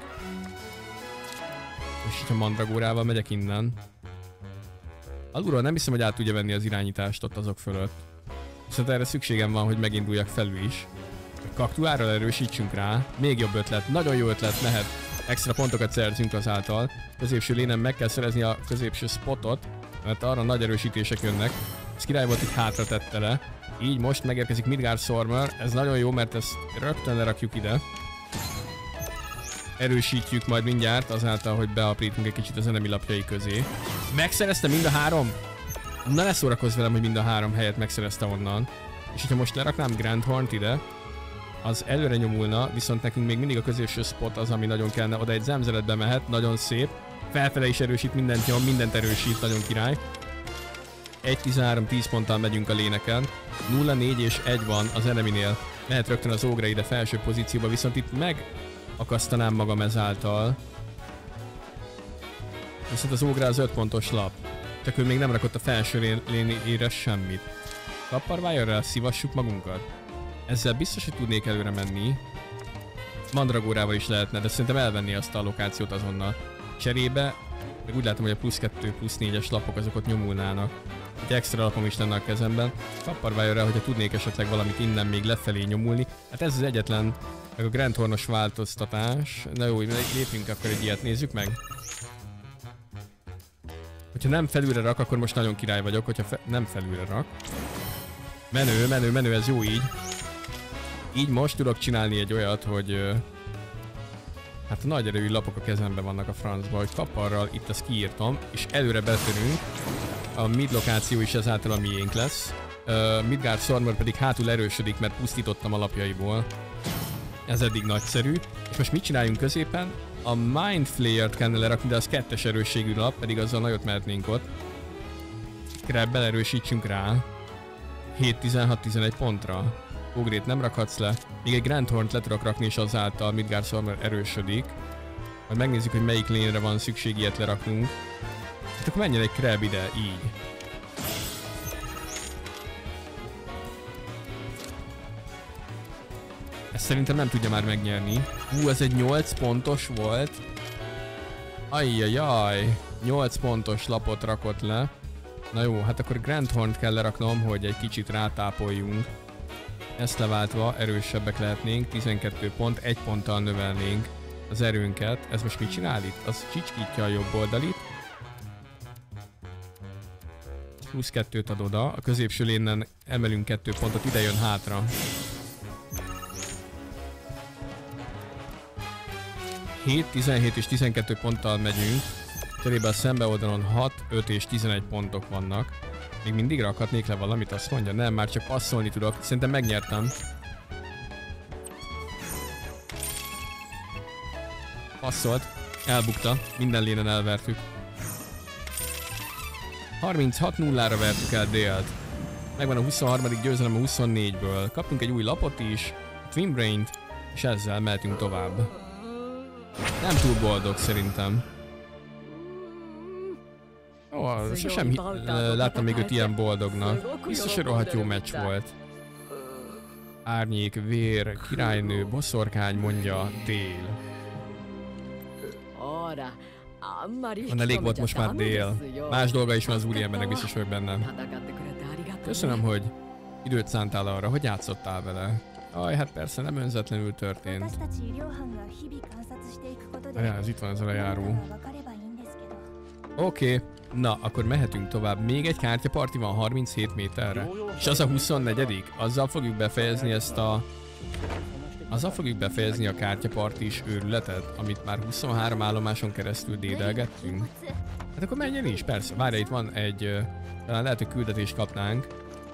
S1: És hogyha Mandragórával megyek innen. Alulról nem hiszem, hogy át tudja venni az irányítást ott azok fölött. Viszont erre szükségem van, hogy meginduljak felül is. Kaktuárral erősítsünk rá. Még jobb ötlet, nagyon jó ötlet, mehet. Extra pontokat szerzünk azáltal. Középső lénen meg kell szerezni a középső spotot, mert arra nagy erősítések jönnek. Ez király volt, hogy hátra tette le. Így most megérkezik Midgardsormr. Ez nagyon jó, mert ezt rögtön lerakjuk ide. Erősítjük majd mindjárt azáltal, hogy beaprítunk egy kicsit az enemi lapjai közé. Megszerezte mind a három? Na ne szórakozz velem, hogy mind a három helyet megszerezte onnan. És hogyha most leraknám Grand Hornt ide, az előre nyomulna, viszont nekünk még mindig a középső spot az, ami nagyon kellene. Oda egy zemzeletbe mehet, nagyon szép. Felfele is erősít, mindent nyom, mindent erősít, nagyon király. egy tizenhárom tíz ponttal megyünk a léneken. nulla négy és egy van az eneminél. Mehet rögtön az ógra ide felső pozícióba, viszont itt meg akasztanám magam ezáltal. Viszont az ógrá az öt pontos lap. Csak ő még nem rakott a felső lénére semmit. Kapparvájorral szívassuk magunkat. Ezzel biztos, hogy tudnék előre menni. Mandragórával is lehetne, de szerintem elvenni azt a lokációt azonnal. Cserébe, meg úgy látom, hogy a plusz kettő, plusz négyes lapok azok ott nyomulnának. Egy extra lapom is lenne a kezemben. Kapparvájorral, hogyha tudnék esetleg valamit innen még lefelé nyomulni. Hát ez az egyetlen, meg a Grand Hornos változtatás. Na jó, lépjünk akkor egy ilyet, nézzük meg. Hogyha nem felülre rak, akkor most nagyon király vagyok, hogyha fe nem felülre rak. Menő, menő, menő, ez jó így. Így most tudok csinálni egy olyat, hogy... Hát a nagy erői lapok a kezemben vannak a francba, hogy kapparral itt azt kiírtam, és előre betörünk. A mid lokáció is ezáltal a miénk lesz. Uh, Midgard Stormer pedig hátul erősödik, mert pusztítottam alapjaiból. Ez eddig nagyszerű. És most mit csináljunk középen? A Mind Flayer-t kellene lerakni, de az kettes erősségű lap, pedig azzal nagyot mehetnénk ott. Crab-bel erősítsünk rá. hét tizenhat tizenegy pontra. Ogrét nem rakhatsz le. Még egy Grand Hornt le tudok rakni, és azáltal Midgard Stormer erősödik. Majd megnézzük, hogy melyik lénre van szükség ilyet leraknunk. Hát akkor menjen egy Crab ide, így. Ezt szerintem nem tudja már megnyerni. Hú, ez egy nyolc pontos volt. Ajjajaj. nyolc pontos lapot rakott le. Na jó, hát akkor Grand Hornt kell leraknom, hogy egy kicsit rátápoljunk. Ezt leváltva erősebbek lehetnénk, tizenkét pont, egy ponttal növelnénk az erőnket. Ez most mit csinál itt? Az csicskítja a jobb oldalit. Plusz kettőt ad oda, a középső lénen emelünk kettő pontot, ide jön hátra. hét, tizenhét és tizenkét ponttal megyünk. Cserébe a szembe oldalon hat, öt és tizenegy pontok vannak. Még mindig rakhatnék le valamit, azt mondja? Nem, már csak passzolni tudok. Szerintem megnyertem. Passzolt. Elbukta. Minden lénen elvertük. harminchat nullára vertük el délt. Megvan a huszonharmadik győzelem a huszonnégyből. Kaptunk egy új lapot is. Twin Brain-t. És ezzel mehetünk tovább. Nem túl boldog szerintem. Ó, oh, sosem láttam még őt ilyen boldognak. Biztos, hogy rohadt jó meccs volt. Árnyék, vér, királynő, boszorkány, mondja, dél. Van elég volt most már dél. Más dolga is van az úriembernek, biztos vagyok benne. Köszönöm, hogy időt szántál arra, hogy játszottál vele. Aj, hát persze, nem önzetlenül történt. Ja, ez itt van ez a lejáró. Oké, okay. Na, akkor mehetünk tovább. Még egy kártyaparti van harminchét méterre. És az a huszonnegyedik Azzal fogjuk befejezni ezt a... Azzal fogjuk befejezni a kártyapartis őrületet, amit már huszonhárom állomáson keresztül dédelgettünk. Hát akkor menjen is, persze. Várja, itt van egy... Talán lehet, hogy küldetést kapnánk.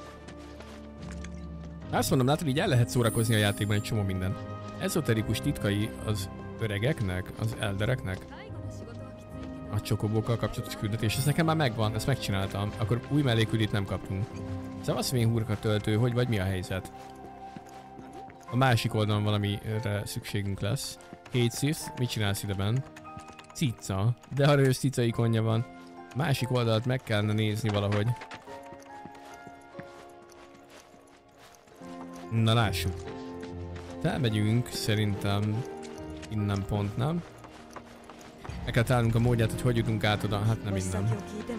S1: Azt mondom, látod, így el lehet szórakozni a játékban egy csomó minden. Ezoterikus titkai az öregeknek, az eldereknek. A csokobókkal kapcsolatos küldetés, ez nekem már megvan, ezt megcsináltam. Akkor új melléküldét nem kaptunk. Szevasz, vén hurka töltő, hogy vagy, mi a helyzet? A másik oldalon valamire szükségünk lesz. Kate Sith, mit csinálsz ideben? Cica, de arra is cica ikonja van. A másik oldalt meg kellene nézni valahogy. Na lássuk. Felmegyünk, szerintem innen pont, nem? Meg kell találnunk a módját, hogy hogy jutunk át oda, hát nem innen.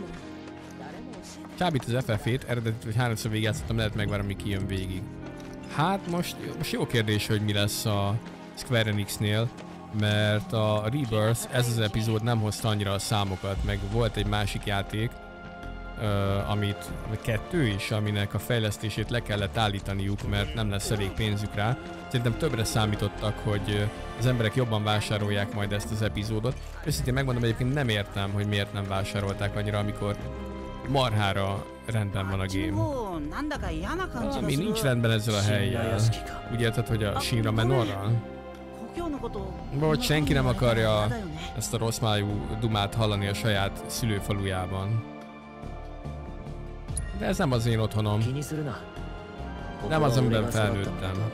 S1: Csábít az ef ef-ét, eredetit, hogy háromszor végigjátszottam, lehet megvárom, amíg kijön végig. Hát most, most jó kérdés, hogy mi lesz a Square Enix-nél, mert a Rebirth, ez az epizód nem hozta annyira a számokat, meg volt egy másik játék, uh, amit, vagy kettő is, aminek a fejlesztését le kellett állítaniuk, mert nem lesz elég pénzük rá. Szerintem többre számítottak, hogy az emberek jobban vásárolják majd ezt az epizódot. Őszintén megmondom, egyébként nem értem, hogy miért nem vásárolták annyira, amikor marhára rendben van a game. Ami nincs rendben ezzel a hellyel. Úgy érted, hogy a Shinra Menorral? Vagy senki nem akarja ezt a rossz májú dumát hallani a saját szülőfalujában. De ez nem az én otthonom. Nem az, amiben felnőttem.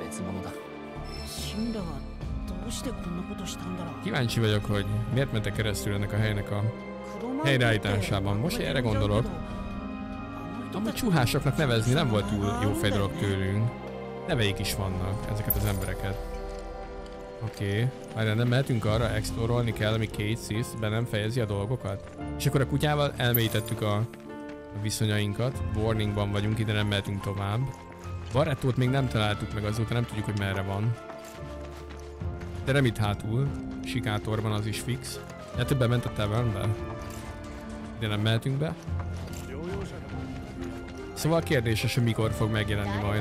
S1: Kíváncsi vagyok, hogy miért mentek keresztül ennek a helynek a helyreállításában. Most erre gondolok. Amúgy csuhásoknak nevezni nem volt túl jó fej dolog tőlünk. Neveik is vannak ezeket az embereket. Oké, okay. Várjál, nem mehetünk arra, explorolni kell, ami Cait Sith be nem fejezi a dolgokat? És akkor a kutyával elmélyítettük a, a viszonyainkat. Warningban vagyunk, ide nem mehetünk tovább. Barrettót még nem találtuk meg, azóta nem tudjuk, hogy merre van. De nem itt hátul, sikátorban az is fix. Ja, többen ment a tavernbe. Ide nem mehetünk be. Szóval kérdéses, hogy mikor fog megjelenni majd.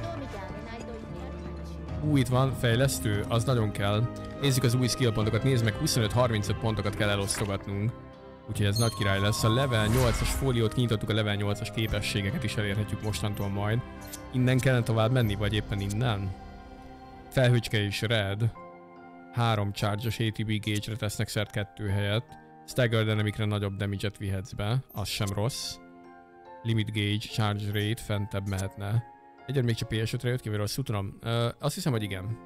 S1: Ú, itt van fejlesztő, az nagyon kell. Nézzük az új skill pontokat, nézd meg, huszonöt-harmincöt pontokat kell elosztogatnunk. Úgyhogy ez nagy király lesz. A level nyolcas fóliót kinyitottuk, a level nyolcas képességeket is elérhetjük mostantól majd. Innen kellene tovább menni, vagy éppen innen? Felhőcske és red. Három charge-os á té bé gauge-re tesznek szert kettő helyett. Stagger dynamicre nagyobb damage-et vihetsz be, az sem rossz. Limit gauge, charge rate, fentebb mehetne. Egyre még csak pé es ötre jött ki, vagy rosszul tudom. Uh, azt hiszem, hogy igen.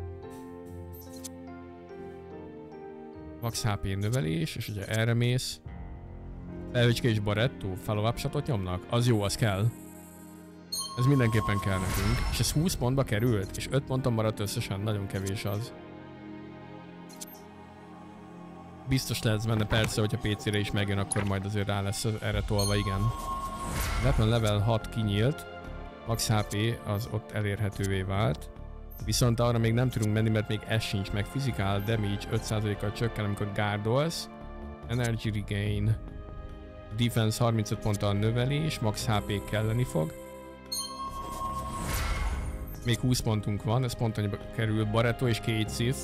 S1: Max há pé növelés, és ugye erre mész. Felhőcske és Barretto, follow-up shotot nyomnak? Az jó, az kell. Ez mindenképpen kell nekünk. És ez húsz pontba került, és öt ponton maradt összesen, nagyon kevés az. Biztos lesz benne, persze, hogyha pé cére is megjön, akkor majd azért rá lesz erre tolva, igen. Weapon level hat kinyílt, max há pé az ott elérhetővé vált. Viszont arra még nem tudunk menni, mert még ez sincs meg. Physical damage öt százalékkal csökken, amikor guardolsz. Energy regain. Defense harmincöt ponttal növelés, max há pé kelleni fog. Még húsz pontunk van, ez pont annyiba kerül. Barretto és Cait Sith.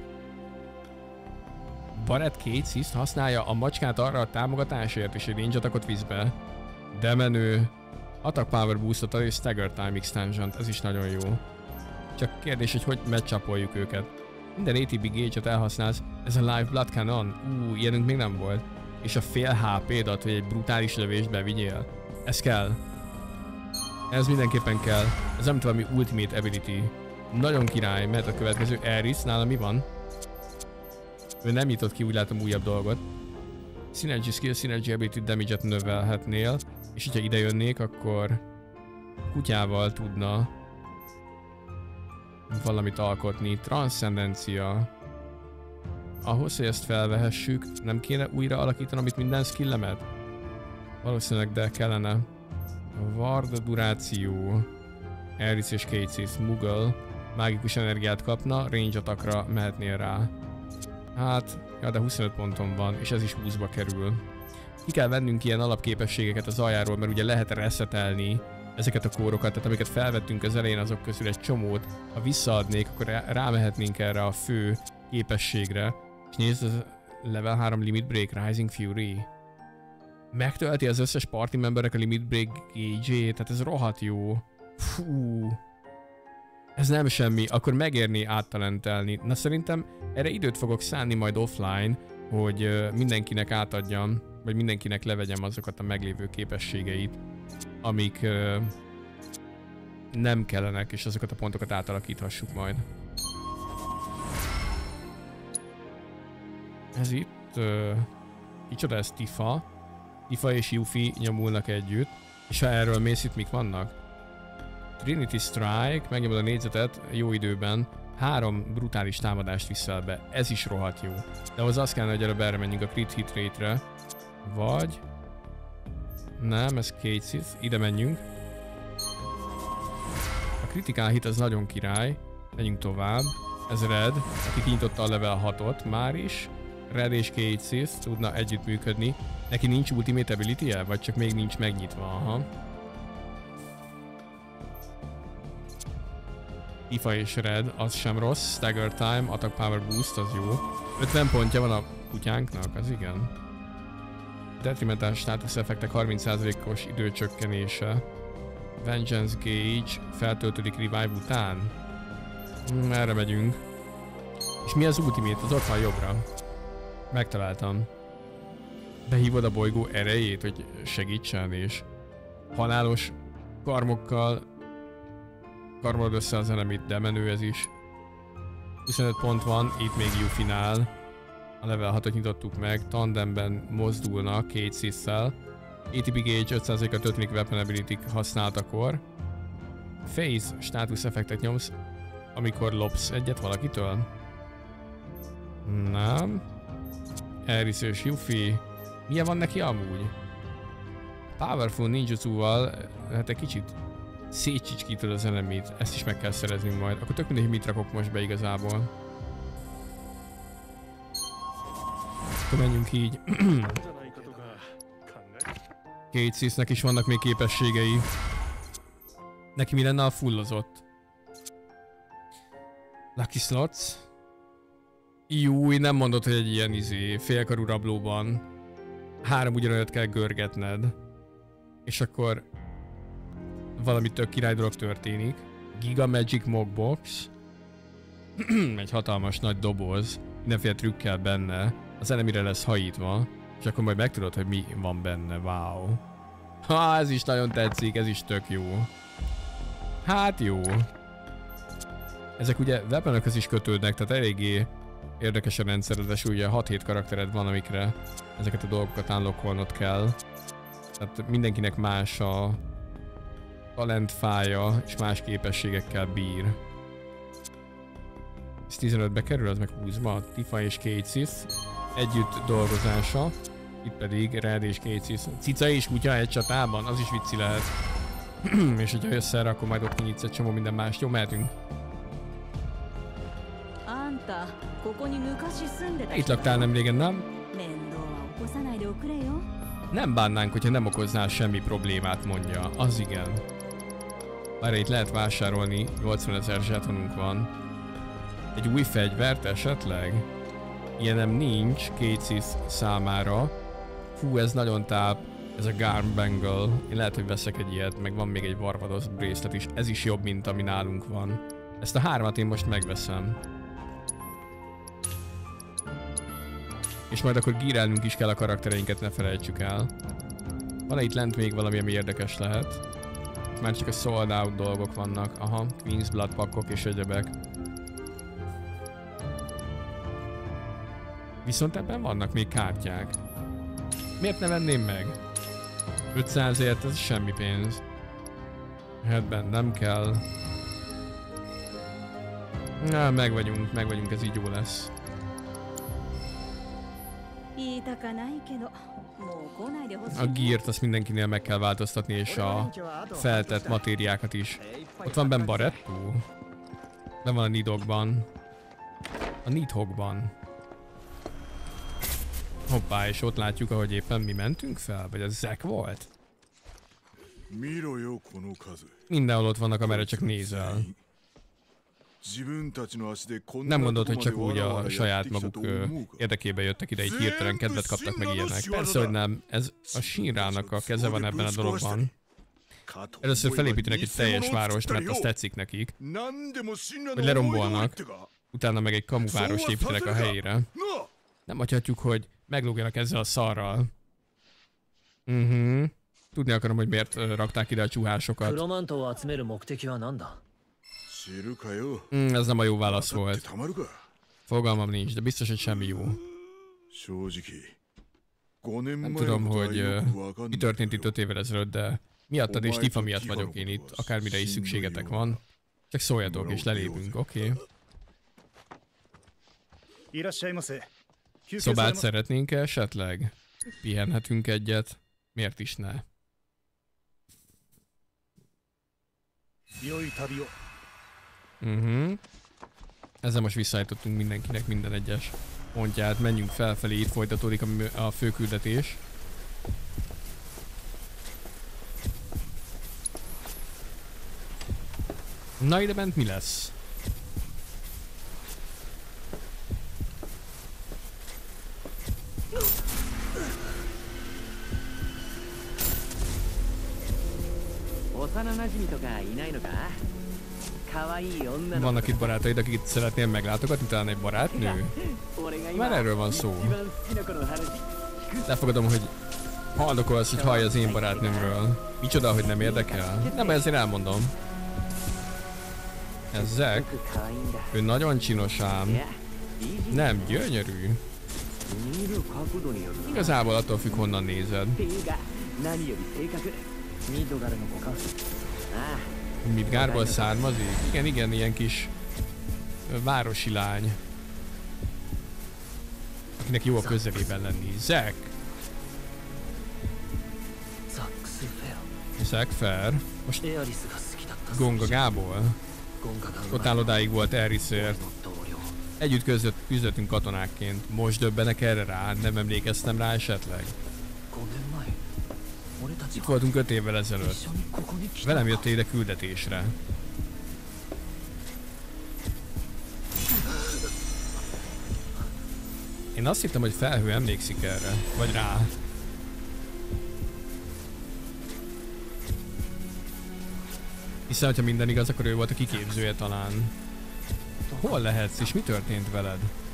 S1: Barrett Cait Sith használja a macskát arra a támogatásért, és egy range attackot visz be. De menő. Attack power boostot ad és stagger time extension, ez is nagyon jó. Csak kérdés, hogy hogy match-upoljuk őket. Minden á té bé gauge-ot elhasználsz, ez a live blood cannon, ú, ilyenünk még nem volt. És a fél há pé-dat, hogy egy brutális lövést bevigyél. Ez kell. Ez mindenképpen kell. Ez nem valami ultimate ability. Nagyon király, mert a következő Aerys, nála mi van? Ő nem nyitott ki, úgy látom, újabb dolgot. Synergy skill, synergy ability damage-et növelhetnél, és hogyha ide jönnék, akkor kutyával tudna valamit alkotni. Transzendencia. Ahhoz, hogy ezt felvehessük, nem kéne újra alakítanom itt minden skillemet? Valószínűleg, de kellene. Ward duráció. Aerys és Cait Sith, Moogle. Mágikus energiát kapna, range attackra mehetnél rá. Hát, ja, de huszonöt ponton van, és ez is húszba kerül. Ki kell vennünk ilyen alapképességeket az aljáról, mert ugye lehet reszetelni ezeket a kórokat, tehát amiket felvettünk az elején, azok közül egy csomót, ha visszaadnék, akkor rámehetnénk erre a fő képességre. És nézd, az level három Limit Break, Rising Fury. Megtölti az összes party memberek a Limit Break gauge-ét, tehát ez rohadt jó. Fú. Ez nem semmi, akkor megérni áttalentelni. Na szerintem erre időt fogok szánni majd offline, hogy mindenkinek átadjam, vagy mindenkinek levegyem azokat a meglévő képességeit, amik uh, nem kellenek, és azokat a pontokat átalakíthassuk majd. Ez itt... Uh, kicsoda ez Tifa. Tifa és Yuffie nyomulnak együtt. És ha erről mész, itt mik vannak? Trinity Strike, megnyomod a négyzetet jó időben. Három brutális támadást viszel be. Ez is rohadt jó. De ahhoz azt kellene, hogy előbb erre menjünk a crit hit rate-re. Vagy... Nem, ez Cait Sith. Ide menjünk. A critical hit az nagyon király. Menjünk tovább. Ez Red, aki kinyitotta a level hatot már is. Red és Cait Sith tudna együttműködni. Neki nincs ultimate ability-je? Vagy csak még nincs megnyitva? Aha. Tifa és Red, az sem rossz. Stagger time, attack power boost, az jó. ötven pontja van a kutyánknak, az igen. Detrimentális státusz effektek harminc százalékos időcsökkenése. Vengeance gauge feltöltődik revive után. Hmm, erre megyünk. És mi az ultimate? Az ott van jobbra. Megtaláltam. Behívod a bolygó erejét, hogy segítsen, és halálos karmokkal karmolod össze az enemit, de menő ez is. huszonöt pont van, itt még Yuffie-nál. A level hatot nyitottuk meg, tandemben mozdulnak két szisszel. á té pé Gauge öt százalékkal történik weapon ability használtakor. Phase státusz effektet nyomsz, amikor lopsz egyet valakitől. Nem. Eris és Yuffie. Milyen van neki amúgy? Powerful ninjutsuval, hát egy kicsit szétcsicskítod az enemit. Ezt is meg kell szereznünk majd. Akkor tök mindegy, hogy mit rakok most be igazából. Akkor menjünk így. Két Sisnek is vannak még képességei. Neki mi lenne a fullozott? Lucky Slots? Júj, nem mondod, hogy egy ilyen izé, félkarú rablóban három ugyanolyat kell görgetned. És akkor valami tök király dolog történik. Giga Magic Mogbox. Egy hatalmas nagy doboz. Mindenféle trükkel benne. Az enemire lesz hajítva. És akkor majd megtudod, hogy mi van benne. Wow. Ha, ez is nagyon tetszik, ez is tök jó. Hát jó. Ezek ugye weaponökhöz is kötődnek, tehát eléggé érdekes a rendszered, és ugye hat-hét karaktered van, amikre ezeket a dolgokat unlockolnod kell. Tehát mindenkinek más a talentfája, és más képességekkel bír. Ez tizenötbe kerül, az meg húszba. Tifa és Kate Sith együtt dolgozása. Itt pedig Red és Kate Sith. Cica és kutya egy csatában, az is vicci lehet. És hogyha jössz erre, akkor majd ott kinyitsz egy csomó minden mást. Jó, mehetünk. Itt laktál nem régen, nem? Nem bánnánk, hogyha nem okoznál semmi problémát, mondja. Az igen. Már itt lehet vásárolni, nyolcvanezer zsetonunk van. Egy új fegyvert esetleg? Ilyenem nincs, Kate Sith számára. Fú, ez nagyon táp. Ez a Garm Bangle. Én lehet, hogy veszek egy ilyet, meg van még egy Barbados bracelet is. Ez is jobb, mint ami nálunk van. Ezt a hármat én most megveszem. És majd akkor gírálnunk is kell a karaktereinket, ne felejtsük el. Van-e itt lent még valami, ami érdekes lehet? Már csak a sold out dolgok vannak. Aha, Queen's Blood pakkok és egyebek. Viszont ebben vannak még kártyák. Miért ne venném meg? ötszázért, ez semmi pénz. Ebben nem kell. Na, meg vagyunk, meg vagyunk, ez így jó lesz. A geart azt mindenkinél meg kell változtatni, és a feltett matériákat is. Ott van benn Barretto. Ben van a Nidhogban. A Nidhogban. Hoppá, és ott látjuk, ahogy éppen mi mentünk fel? Vagy ez Zack volt? Mindenhol ott vannak, amerre csak nézel. Nem gondolod, hogy csak úgy a saját maguk ö, érdekébe jöttek ide, így hirtelen kedvet kaptak meg ilyenek. Persze, hogy nem. Ez a Shinrának a keze van ebben a dologban. Először felépítenek egy teljes várost, mert azt tetszik nekik. Hogy lerombolnak. Utána meg egy kamuvárost építenek a helyére. Nem hagyhatjuk, hogy meglógjanak ezzel a szarral. Mhm. Uh-huh. Tudni akarom, hogy miért uh, rakták ide a csuhásokat. Mm, ez nem a jó válasz volt. Fogalmam nincs, de biztos, hogy semmi jó. Nem tudom, hogy uh, mi történt itt öt évvel ezelőtt, de miattad és Tifa miatt vagyok én itt. Akármire is szükségetek van. Csak szóljatok és lelépünk, oké? Okay? Szobát szeretnénk esetleg? Pihenhetünk egyet? Miért is ne? Uh-huh. Ezzel most visszaállítottunk mindenkinek minden egyes pontját. Menjünk felfelé, itt folytatódik a, a főküldetés. Na, ide bent mi lesz? Vannak itt barátaid, akik szeretnél meglátogatni, talán egy barátnő? Már erről van szó. Lefogadom, hogy haldokolsz, hogy hallj az én barátnőmről. Micsoda, hogy nem érdekel? Nem, ezért elmondom. Ez Zack. Ő nagyon csinos ám. Nem, gyönyörű. Igazából attól függ, honnan nézed. Midgardból származik? Igen, igen, ilyen kis városi lány. Akinek jó a közelében lenni. Zack! Zack Fair. Most Gonga Gábor. Ott áll odáig volt Erisért. Együtt között küzdöttünk katonákként. Most döbbenek erre rá? Nem emlékeztem rá esetleg? Itt voltunk öt évvel ezelőtt. Velem jött ide küldetésre. Én azt hittem, hogy Felhő emlékszik erre. Vagy rá. Hiszen, hogyha minden igaz, akkor ő volt a kiképzője talán. Hol lehetsz, és mi történt veled?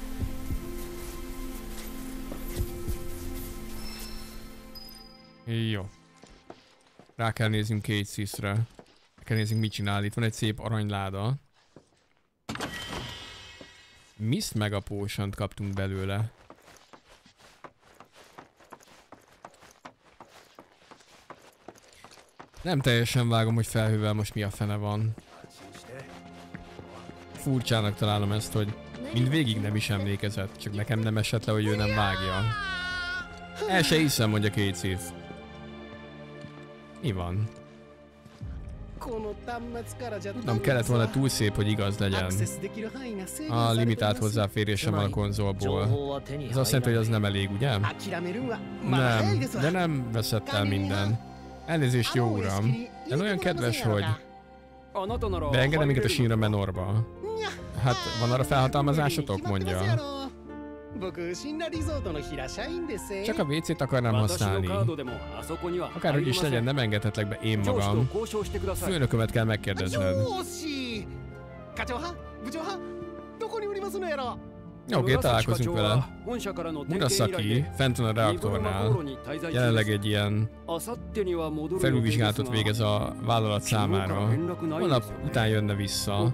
S1: Jó. Rá kell néznünk Catesisre. Rá kell néznünk, mit csinál. Itt van egy szép aranyláda. Mist Mega Potion-t kaptunk belőle. Nem teljesen vágom, hogy Felhővel most mi a fene van. Furcsának találom ezt, hogy mindvégig nem is emlékezett, csak nekem nem esett le, hogy ő nem vágja. El se hiszem, mondja Catesis. Mi van? Nem kellett volna túl szép, hogy igaz legyen. A limitált hozzáférésem van a konzolból. Ez azt jelenti, hogy az nem elég, ugye? Nem, de nem veszett el minden. Elnézést, jó uram. De olyan kedves, hogy beengedem minket a Shinra Menorba. Hát, van arra felhatalmazásotok, mondja. Csak a vécét akarnám használni. Akárhogy is legyen, nem engedhetlek be én magam. Főnökömet kell megkérdezned. Oké, okay, találkozunk vele. Murasaki fent van a reaktornál. Jelenleg egy ilyen felülvizsgálatot végez a vállalat számára. Holnap után jönne vissza.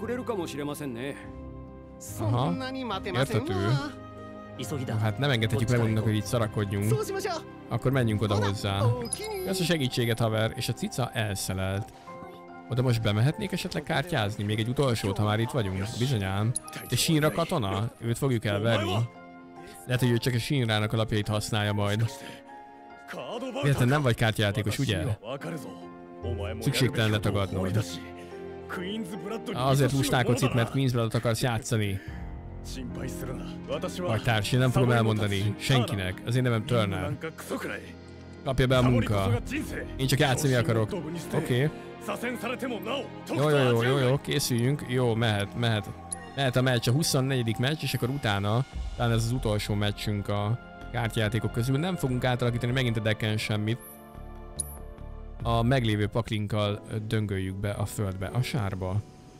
S1: Aha, értető. Hát nem engedhetjük meg magunknak, hogy így szarakodjunk. Akkor menjünk oda hozzá. Kösz a segítséget, haver, és a cica elszelelt. Oda most bemehetnék esetleg kártyázni? Még egy utolsót, ha már itt vagyunk? Bizonyám. De Shinra katona? Őt fogjuk elverni. Lehet, hogy ő csak a Shinrának alapjait használja majd. Érted, nem vagy kártyajátékos, ugye? Szükségtelen letagadnod. Azért lustálkodsz itt, mert Queen's Bloodot akarsz játszani. Vagy társ, én nem fogom elmondani. Senkinek. Az én nevem Turner. Kapja be a munka. Én csak játszani akarok. Oké. Okay. Jó, jó, jó, jó, jó, készüljünk. Jó, mehet, mehet. Mehet a meccs, a huszonnegyedik meccs, és akkor utána, talán ez az utolsó meccsünk a kártyajátékok közül. Nem fogunk átalakítani megint a decken semmit. A meglévő paklinkkal döngöljük be a földbe, a sárba.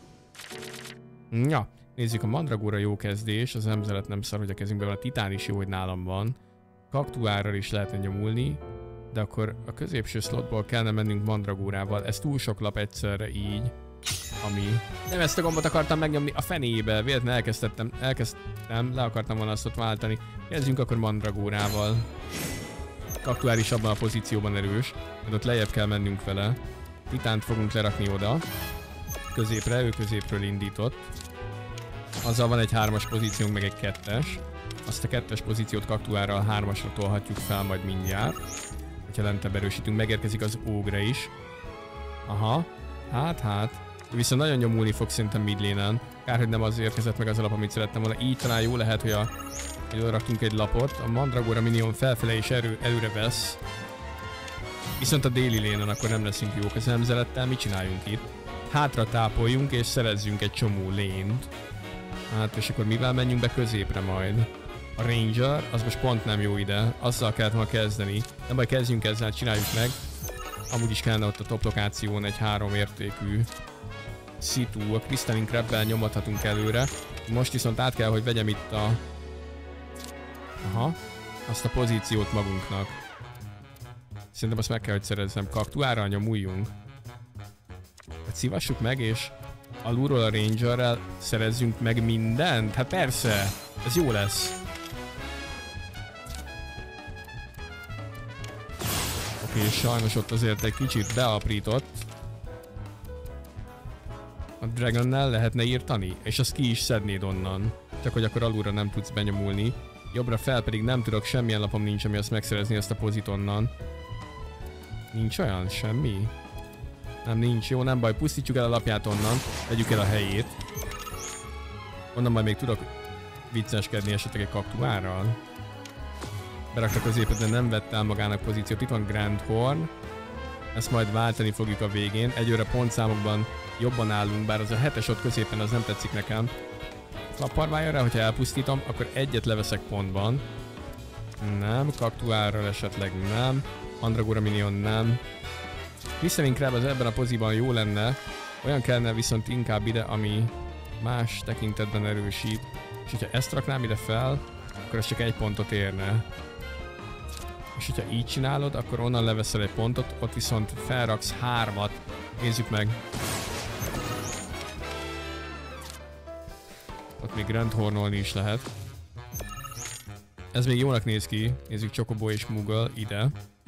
S1: Ja, nézzük, a Mandragora jó kezdés, az emzelet nem szar, hogy a kezünkben van, a titán is jó, hogy nálam van. Kaktuárral is lehetne nyomulni. De akkor a középső slotból kellene mennünk Mandragórával. Ez túl sok lap egyszerre így. Ami... Nem ezt a gombot akartam megnyomni a fenébe. Véletlenül elkezdtem, elkezdtem, le akartam volna azt ott váltani. Kezdjünk akkor Mandragórával. Kaktuár is abban a pozícióban erős, mert ott lejjebb kell mennünk vele. Titánt fogunk lerakni oda. Középre, ő középről indított. Azzal van egy hármas pozíciónk, meg egy kettes. Azt a kettes pozíciót Kaktuárral hármasra tolhatjuk fel majd mindjárt. Ha lentebb erősítünk, megérkezik az ógre is. Aha, hát hát. Viszont nagyon nyomulni fog szerintem midlénen. Kár, hogy nem az érkezett meg az alap, amit szerettem volna. Így talán jó lehet, hogy, a, hogy oda raktunk egy lapot. A Mandragora minion felfele és erő, előre vesz. Viszont a déli lénen akkor nem leszünk jók az emzelettel. Mit csináljunk itt? Hátra tápoljunk és szerezzünk egy csomó lént. Hát és akkor mivel menjünk be középre majd? A Ranger, az most pont nem jó ide, azzal kellett volna kezdeni. Nem baj, kezdjünk ezzel, csináljuk meg. Amúgy is kellene ott a top lokáción egy három értékű szitu. A Crystalline Crab-bel nyomathatunk előre. Most viszont át kell, hogy vegyem itt a... Aha, azt a pozíciót magunknak. Szerintem azt meg kell, hogy szerezzem. Kaktuárral nyomuljunk. Hát szívassuk meg, és alulról a Rangerrel szerezzünk meg mindent? Hát persze, ez jó lesz. és sajnos ott azért egy kicsit beaprított. A Dragonnel lehetne írtani, és azt ki is szednéd onnan. Csak hogy akkor alulra nem tudsz benyomulni. Jobbra fel pedig nem tudok, semmilyen lapom nincs, ami azt megszerezni, azt a pozit onnan. Nincs olyan? Semmi? Nem, nincs. Jó, nem baj, pusztítsuk el a lapját onnan, vegyük el a helyét. Onnan majd még tudok vicceskedni esetleg egy kaktuárral. Berakta középet, de nem vette el magának pozíciót. Itt van Grand Horn. Ezt majd váltani fogjuk a végén. Egyőre pontszámokban jobban állunk, bár az a hetes ott középen az nem tetszik nekem. Klapparvájára, hogyha elpusztítom, akkor egyet leveszek pontban. Nem, kaktuárral esetleg nem. Mandragora Minion nem. Visszavinc Crab az ebben a poziban jó lenne. Olyan kellene viszont inkább ide, ami más tekintetben erősít. És hogyha ezt raknám ide fel, akkor ez csak egy pontot érne. És hogyha így csinálod, akkor onnan leveszel egy pontot, ott viszont felraksz hármat. Nézzük meg. Ott még Grand Hornolni is lehet. Ez még jónak néz ki. Nézzük Chocobo és Moogle ide.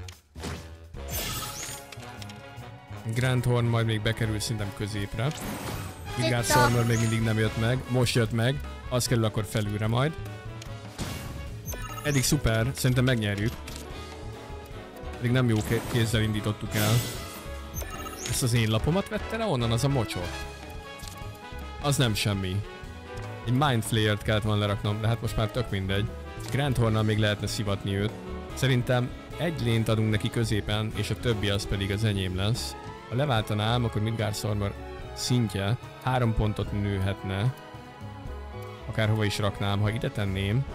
S1: Grand Horn majd még bekerül szintem középre. Midgard Stormer még mindig nem jött meg. Most jött meg. Az kerül akkor felülre majd. Eddig szuper. Szerintem megnyerjük. Eddig nem jó kézzel indítottuk el. Ezt az én lapomat vette le onnan az a mocsot. Az nem semmi. Egy Mind Flayer-t kellett volna leraknom, de hát most már tök mindegy. Grand Hornnal még lehetne szivatni őt. Szerintem egy lént adunk neki középen, és a többi az pedig az enyém lesz. Ha leváltanám, akkor Midgard Stormer szintje három pontot nőhetne. Akárhova is raknám, ha ide tenném.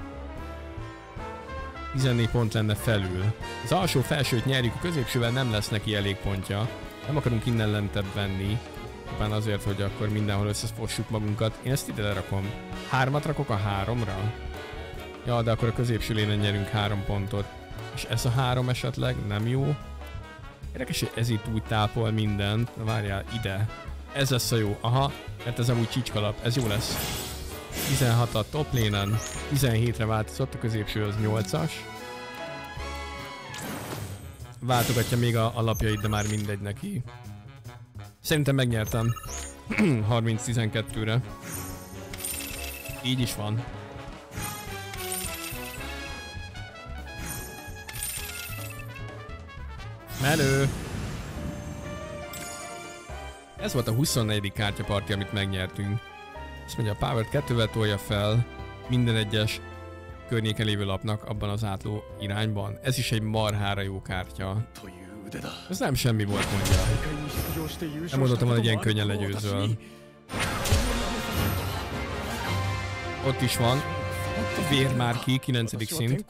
S1: tizennégy pont lenne felül. Az alsó felsőt nyerjük, a középsővel nem lesz neki elég pontja. Nem akarunk innen lentebb venni. Éppen azért, hogy akkor mindenhol összefossuk magunkat. Én ezt ide lerakom. Hármat rakok a háromra? Ja, de akkor a középső lénen nyerünk három pontot. És ez a három esetleg nem jó. Érdekes, hogy ez itt úgy tápol mindent. Na várjál, ide. Ez lesz a jó. Aha, mert ez amúgy csicskalap. Ez jó lesz. tizenhat a top lénen. tizenhétre változott, a középső az nyolcas. Váltogatja még a, a lapjait, de már mindegy neki. Szerintem megnyertem. harminc tizenkettőre. Így is van. Menő! Ez volt a huszonnegyedik kártyaparti, amit megnyertünk. Azt mondja, a Power-t kettővel tolja fel minden egyes környéken lévő lapnak abban az átló irányban. Ez is egy marhára jó kártya. Ez nem semmi volt, mondja. Nem mondottam, hogy ilyen könnyen legyőzöl. Ott is van. Vérmárki, kilencedik szint.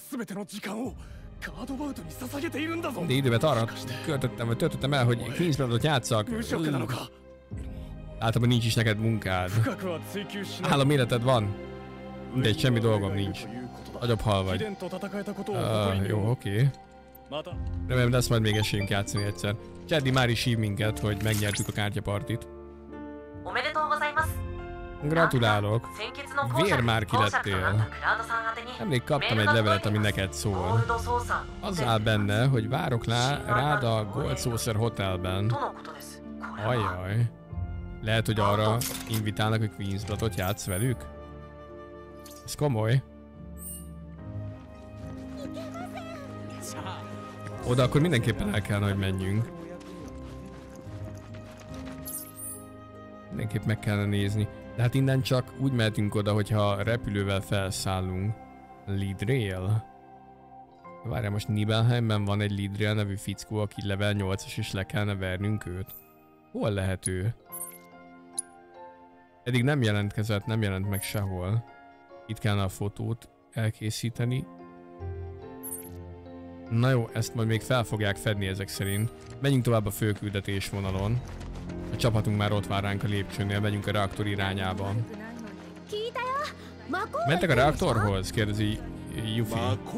S1: De időben arra költöttem, vagy töltöttem el, hogy Queensbloodot játsszak. Általában nincs is neked munkád. Állam életed van. De semmi dolgom nincs. Nagyobb hal vagy. Uh, jó, oké. Okay. Remélem, lesz majd még esélyünk játszani egyszer. Cseddi már is hív minket, hogy megnyertük a kártyapartit. Gratulálok. Vérmárki lettél. Nemrég kaptam egy levelet, ami neked szól. Az áll benne, hogy várok lá, rád a Gold Saucer Hotelben. Ajjaj. Lehet, hogy arra invitálnak, hogy Queensbloodot játsz velük? Ez komoly. Oda akkor mindenképpen el kellene, hogy menjünk. Mindenképp meg kellene nézni. De hát innen csak úgy mehetünk oda, hogyha repülővel felszállunk. Lead Rail. Várjál, most Nibelheimben van egy Lead Rail nevű fickó, aki level nyolcas és le kellene vernünk őt. Hol lehet ő? Eddig nem jelentkezett, nem jelent meg sehol. Itt kellene a fotót elkészíteni. Na jó, ezt majd még fel fogják fedni ezek szerint. Menjünk tovább a főküldetés vonalon. A csapatunk már ott vár ránk a lépcsőnél, megyünk a reaktor irányába. Mentek a reaktorhoz? Kérdezi Yuffie.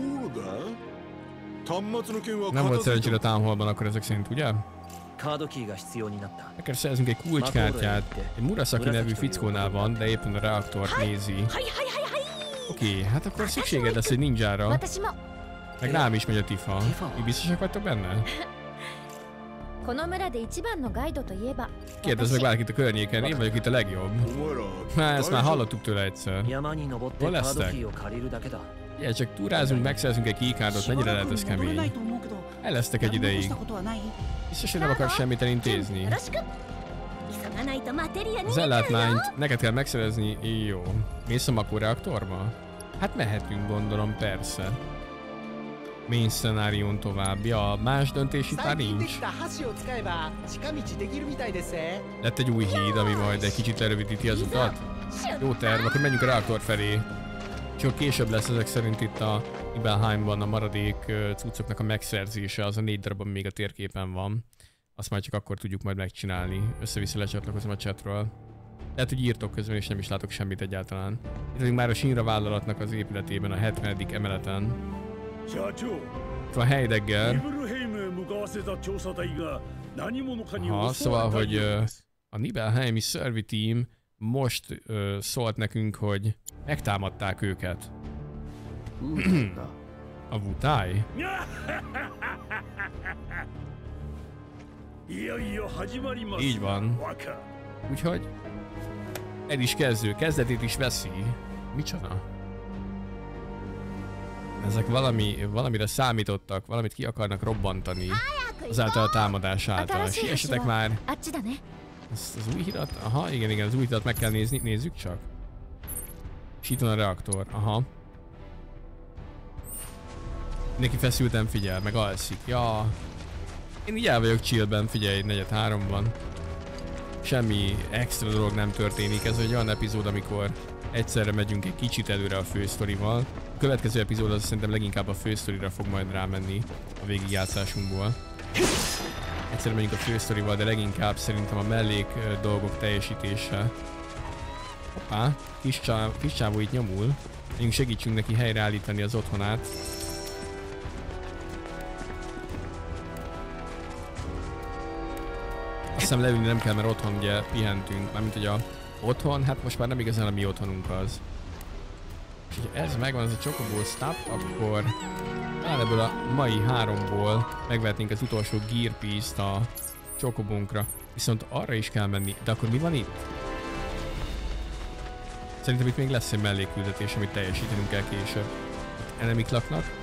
S1: Nem volt szerencsére a Town Hallban akkor ezek szerint, ugye? Neked szerzünk egy kulcskártyát. Egy Murasaki nevű fickónál van, de éppen a reaktort nézi. Oké, okay, hát akkor szükséged lesz egy ninjára. Meg rám is megy a Tifa. Mi biztosak vagytok benne? Kérdezz meg bárkit a környéken, én vagyok itt a legjobb. Már ezt már hallottuk tőle egyszer. Hol lesztek? Ugye, csak túrázunk, megszerzünk egy keycardot, mennyire lehet ez kemény? El lesztek egy ideig. Biztos, hogy nem akar semmit elintézni. Az ellátmányt neked kell megszerezni, jó. Mész a Mako reaktorba? Hát mehetünk, gondolom, persze. Main szenárión tovább. Ja, más döntés itt már nincs. Lett egy új híd, ami majd egy kicsit lerövidíti az utat. Jó terv, akkor menjünk a reaktor felé. Csak később lesz ezek szerint itt a Nibelheimban a maradék cuccoknak a megszerzése, az a négy darabban még a térképen van. Azt majd csak akkor tudjuk majd megcsinálni. Össze-vissza lecsatlakozom a chatről. Lehet, hogy írtok közben és nem is látok semmit egyáltalán. Itt vagyunk már a Shinra vállalatnak az épületében, a hetvenedik emeleten. Itt van Heidegger. Aha, szóval, hogy uh, a Nibelheimi Survey Team most uh, szólt nekünk, hogy megtámadták őket. A Wutai? Így van. Úgyhogy el is kezdő, kezdetét is veszi. Micsoda? Ezek valami, valamire számítottak, valamit ki akarnak robbantani azáltal a támadás által. Siessetek már! Ez az új hidat? Aha, igen, igen, az új hidat meg kell nézni, nézzük csak. És itt van a reaktor, aha. Mindenki feszülten figyel, meg alszik, ja. Én így el vagyok chillben, figyelj, negyed háromban. Semmi extra dolog nem történik, ez egy olyan epizód, amikor egyszerre megyünk egy kicsit előre a fősztorival. A következő epizód az szerintem leginkább a fősztorira fog majd rámenni a végigjátszásunkból. Egyszerre megyünk a fősztorival, de leginkább szerintem a mellék dolgok teljesítése. Hoppá, kis, csá, kis csávó itt nyomul. Menjünk, segítsünk neki helyreállítani az otthonát. Azt hiszem leülni nem kell, mert otthon ugye pihentünk, mármint hogy a otthon, hát most már nem igazán a mi otthonunk az. És hogyha ez megvan, ez a Chocobo Stop, akkor talán ebből a mai háromból megvehetnénk az utolsó Gear Piece-t a Chocobunkra. Viszont arra is kell menni, de akkor mi van itt? Szerintem itt még lesz egy mellékküldetés, amit teljesítenünk kell később. Itt enemik laknak.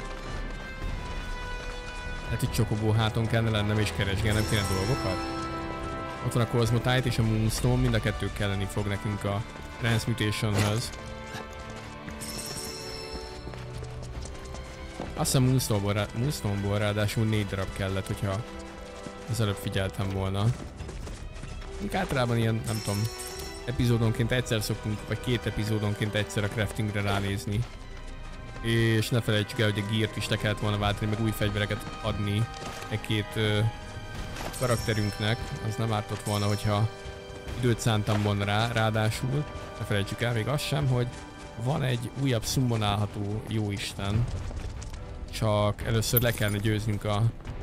S1: Hát itt Chocobo háton kellene lennem és keresgélnem kéne dolgokat. Ott van a Cosmotite és a Moonstone, mind a kettő kelleni fog nekünk a Transmutationhöz. Azt hiszem Moonstone-ból, rá, Moonstone-ból ráadásul négy darab kellett, hogyha az előbb figyeltem volna. Mink általában ilyen, nem tudom, epizódonként egyszer szoktunk, vagy két epizódonként egyszer a craftingre ránézni. És ne felejtsük el, hogy a geart is le kellett volna váltani, meg új fegyvereket adni egy-két uh, karakterünknek. Az nem ártott volna, hogyha időt szántam volna rá, ráadásul. Ne felejtsük el még azt sem, hogy van egy újabb szummonálható jóisten. Csak először le kellene győznünk a...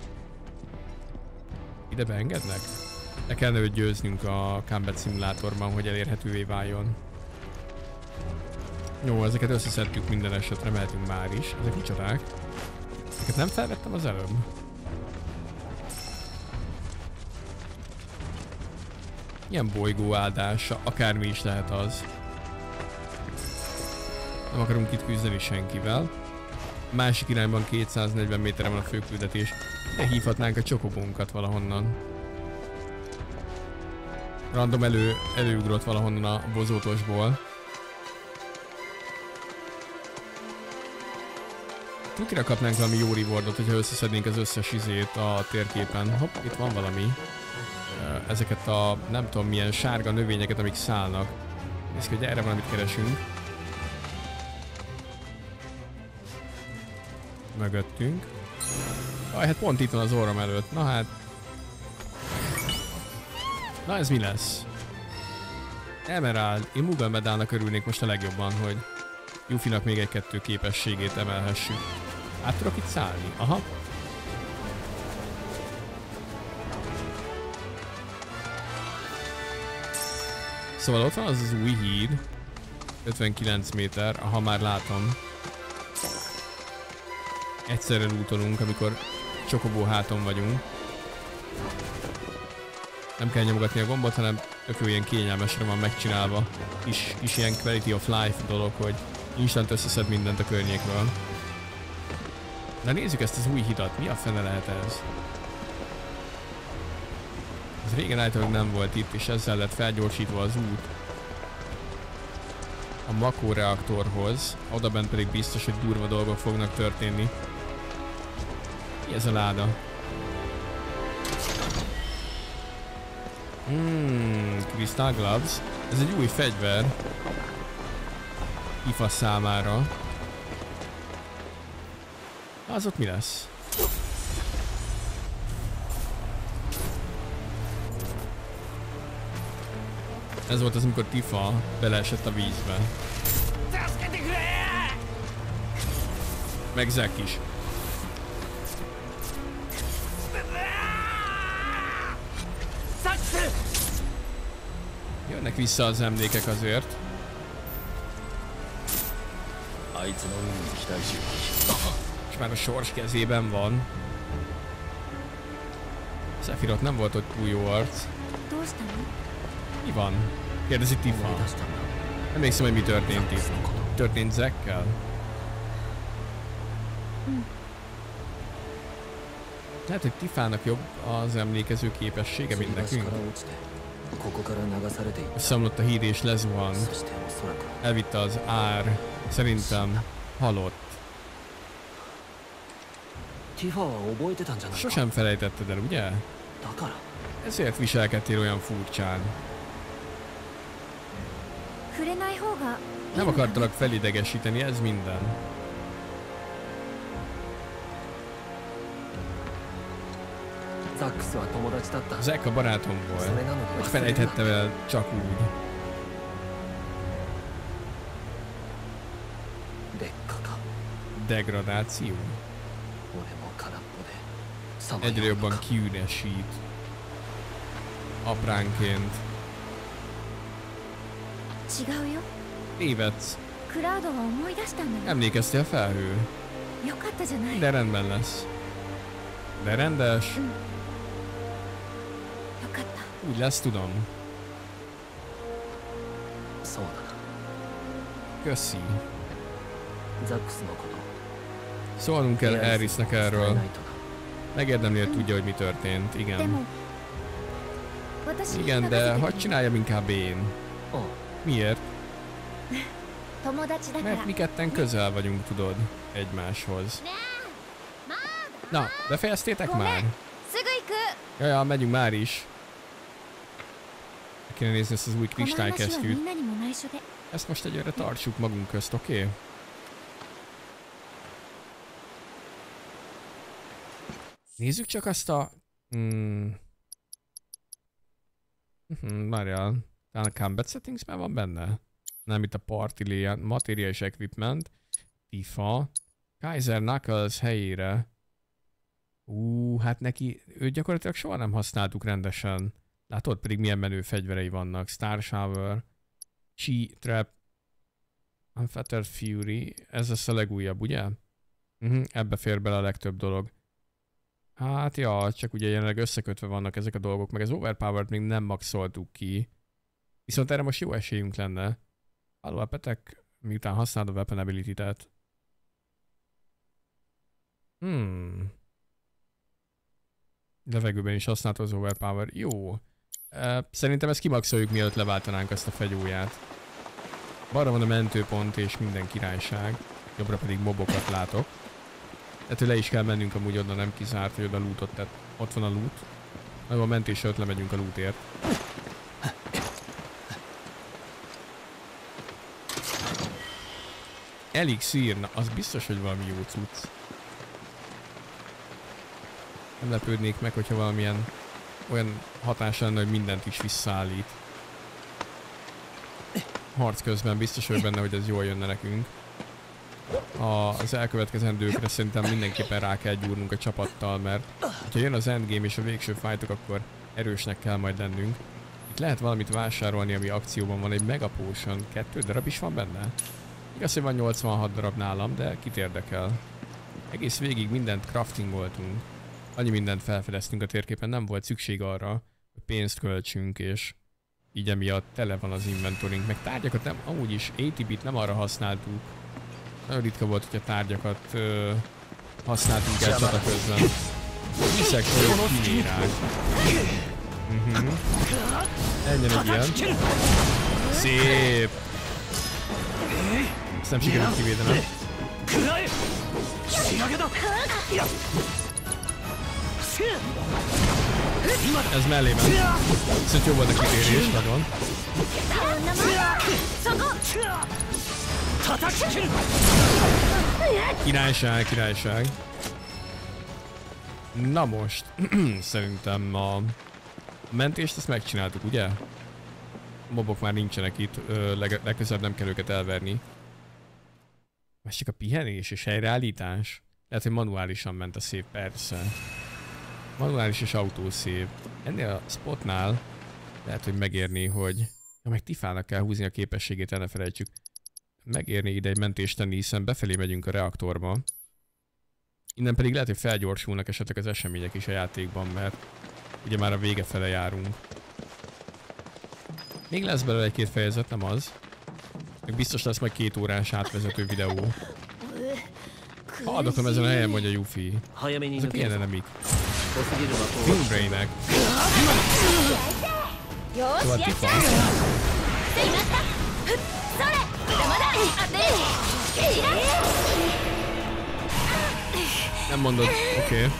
S1: Ide beengednek? Le kellene őt győznünk a Combat Simulatorban, hogy elérhetővé váljon. Jó, ezeket összeszedtük minden esetre, mehetünk már is. Ezek micsodák? Ezeket nem felvettem az előbb? Ilyen bolygó áldása, akármi is lehet az. Nem akarunk itt küzdeni senkivel. A másik irányban kétszáznegyven méterre van a főküldetés. De hívhatnánk a Chocobunkat valahonnan. Random elő, előugrott valahonnan a bozótosból. Tukira kapnánk valami jó rewardot, hogyha összeszednénk az összes izét a térképen. Hopp, itt van valami. Ezeket a nem tudom milyen sárga növényeket, amik szállnak. Nézd ki, hogy erre valamit keresünk. Mögöttünk. Aj, hát pont itt van az orrom előtt. Na hát. Na ez mi lesz? Emerald. Én Mughal Medálnak örülnék most a legjobban, hogy Yuffie-nak még egy-kettő képességét emelhessük. Át tudok itt szállni? Aha. Szóval ott van az az új híd. ötvenkilenc méter, aha már látom. egyszerre lootolunk, amikor csokobó háton vagyunk. Nem kell nyomogatni a gombot, hanem tök jó ilyen kényelmesre van megcsinálva. Kis, kis ilyen quality of life dolog, hogy instant összeszed mindent a környékről. Na nézzük ezt az új hidat, mi a fene lehet ez? Ez régen általában nem volt itt, és ezzel lett felgyorsítva az út a Mako reaktorhoz, odabent pedig biztos, hogy durva dolgok fognak történni. Mi ez a láda? Hmm, Crystal Gloves. Ez egy új fegyver. Tifa számára. Az ott mi lesz? Ez volt az, amikor Tifa beleesett a vízbe. Meg Zack is. Jönnek vissza az emlékek azért. És már a sors kezében van. Sephiroth nem volt ott túl jó arc. Mi van? Kérdezi Tifa. Emlékszem, hogy mi történt itt. Történt Zackkel? Lehet, hogy Tifának jobb az emlékező képessége, mint nekünk. Összeomlott a híd és lezuhant. Elvitte az ár. Szerintem halott. Sosem felejtetted el, ugye? Ezért viselkedtél olyan furcsán. Nem akartalak felidegesíteni, ez minden. Zack a barátom volt. Hogy felejthettem el csak úgy. Degradáció. Egyre jobban kiüresít. Apránként. Tévedsz. Emlékeztél felhő? De rendben lesz. De rendes. Úgy lesz, tudom. Köszi. Szólnunk kell Aerisnek erről. Megérdemli, hogy tudja, hogy mi történt. Igen. Igen, de hadd csináljam inkább én. Miért? Mert mi ketten közel vagyunk, tudod, egymáshoz. Na, befejeztétek már? Jaja, megyünk már is. Kéne nézni ezt az új kristálykesztyűt. Ezt most egyre tartsuk magunk közt, oké? Okay? Nézzük csak azt a... Hmm. Hmm, várjál. Talán a combat settingsben van benne? Nem, itt a party layout, materia és equipment. Tifa. Kaiser Knuckles helyére. Ú, hát neki, őt gyakorlatilag soha nem használtuk rendesen. Látod, pedig milyen menő fegyverei vannak. Star Shower, Chi Trap, Unfettered Fury. Ez lesz a legújabb, ugye? Uh-huh, ebbe fér bele a legtöbb dolog. Hát ja, csak ugye jelenleg összekötve vannak ezek a dolgok, meg az Overpowered még nem maxoltuk ki. Viszont erre most jó esélyünk lenne. Halló, a petek, miután használod a Weapon Ability-t. Hmm. Levegőben is használta az Overpower. Jó. Uh, szerintem ezt kimaxoljuk, mielőtt leváltanánk azt a fegyóját. Balra van a mentőpont és minden királyság. Jobbra pedig mobokat látok. Ettől le is kell mennünk amúgy oda, nem kizárt, hogy oda lootot tett. Ott van a loot. Meg a mentés előtt lemegyünk a lootért. Elixír, na az biztos, hogy valami jó cucc. Nem lepődnék meg, hogyha valamilyen olyan hatás lenne, hogy mindent is visszaállít. Harc közben biztos vagyok benne, hogy ez jól jönne nekünk. Az elkövetkezendőkre szerintem mindenképpen rá kell gyúrnunk a csapattal, mert ha jön az endgame és a végső fightok, akkor erősnek kell majd lennünk. Itt lehet valamit vásárolni, ami akcióban van, egy Mega Potion, kettő darab is van benne? Igaz, hogy van nyolcvanhat darab nálam, de kit érdekel? Egész végig mindent craftingoltunk. Annyi mindent felfedeztünk a térképen, nem volt szükség arra, hogy pénzt költsünk, és így emiatt tele van az inventorink. Meg tárgyakat nem, amúgy is á té bé-t nem arra használtuk. Nagyon ritka volt, hogy a tárgyakat ö, használtunk el csata közben. Hiszek, hogy kiírák. Mhm. Legyen egy ilyen. Szép! Ezt nem sikerült kivédenem. Ez mellé ment. Viszont jó volt a kitérés, nagyon. Királyság, királyság. Na most, szerintem a mentést ezt megcsináltuk, ugye? A mobok már nincsenek itt, leg legközelebb nem kell őket elverni. Most csak a pihenés és helyreállítás? Lehet, hogy manuálisan ment a szép, persze. Manuális és autószép. Ennél a spotnál lehet, hogy megérni, hogy... Ja, meg Tifának kell húzni a képességét, el ne felejtsük. Megérni ide egy mentést tenni, hiszen befelé megyünk a reaktorba. Innen pedig lehet, hogy felgyorsulnak esetleg az események is a játékban, mert ugye már a vége fele járunk. Még lesz belőle egy-két fejezet, nem az? Meg biztos lesz majd két órás átvezető videó. Haldoklom ezen a helyen, mondja Yuffie. Ezek milyen enemik? Moonbrainek. Szóval Tifa. Nem mondod, oké. Okay.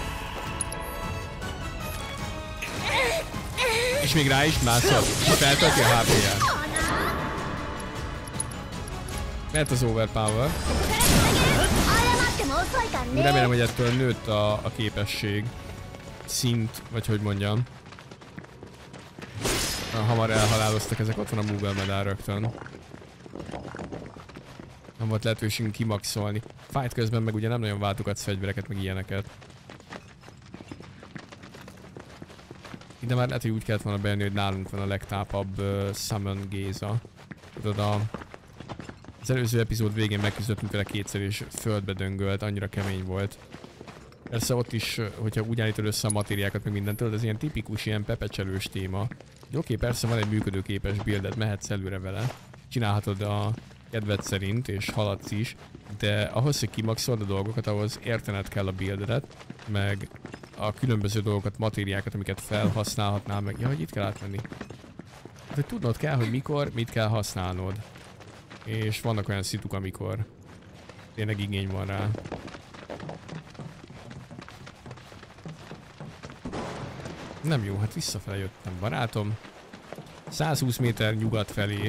S1: És még rá is mászol, és feltölti a há pé-ját. Mert az overpower. Remélem, hogy ettől nőtt a, a képesség szint, vagy hogy mondjam. Hamar elhaláloztak ezek, ott van a Moogle medál rögtön. Nem volt lehetőségünk kimaxolni. Fight közben meg ugye nem nagyon váltogatsz fegyvereket, meg ilyeneket. Ide már lehet, hogy úgy kellett volna bejönni, hogy nálunk van a legtápabb uh, Summon Géza. Tudod, a... az előző epizód végén megküzdöttünk vele kétszer és földbe döngölt, annyira kemény volt. Persze ott is, hogyha úgy állítod össze a matériákat meg mindentől, ez ilyen tipikus, ilyen pepecselős téma. Oké, okay, persze van egy működőképes builded, mehetsz előre vele. Csinálhatod a kedved szerint, és haladsz is, de ahhoz, hogy kimaxold a dolgokat, ahhoz értened kell a buildedet, meg a különböző dolgokat, matériákat, amiket felhasználhatnál, meg... Ja, hogy itt kell átmenni. De tudnod kell, hogy mikor, mit kell használnod. És vannak olyan szituk, amikor tényleg igény van rá. Nem jó, hát visszafele jöttem, barátom. százhúsz méter nyugat felé.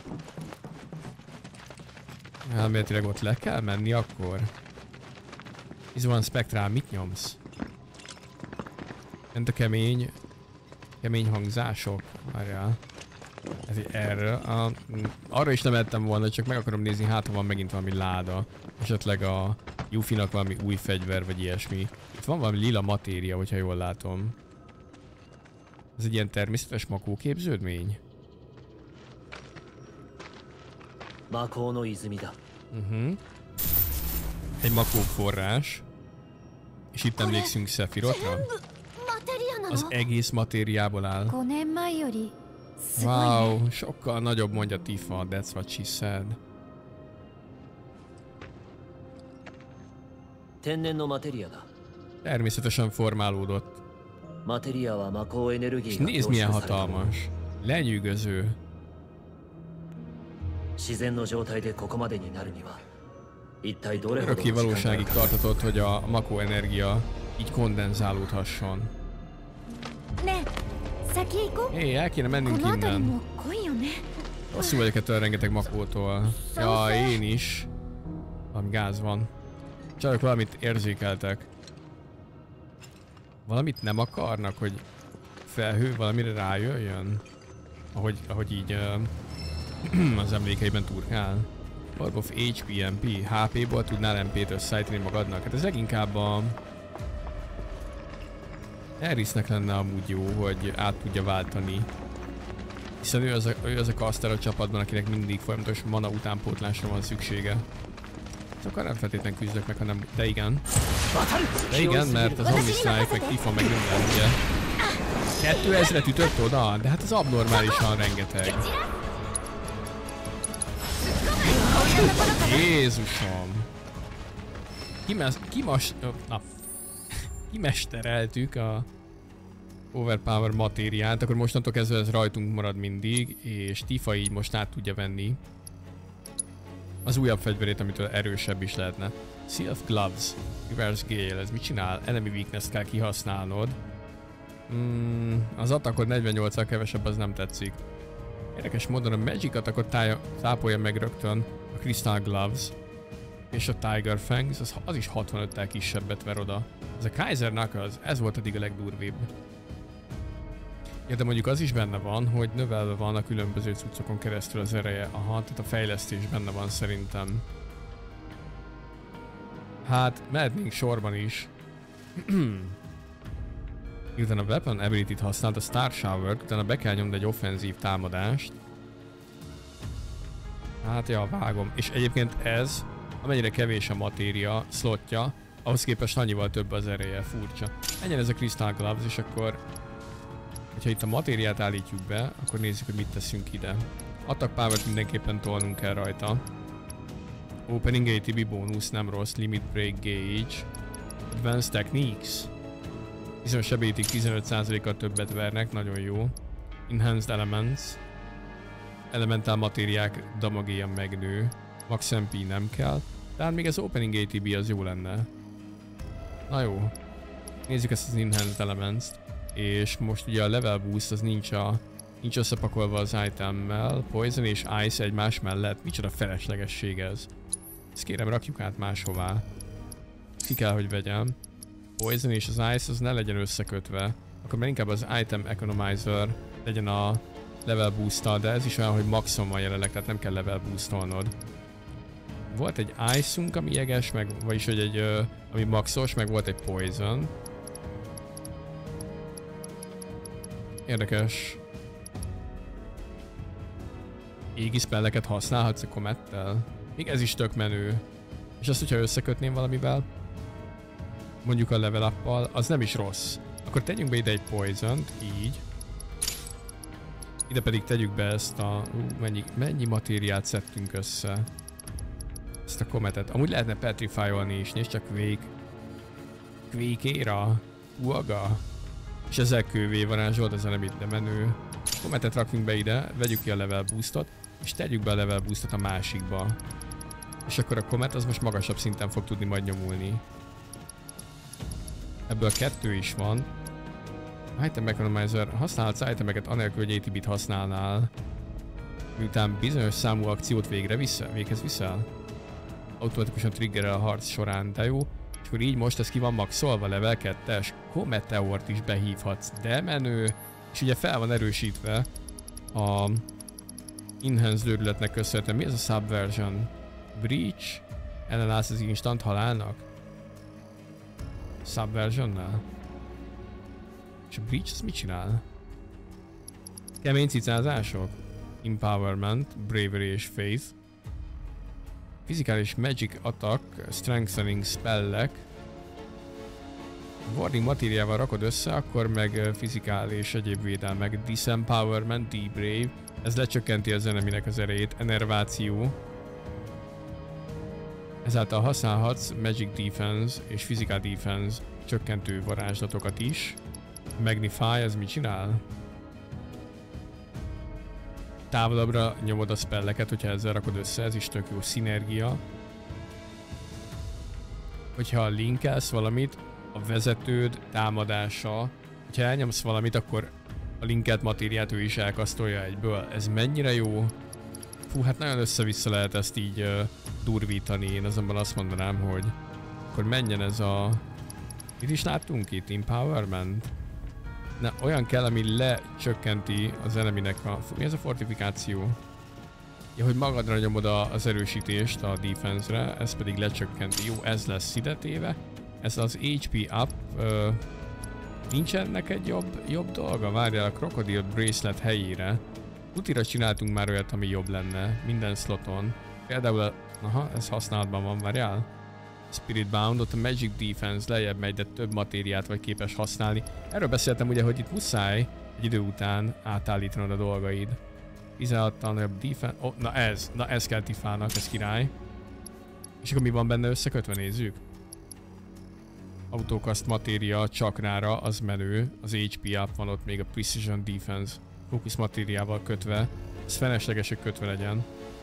S1: Elméletileg ott le kell menni akkor. Ez van Spectral, mit nyomsz? Ment a kemény... kemény hangzások. Várjál. Ez egy erre. A, arra is nem ettem volna, csak meg akarom nézni, hát ha van megint valami láda. Esetleg a Yuffie-nak valami új fegyver, vagy ilyesmi. Itt van valami lila matéria, hogyha jól látom. Ez egy ilyen természetes makó képződmény? Uh-huh. Egy makó forrás. És itt emlékszünk Sephirothra. Az egész matériából áll. Wow, sokkal nagyobb, mondja Tifa, that's what she said. Természetesen formálódott. És nézd, milyen hatalmas. Lenyűgöző. Örökké valóságig tartatott, hogy a makó energia így kondenzálódhasson. Hé, el kéne mennünk innen. Rosszul vagyok ettől rengeteg makótól. Ja, én is. Valami gáz van. Csak valamit érzékeltek. Valamit nem akarnak, hogy felhő valamire rájöjjön? Ahogy, ahogy így uh, az emlékeiben turkál. Orb of há pé em pé. há pé-ból tudnál em pét összeállítani magadnak? Hát ez leginkább a... Harrisnek lenne amúgy jó, hogy át tudja váltani. Hiszen ő az a, ő az a caster a csapatban, akinek mindig folyamatos mana utánpótlásra van szüksége. Monstatokkal nem feltétlenül küzdök meg, hanem... De igen. De igen, mert az Omnistrike, meg Tifa, meg minden, ugye. kétezret ütött oda? De hát az abnormálisan rengeteg. Jézusom! Kimes... Kimas... Na. Kimestereltük a... Overpower matériát, akkor mostantól kezdve ez rajtunk marad mindig, és Tifa így most át tudja venni az újabb fegyverét, amitől erősebb is lehetne. Self Gloves, Reverse Gale, ez mit csinál? Enemy Weakness-t kell kihasználnod. Mm, az attackod negyvennyolccal kevesebb, az nem tetszik. Érdekes módon a Magic attackot tápolja meg rögtön a Crystal Gloves, és a Tiger Fangs, az, az is hatvanöttel kisebbet ver oda. Ez a Kaiser Knuckles, ez volt eddig a legdurvibb. Ja, de mondjuk az is benne van, hogy növelve van a különböző cuccokon keresztül az ereje. Aha, tehát a fejlesztés benne van szerintem. Hát, mehetnénk sorban is. Miután a Weapon Ability-t használt, a Star Shower-t, utána be kell nyomni egy offenzív támadást. Hát ja, vágom. És egyébként ez, amennyire kevés a matéria slotja, ahhoz képest annyival több az ereje, furcsa. Ennyi ez a Crystal Gloves, és akkor... Ha itt a matériát állítjuk be, akkor nézzük, hogy mit teszünk ide. Attack Power-t mindenképpen tolnunk kell rajta. Opening á té bé bónusz, nem rossz. Limit Break Gauge. Advanced Techniques. Viszont sebélyítik tizenöt százalékkal többet vernek, nagyon jó. Enhanced Elements. Elementál matériák damagéja megnő. Max em pé nem kell. Tehát még az Opening á té bé az jó lenne. Na jó. Nézzük ezt az Enhanced Elements-t. És most ugye a level boost az nincs, a, nincs összepakolva az itemmel. Poison és Ice egymás mellett. Micsoda feleslegesség ez. Ezt kérem, rakjuk át máshová. Ki kell, hogy vegyem. Poison és az Ice az ne legyen összekötve. Akkor már inkább az Item Economizer legyen a level boost-tal, de ez is olyan, hogy maxon van jelenleg, tehát nem kell level boostolnod. Volt egy Ice-unk, ami jeges, meg, vagyis hogy egy, ö, ami maxos, meg volt egy Poison. Érdekes. Égi spelleket használhatsz a Comettel? Még ez is tök menő. És azt, hogyha összekötném valamivel, mondjuk a level up-pal, az nem is rossz. Akkor tegyünk be ide egy Poison-t, így. Ide pedig tegyük be ezt a... Ú, mennyi, mennyi matériát szedtünk össze. Ezt a Cometet. Amúgy lehetne petrify-olni is, nézd csak Quake. Quake-éra. Uaga. És ezzel kővé varázsolt, ez a nem itt menő. Cometet rakjunk be ide, vegyük ki a level boostot, és tegyük be a level boostot a másikba. És akkor a Comet az most magasabb szinten fog tudni majd nyomulni. Ebből kettő is van. Item Economizer, használhatsz itemeket anélkül, hogy á té bé-t használnál. Miután bizonyos számú akciót végre vissza, véghez viszel. Automatikusan triggerel a harc során, de jó. És akkor így most ez ki van maxolva, level kettes, Cometeort is behívhatsz, de menő. És ugye fel van erősítve a Enhanced őrületnek köszönhetően. Mi ez a Subversion? Breach? Ellenállsz az instant halálnak? Subversionnál? És a Breach az mit csinál? Kemény cicázások? Empowerment, Bravery és Faith. Fizikális Magic Attack, Strengthening Spellek. Warding matériával rakod össze, akkor meg fizikális egyéb védelmek. Disempowerment, Debrave. Ez lecsökkenti az eneminek az erejét. Enerváció. Ezáltal használhatsz Magic Defense és Physical Defense csökkentő varázslatokat is. Magnify, ez mit csinál? Távolabbra nyomod a spelleket, hogyha ezzel rakod össze, ez is tök jó szinergia. Hogyha linkelsz valamit, a vezetőd támadása, hogyha elnyomsz valamit, akkor a linkelt matériát ő is elkasztolja egyből. Ez mennyire jó? Fú, hát nagyon össze-vissza lehet ezt így uh, durvítani, én azonban azt mondanám, hogy akkor menjen ez a... Mit is láttunk itt? Empowerment? Na, olyan kell, ami lecsökkenti az eneminek a... Mi ez a fortifikáció? Ja, hogy magadra nyomod az erősítést a defense-re, ez pedig lecsökkenti. Jó, ez lesz ide téve. Ez az há pé up. Uh, nincsen neked jobb, jobb dolga? Várjál, a Crocodile Bracelet helyére. Utira csináltunk már olyat, ami jobb lenne. Minden sloton. Például a... Aha, ez használatban van, várjál. Spirit Bound, ott a Magic Defense lejjebb megy, de több matériát vagy képes használni. Erről beszéltem ugye, hogy itt muszáj egy idő után átállítanod a dolgaid. tizenhattal nagyobb defense... Oh, na ez, na ez kell Tiffának, ez király. És akkor mi van benne összekötve, nézzük? Autocast matéria csakrára, az menő. Az há pé up van ott, még a Precision Defense fókusz matériával kötve. Ez felesleges, hogy kötve legyen.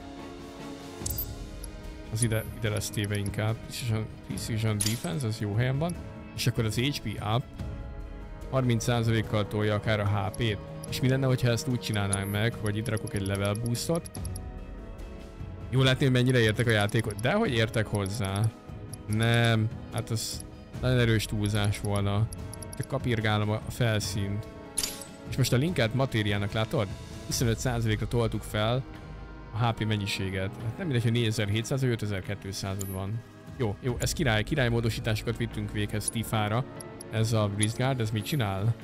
S1: Az ide, ide lesz téve inkább. Precision, Precision Defense, az jó helyen van. És akkor az há pé up harminc százalékkal tolja akár a há pét. És mi lenne, hogyha ezt úgy csinálnánk meg, hogy itt rakok egy level boostot. Jó látni, hogy mennyire értek a játékot. De hogy értek hozzá? Nem. Hát az nagyon erős túlzás volna. Kapirgálom a felszínt. És most a linkelt matériának látod? huszonöt százalékra toltuk fel a há pé mennyiséget. Hát nem mindegy, hogy négyezer-hétszáz vagy ötezer-kétszázad van. Jó, jó, ez király. Király módosításokat vittünk véghez Tiffára. Ez a Wristguard, ez mit csinál?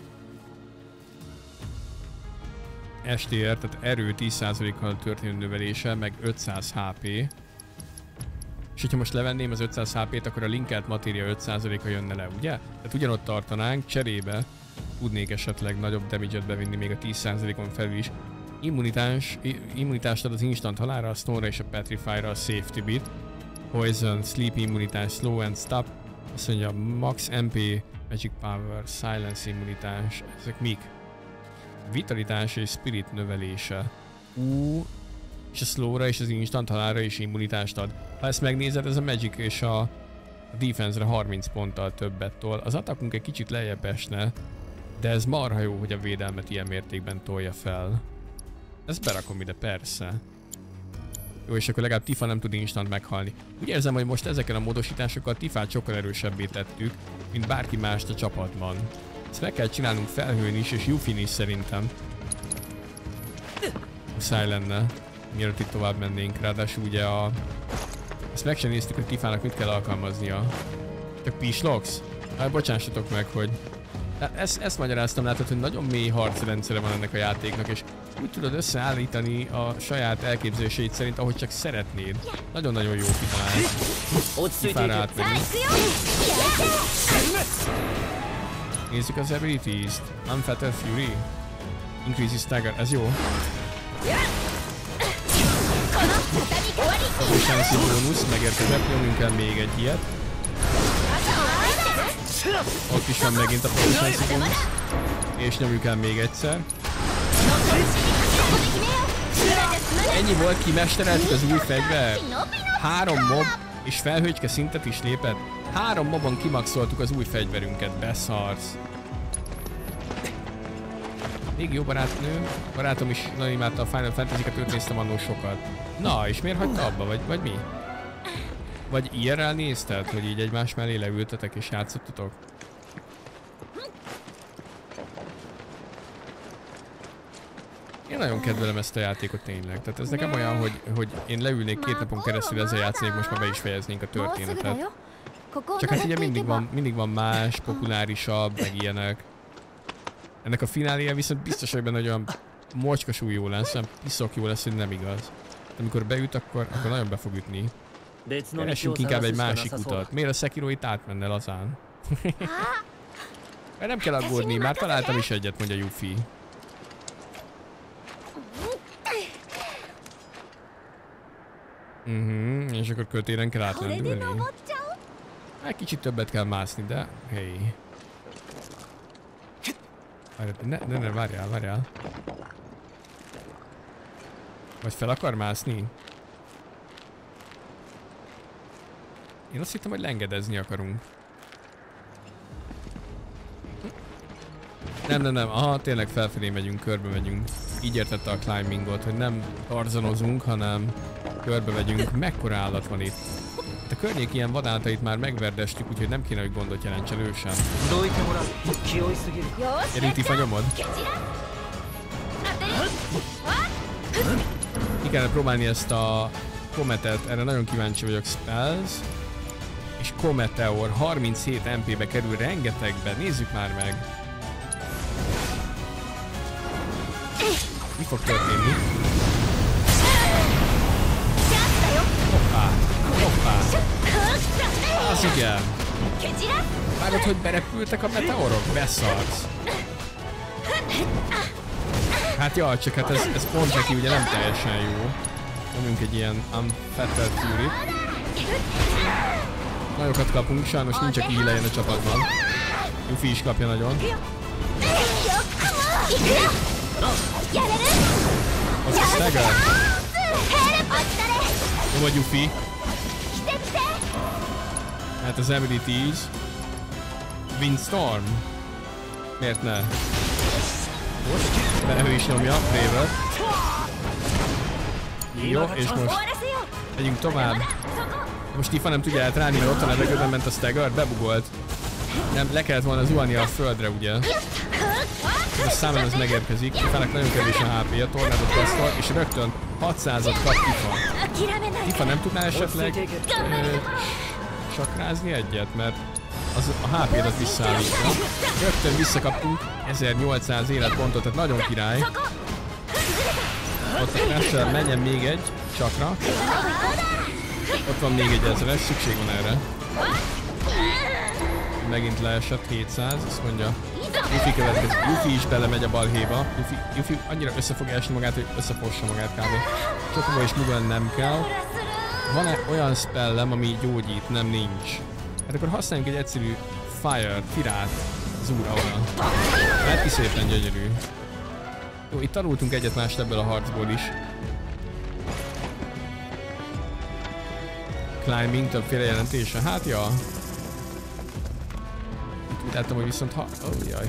S1: es té er, tehát erő tíz százalékkal történő növelése, meg ötszáz há pé. És hogyha most levenném az ötszáz há pét, akkor a linkelt matéria öt százaléka jönne le, ugye? Tehát ugyanott tartanánk, cserébe tudnék esetleg nagyobb damage-et bevinni még a tíz százalékon felül is. Immunitás, immunitást ad az instant halálra, a stone-ra és a petrify-ra a safety bit. Poison, sleep immunitás, slow and stop. Azt mondja, max em pé, magic power, silence immunitás, ezek mik? Vitalitás és spirit növelése. Ú, és a slowra és az instant halálra is immunitást ad. Ha ezt megnézed, ez a magic és a, a defense-re harminc ponttal többet tol. Az attackunk egy kicsit lejjebb esne, de ez marha jó, hogy a védelmet ilyen mértékben tolja fel. Ezt berakom ide, persze. Jó, és akkor legalább Tifa nem tud instant meghalni. Úgy érzem, hogy most ezeken a módosításokkal Tifát sokkal erősebbé tettük, mint bárki mást a csapatban. Ezt meg kell csinálnunk felhőn is, és Yuffie is szerintem. Muszáj lenne, mielőtt itt tovább mennénk. Ráadásul ugye a... Ezt meg sem néztük, hogy Tifának mit kell alkalmaznia. Csak Pislox? Hát bocsássatok meg, hogy... Ezt, ezt magyaráztam, látod, hogy nagyon mély harcrendszere van ennek a játéknak, és úgy tudod összeállítani a saját elképzeléseit szerint, ahogy csak szeretnéd. Nagyon-nagyon jó kitalálni. Tifára átmenni. Nézzük az abilities-t. Unfettered Fury. Increases stagger. Ez jó. Proficiency bónusz. Megérkezett. Nyomjunk el még egy ilyet. Ott is van megint a proficiency bónusz. És nyomjuk el még egyszer. Ennyi volt, kimestereltük az új fegyver. Három mob és felhőcske szintet is lépett. Három mobon kimaxoltuk az új fegyverünket, beszarsz. Még jó barátnő. Barátom is nagyon imádta a Final Fantasy-ket, őt néztem annól sokat. Na, és miért hagyta abba, vagy, vagy mi? Vagy í er el nézted, hogy így egymás mellé leültetek és játszottatok? Én nagyon kedvelem ezt a játékot tényleg, tehát ez nekem olyan, hogy, hogy én leülnék két napon keresztül ezzel játszanék, most már be is fejeznénk a történetet. Csak hát ugye mindig van, mindig van más, populárisabb, meg ilyenek. Ennek a fináléja viszont biztos, hogy benne, hogy olyan mocskosú jó lesz, olyan piszok jó lesz, hogy nem igaz. De amikor beüt, akkor, akkor nagyon be fog ütni. Keresünk inkább egy másik utat. Miért a Sekiro itt átmenne lazán? Mert nem kell aggódni, már találtam is egyet, mondja Yuffie. Mhm, uh-huh, és akkor kötélen kell átlendülni. Egy kicsit többet kell mászni, de hey. Ne, ne, ne, várjál, várjál. Vagy fel akar mászni? Én azt hittem, hogy lengedezni akarunk. Nem, nem, nem, aha, tényleg felfelé megyünk, körbe megyünk. Így értette a climbingot, hogy nem tarzanozunk, hanem körbe megyünk. Mekkora állat van itt? A környék ilyen vadállatait már megverdestük, úgyhogy nem kéne, hogy gondot jelentsen ő sem. Gyerünk, Tifa, nyomod? Ki kellene próbálni ezt a Cometet, erre nagyon kíváncsi vagyok. Spells és Cometeor harminchét em pé-be kerül, rengetegbe, nézzük már meg. Mi fog történni? Az igen. Várod, hogy berepültek a meteorok? Beszarsz. Hát jaj, csak hát ez, ez pont neki ugye nem teljesen jó. Nyomjunk egy ilyen Unfettered Fury. Nagyokat kapunk, sajnos nincs, aki hílejön a csapatban. Yuffie is kapja nagyon. Az a stagger. Jó vagy Yuffie. Hát az abilities. Windstorm. Miért ne? De ő is nyomja, Braver. Jó, és most megyünk tovább. Most Tifa nem tudja eltrálni, mert ott a levegőben ment a stagger, bebugolt. Nem, le kellett volna zuhannia a földre, ugye? A számon az megérkezik, Tifának nagyon kevés a há pé, a tornádot kasztol, és rögtön hatszázat kap Tifa. Tifa nem tudná esetleg ö, sakrázni egyet, mert az, a há pé-t az visszaállítja. Rögtön visszakaptunk ezernyolcszáz életpontot, tehát nagyon király. Ott a Crasher, menjen még egy csakra. Ott van még egy ezeres, szükség van erre. Megint leesett hétszáz, azt mondja. Yuffie következik. Yuffie is belemegy a balhéba. Yuffie, Yuffie annyira össze fogja esni magát, hogy összefossa magát kb. Csokóba is Mugen nem kell. Van-e olyan spellem, ami gyógyít? Nem, nincs. Hát akkor használjunk egy egyszerű Fire, Firát, Zúra oda. Lehet ki szépen gyönyörű. Jó, itt tanultunk egyet mást ebből a harcból is. Climbing, többféle jelentése. Hát ja. Itt úgy láttam, hogy viszont ha... Oh, jaj.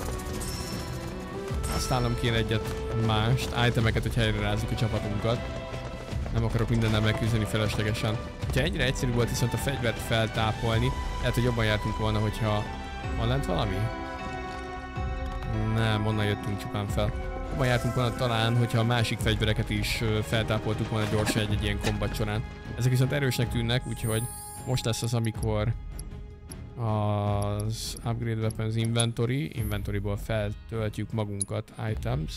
S1: Használnom kéne egyet mást, itemeket, hogy helyre rázzuk a csapatunkat. Nem akarok mindennel megküzdeni feleslegesen. Ha ennyire egyszerű volt viszont a fegyvert feltápolni, lehet, hogy jobban jártunk volna, hogyha... Van lent valami? Nem, onnan jöttünk csupán fel. Jobban jártunk volna talán, hogyha a másik fegyvereket is feltápoltuk volna gyorsan egy-egy ilyen kombat során. Ezek viszont erősnek tűnnek, úgyhogy most lesz az, amikor az Upgrade Weapons Inventory, Inventoryból feltöltjük magunkat, Items.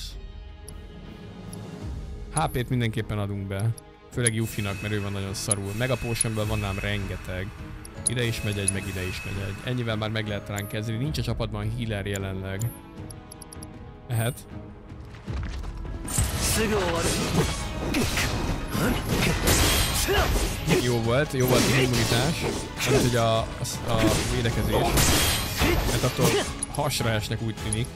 S1: há pét mindenképpen adunk be, főleg Yuffie-nak, mert ő van nagyon szarul. Meg a potionből van ám rengeteg. Ide is megy egy, meg ide is megy egy. Ennyivel már meg lehet talán kezdeni, nincs a csapatban healer jelenleg. Lehet. Jó volt, jó volt az immunitás, amit hogy a, a, a védekezés, mert attól hasra esnek úgy tűnik.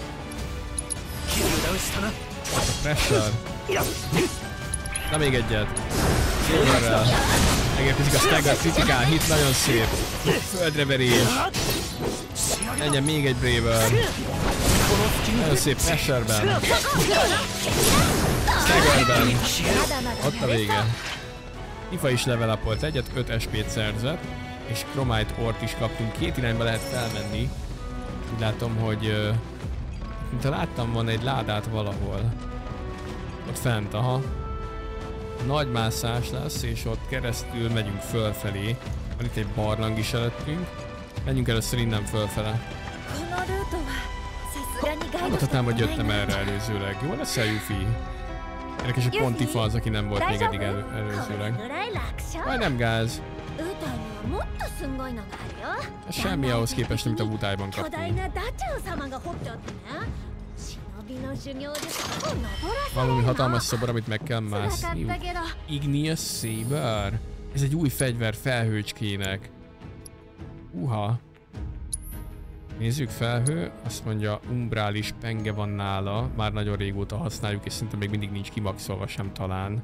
S1: A pressure. Na még egyet. Silverrel. Megérkezik a stagger, kritikál, hit nagyon szép. Földre verés. Menjen még egy Braver. Nagyon szép pressureben. Staggerben. Ott a vége. Tifa is level upolt egyet, öt es pét szerzett, és Chromite Ort is kaptunk. Két irányba lehet felmenni. Úgy látom, hogy... Mintha láttam volna egy ládát valahol. Ott fent, aha. Nagy mászás lesz, és ott keresztül megyünk fölfelé. Van itt egy barlang is előttünk. Menjünk először innen fölfele. Mondhatnám, hogy jöttem erre előzőleg. Jó lesz a Yuffie? Érdekes, hogy pont Tifa az, aki nem volt még eddig elő előzőleg. Majdnem gáz. Semmi ahhoz képest, amit a Wutai-ban kaptunk. Valami hatalmas szobor, amit meg kell mászniuk. Igneous Saber. Ez egy új fegyver felhőcskének. Uha. Nézzük, felhő, azt mondja, umbrális penge van nála, már nagyon régóta használjuk, és szinte még mindig nincs kimaxolva sem talán.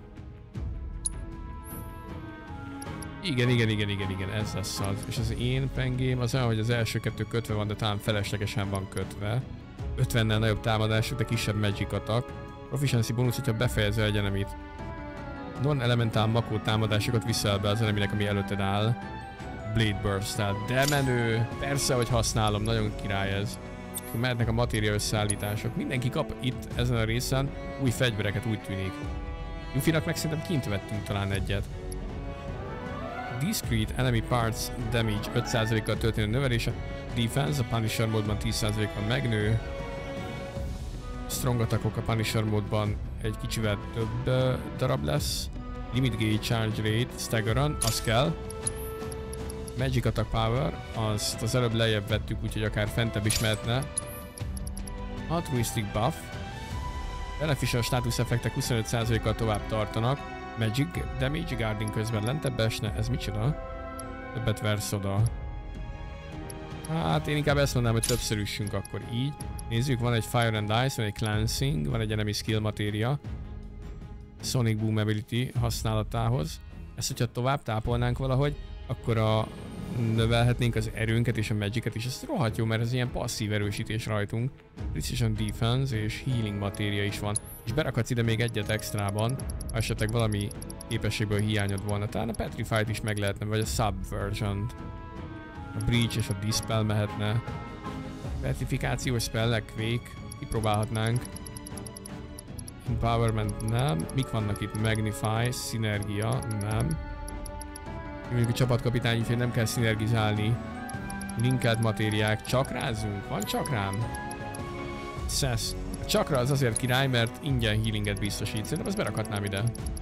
S1: Igen, igen, igen, igen, igen, ez lesz az. És az én pengém az olyan, hogy az első kettő kötve van, de talán feleslegesen van kötve. ötvennel nagyobb támadásuk, de kisebb magic attack. Proficiency bonus, hogyha befejező egy enemit. Non-elementál makó támadásokat viszel be az eneminek, ami előtted áll. Blade Burst-tel. De menő! Persze, hogy használom, nagyon király ez. Mehetnek a matéria összeállítások. Mindenki kap itt ezen a részen új fegyvereket, úgy tűnik. Yuffie-nak meg szerintem kint vettünk talán egyet. Discrete Enemy Parts Damage öt százalékkal történő növelése. Defense a Punisher módban tíz százalékkal megnő. Strong attackok a Punisher módban egy kicsivel több uh, darab lesz. Limit Gauge Charge Rate, Staggeron, az kell. Magic Attack Power, azt az előbb lejjebb vettük, úgyhogy akár fentebb is mehetne. Altruistic Buff. Beneficial status effektek huszonöt százalékkal tovább tartanak. Magic Damage Guarding közben lentebb esne, ez micsoda? Többet versz oda. Hát én inkább ezt mondanám, hogy többször üssünk akkor így. Nézzük, van egy Fire and Ice, van egy Cleansing, van egy Enemy Skill Materia. Sonic Boom Ability használatához. Ezt, hogyha tovább tápolnánk valahogy, akkor a növelhetnénk az erőnket és a magicet is. Ez rohadt jó, mert ez ilyen passzív erősítés rajtunk. Precision Defense és Healing Materia is van. És berakhatsz ide még egyet extrában, ha esetleg valami képességből hiányod volna. Talán a Petrified is meg lehetne, vagy a Subversion. A Breach és a Dispel mehetne. Petrifikációs spellek, Quake, kipróbálhatnánk. Empowerment nem. Mik vannak itt? Magnify, Synergia, nem. Mondjuk a csapatkapitány, úgyhogy nem kell szinergizálni. Linkelt matériák, csakrázunk? Van csakrám? Szesz. A csakra az azért király, mert ingyen healinget biztosít. Szerintem ezt berakhatnám ide.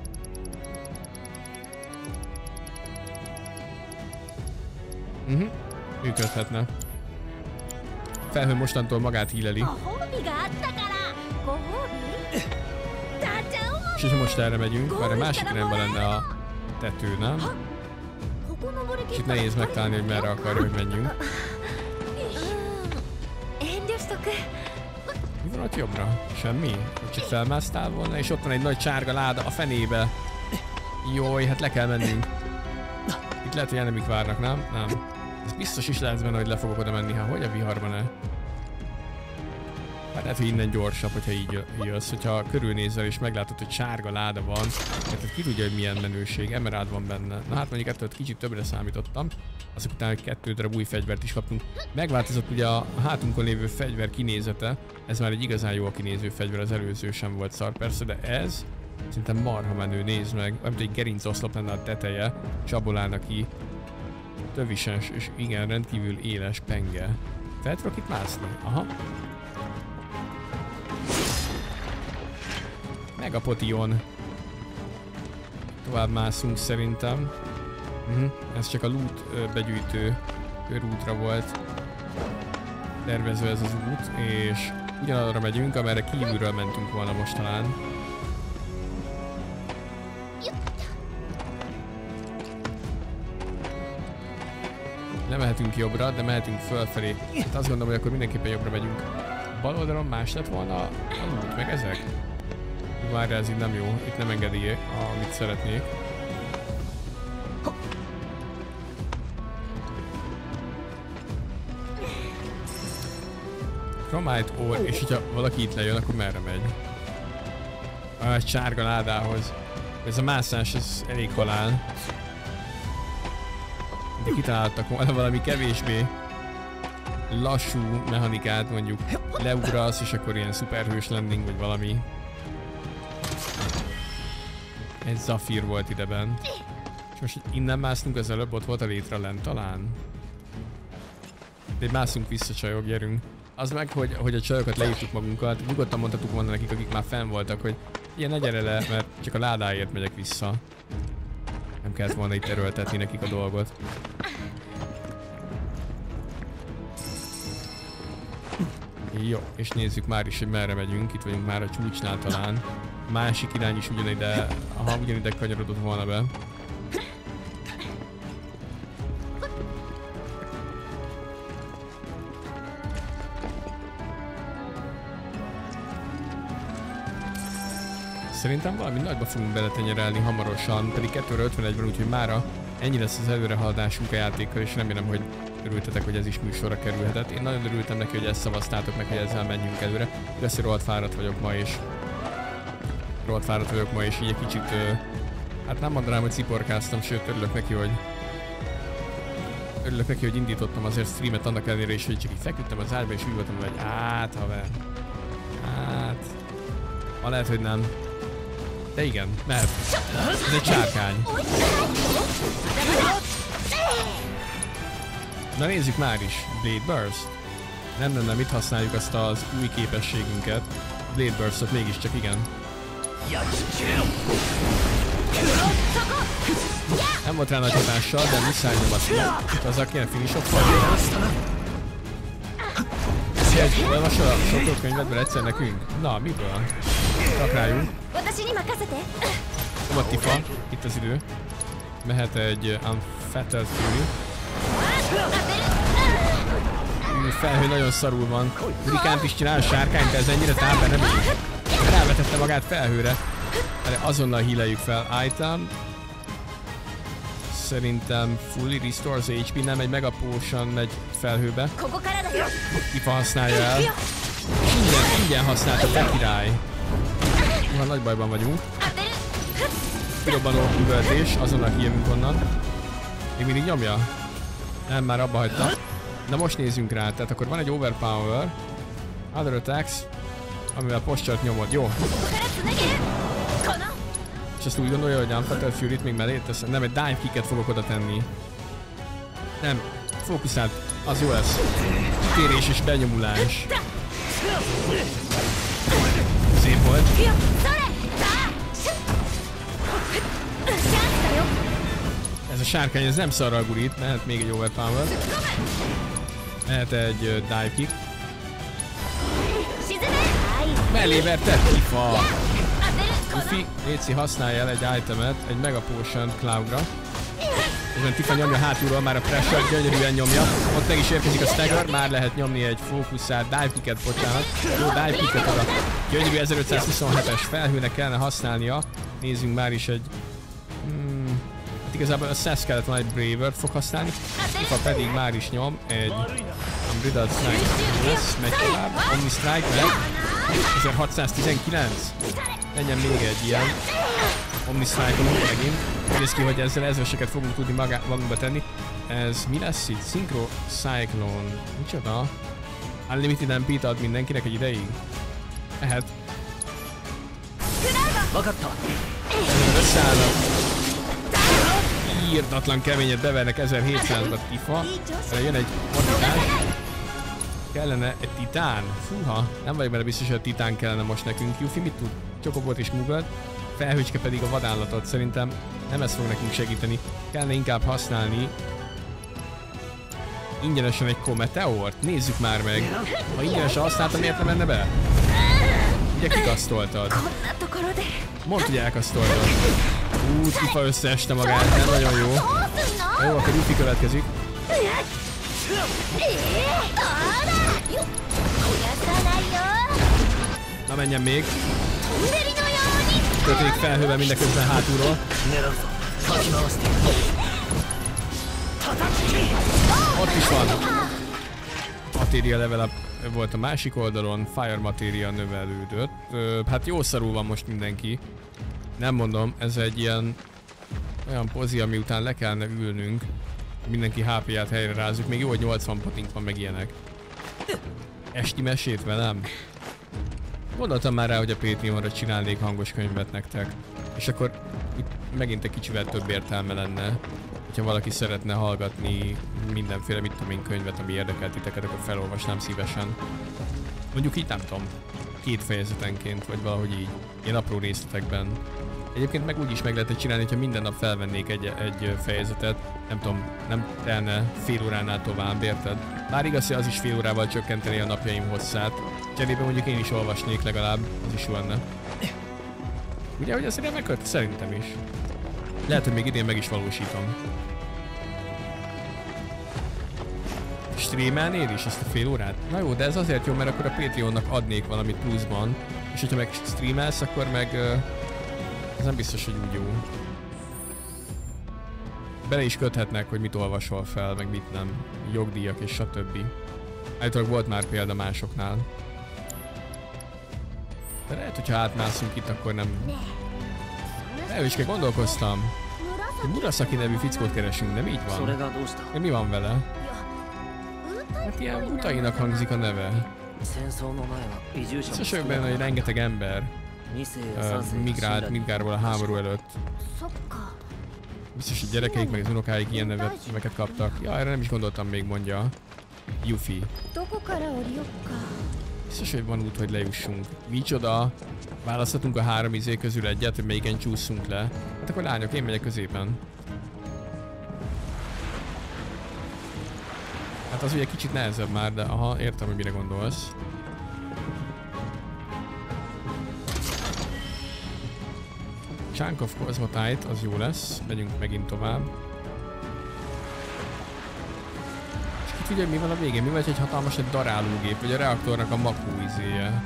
S1: Mhm. Uh-huh. Működhetne. Felhő mostantól magát healeli. És ha most erre megyünk, már a másik irányba lenne a tető, nem? És itt nehéz megtalálni, hogy merre akarja, hogy menjünk. Mi van ott jobbra? Semmi? Csak felmásztál volna, és ott van egy nagy sárga láda a fenébe. Jaj, hát le kell mennünk. Itt lehet, hogy enemik várnak, nem? Nem. Ez biztos is lehet benne, hogy le fogok oda menni. Hát hogy a viharban-e? Hát lehet, hogy innen gyorsabb, hogyha így jössz. Hogyha körülnézel és meglátod, hogy sárga láda van, tehát ki tudja, hogy milyen menőség. Emerald van benne. Na hát mondjuk ettől kicsit többre számítottam. Azok után, hogy kettő darab új fegyvert is kaptunk. Megváltozott ugye a hátunkon lévő fegyver kinézete. Ez már egy igazán jó kinéző fegyver, az előző sem volt szar persze, de ez szerintem marha menő, nézd meg. Olyan, egy gerinc oszlop lenne a teteje, és abból állna ki tövises, és igen, rendkívül éles penge. Fel tudok itt mászni? Aha. Megapotion. Tovább mászunk szerintem. Uh-huh. Ez csak a loot begyűjtő körútra volt tervező ez az út, és ugyanarra megyünk, amerre kívülről mentünk volna most talán. lemehetünk jobbra, de mehetünk fölfelé. Hát azt gondolom, hogy akkor mindenképpen jobbra megyünk. Bal oldalon más lett volna a loot, meg ezek? Várjál, ez így nem jó. Itt nem engedi, amit szeretnék. Chromite ore, és hogyha valaki itt lejön, akkor merre megy? A sárga ládához. Ez a mászás, ez elég halál. De kitaláltak volna valami kevésbé lassú mechanikát, mondjuk leugrasz, és akkor ilyen szuperhős landing, vagy valami. Egy Zafir volt ideben. És most innen mászunk, az előbb ott volt a létre lent talán. De mászunk vissza, csajok, gyerünk. Az meg, hogy, hogy a csajokat leírtuk magunkat, nyugodtan mondhatuk volna nekik, akik már fenn voltak, hogy ilyen ne gyere le, mert csak a ládáért megyek vissza. Nem kellett volna itt erőltetni nekik a dolgot. Jó, és nézzük már is, hogy merre megyünk. Itt vagyunk már a csúcsnál talán. A másik irány is ugyanide, aha, ugyanide kanyarodott volna be. Szerintem valami nagyba fogunk beletenyerelni hamarosan, pedig kettő óra ötvenegy van, úgyhogy mára ennyi lesz az előrehaladásunk a játékkal, és remélem, hogy örültetek, hogy ez is műsorra kerülhetett. Én nagyon örültem neki, hogy ezt szavaztátok meg, hogy ezzel menjünk előre. Igaz, hogy rohadt fáradt vagyok ma, és rohadt fáradt vagyok ma, és így egy kicsit, hát nem mondanám, hogy sziporkáztam, sőt, örülök neki, hogy örülök neki, hogy indítottam azért streamet annak ellenére is, hogy csak így feküdtem az ágyba, és úgy voltam, hogy hát, haver, hát, ha lehet, hogy nem. De igen, mert ez egy sárkány. Na nézzük már is, Blade Burst. Nem, nem, nem, itt használjuk azt az új képességünket. Blade Burstot mégiscsak igen. Nem Nem volt rá nagy hatással, de muszáj nyomatni. Itt azzal kéne finish off vagy. Egy olvasol a sotókönyvedből egyszer nekünk? Na, miből? Csak rájunk. Nyomott Tifa, itt az idő. Mehet egy Unfettered Fury. Felhő nagyon szarul van. Hurikánt is csinál a sárkányt, ez ennyire tápán nem így. Rávetette magát felhőre. Erre azonnal híleljük fel. Item. Szerintem fully restores há pé, nem egy mega potion megy felhőbe. Tifa használja el. Ingyen, ingyen használta, te király. Ha nagy bajban vagyunk. Kirobbanó üvöltés, azonnal kijövünk onnan. Még mindig nyomja? Nem, már abba hagyta. Na most nézzünk rá, tehát akkor van egy overpower. Other attacks, amivel posture-t nyomod, jó. És azt úgy gondolja, hogy Unfettered Fury-t még mellé teszem. Nem, egy dive kicket fogok oda tenni. Nem, fókuszált, az jó lesz. Kitérés és benyomulás. Szép volt. Ez a sárkány, ez nem szarral gurít, mehet még egy overpower. Mehet egy uh, dive kick. Mellé vertett Tifa. Luffy, Léci használja el egy itemet, egy Mega Potion Cloudra. Ezen Tifa nyomja hátulról, már a pressure gyönyörűen nyomja. Ott meg is érkezik a stagger, már lehet nyomni egy fókuszát, dive kicket, bocsánat. Jó, dive kicket oda. Gyönyörű ezerötszázhuszonhetes felhőnek kellene használnia. Nézzünk már is egy... Hmm, hát igazából a Sass kellett volna egy Bravert fog használni. Tifa pedig már is nyom egy Unbridled Strike. Lesz, megy tovább. Omni Strike meg. ezerhatszáztizenkilenc. Menjen még egy ilyen. Omni Strike-olunk megint. Úgy néz ki, hogy ezzel ezreseket fogunk tudni magá magunkba tenni. Ez mi lesz itt? Synchro Cyclone. Micsoda? Unlimited em pét ad mindenkinek egy ideig? Lehet. Ezen összeállnak. Írdatlan keményet bevernek ezerhétszázba Tifa. Erre jön egy ordítás. Kellene egy titán? Fúha, nem vagyok benne biztos, hogy a titán kellene most nekünk. Yuffie mit tud? Csokobot és Muglet. Felhőcske pedig a vadállatot. Szerintem nem ez fog nekünk segíteni. Kellene inkább használni ingyenesen egy Cometeort. Nézzük már meg. Ha ingyenesen használtam, miért nem menne be? Ugye kikasztoltad? Mondd, hogy elkasztoltad. Ú, Tifa összeeste magát, nem nagyon jó. Jó, akkor Yuffie következik. Na menjen még. Történik felhőben mindeközben hátulról. Ott is van. Materia level up volt a másik oldalon. Fire Materia növelődött. Hát jó szarul van most mindenki. Nem mondom, ez egy ilyen olyan pozi, ami után le kellene ülnünk. Mindenki há pé-ját helyre rázzuk. Még jó, hogy nyolcvan potink van meg ilyenek. Esti mesét velem? Gondoltam már rá, hogy a Patreonra csinálnék hangos könyvet nektek. És akkor itt megint egy kicsivel több értelme lenne. Hogyha valaki szeretne hallgatni mindenféle, mit tudom én, könyvet, ami érdekel titeket, akkor felolvasnám szívesen. Mondjuk így nem tudom, két fejezetenként, vagy valahogy így. Ilyen apró részletekben. Egyébként meg úgy is meg lehetne csinálni, hogyha minden nap felvennék egy, egy fejezetet, nem tudom, nem telne fél óránál tovább, érted? Bár igaz, hogy az is fél órával csökkenteni a napjaim hosszát. Cserébe mondjuk én is olvasnék legalább, az is jó lenne. Ugye, hogy ez remek ötlet? Szerintem is. Lehet, hogy még idén meg is valósítom. Streamelnél is ezt a fél órát? Na jó, de ez azért jó, mert akkor a Patreonnak adnék valamit pluszban. És hogyha meg streamelsz, akkor meg... Ez nem biztos, hogy úgy jó. Bele is köthetnek, hogy mit olvasol fel, meg mit nem. Jogdíjak és stb. Állítólag volt már példa másoknál. De lehet, hogyha átmászunk itt, akkor nem... El is kell gondolkoztam. Egy Murasaki nevű fickót keresünk, nem így van? De mi van vele? Hát ilyen utainak hangzik a neve. Biztos vagyok benne, hogy rengeteg ember uh, migrált Midgardból a háború előtt. Biztos, hogy gyerekeik meg az unokáik ilyen nevet, neveket kaptak. Ja, erre nem is gondoltam még, mondja Yuffie. Biztos, hogy van út, hogy lejussunk. Micsoda? Választhatunk a három izé közül egyet, hogy melyiken csúszunk le. Hát akkor lányok, én megyek középen. Hát az ugye kicsit nehezebb már, de aha, értem, hogy mire gondolsz. Chunk of Cosmotite, az jó lesz. Megyünk megint tovább. És ki tudja, mi van a végén? Mi vagy egy hatalmas egy darálógép, vagy a reaktornak a makó izéje?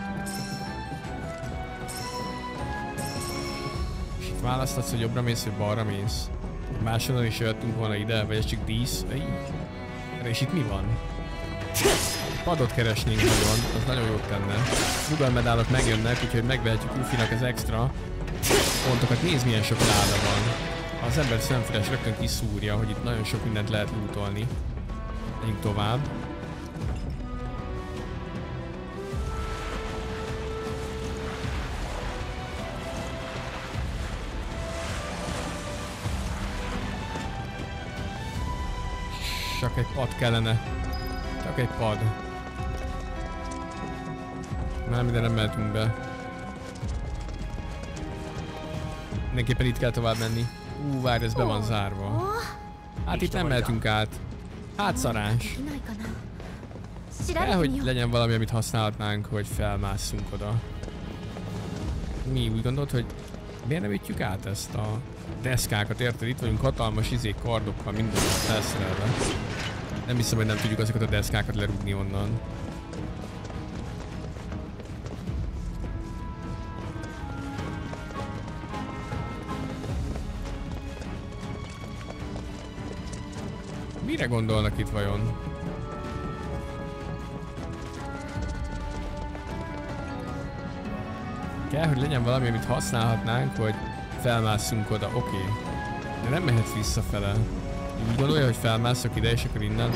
S1: És itt választatsz, hogy jobbra mész, vagy balra mész. Máshonnan is jöttünk volna ide, vagy ez csak dísz. És itt mi van? Padot keresnénk nagyon, az nagyon jót tenne. Google medálok megjönnek, úgyhogy megvehetjük Luffy-nak az extra pontokat. Nézd, milyen sok láda van. Az ember szemfüles rögtön kiszúrja, hogy itt nagyon sok mindent lehet lootolni. Menjünk tovább. Csak egy pad kellene. Csak egy pad. Már minden nem mehetünk be. Mindenképpen itt kell tovább menni. Ú, várj, ez be van zárva. Hát itt nem mehetünk át. Hát szarás. Kell, hogy legyen valami, amit használhatnánk, hogy felmásszunk oda. Mi úgy gondolod, hogy miért nem ütjük át ezt a deszkákat, érted? Itt vagyunk hatalmas izék kardokkal, mindent felszerelve. Nem hiszem, hogy nem tudjuk azokat a deszkákat lerúgni onnan. Mire gondolnak itt vajon? Kell, hogy legyen valami, amit használhatnánk, hogy felmásszunk oda. Oké. Okay. De nem mehetsz visszafele. Úgy gondolja, hogy felmászok ide, és akkor innen...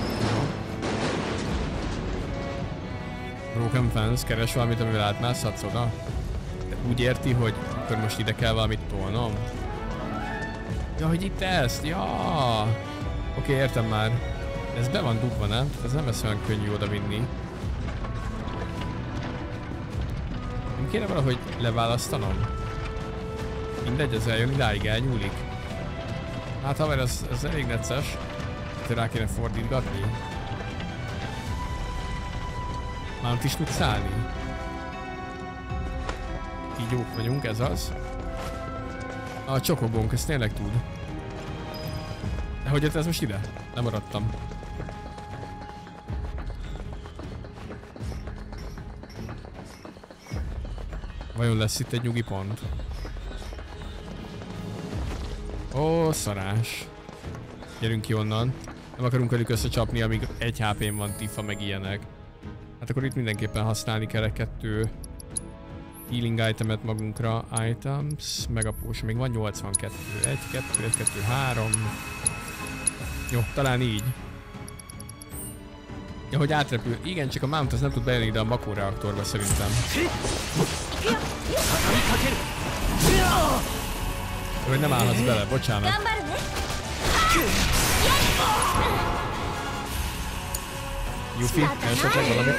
S1: Broken Fence, keres valamit, amivel átmászhatsz oda? De úgy érti, hogy akkor most ide kell valamit tolnom? Ja, hogy itt ezt? Ja! Oké, okay, értem már. Ez be van dugva, nem? Ez nem lesz olyan könnyű oda vinni. Nem kéne valahogy leválasztanom? Mindegy, ez eljön idáig, elnyúlik. Hát haver, ez, ez elég necces. Te rá kéne fordítgatni. Már is tudsz szállni. Így jók vagyunk, ez az. A csokobónk, ezt tényleg tud. De hogy jött ez most ide? Nem maradtam. Vajon lesz itt egy nyugi pont? Ó, szarás. Gyerünk ki onnan. Nem akarunk velük összecsapni, amíg egy há pén van, tifa meg ilyenek. Hát akkor itt mindenképpen használni kell egy kettő healing itemet magunkra. Items, meg a potion. Még van nyolcvankettő. egy, kettő, egy, kettő, három. Jó, talán így. Ja, hogy átrepül. Igen, csak a Mount az nem tud bejönni ide a Mako reaktorba szerintem. Hogy nem állhatsz bele, bocsánat. Yuffie, esetleg valamit?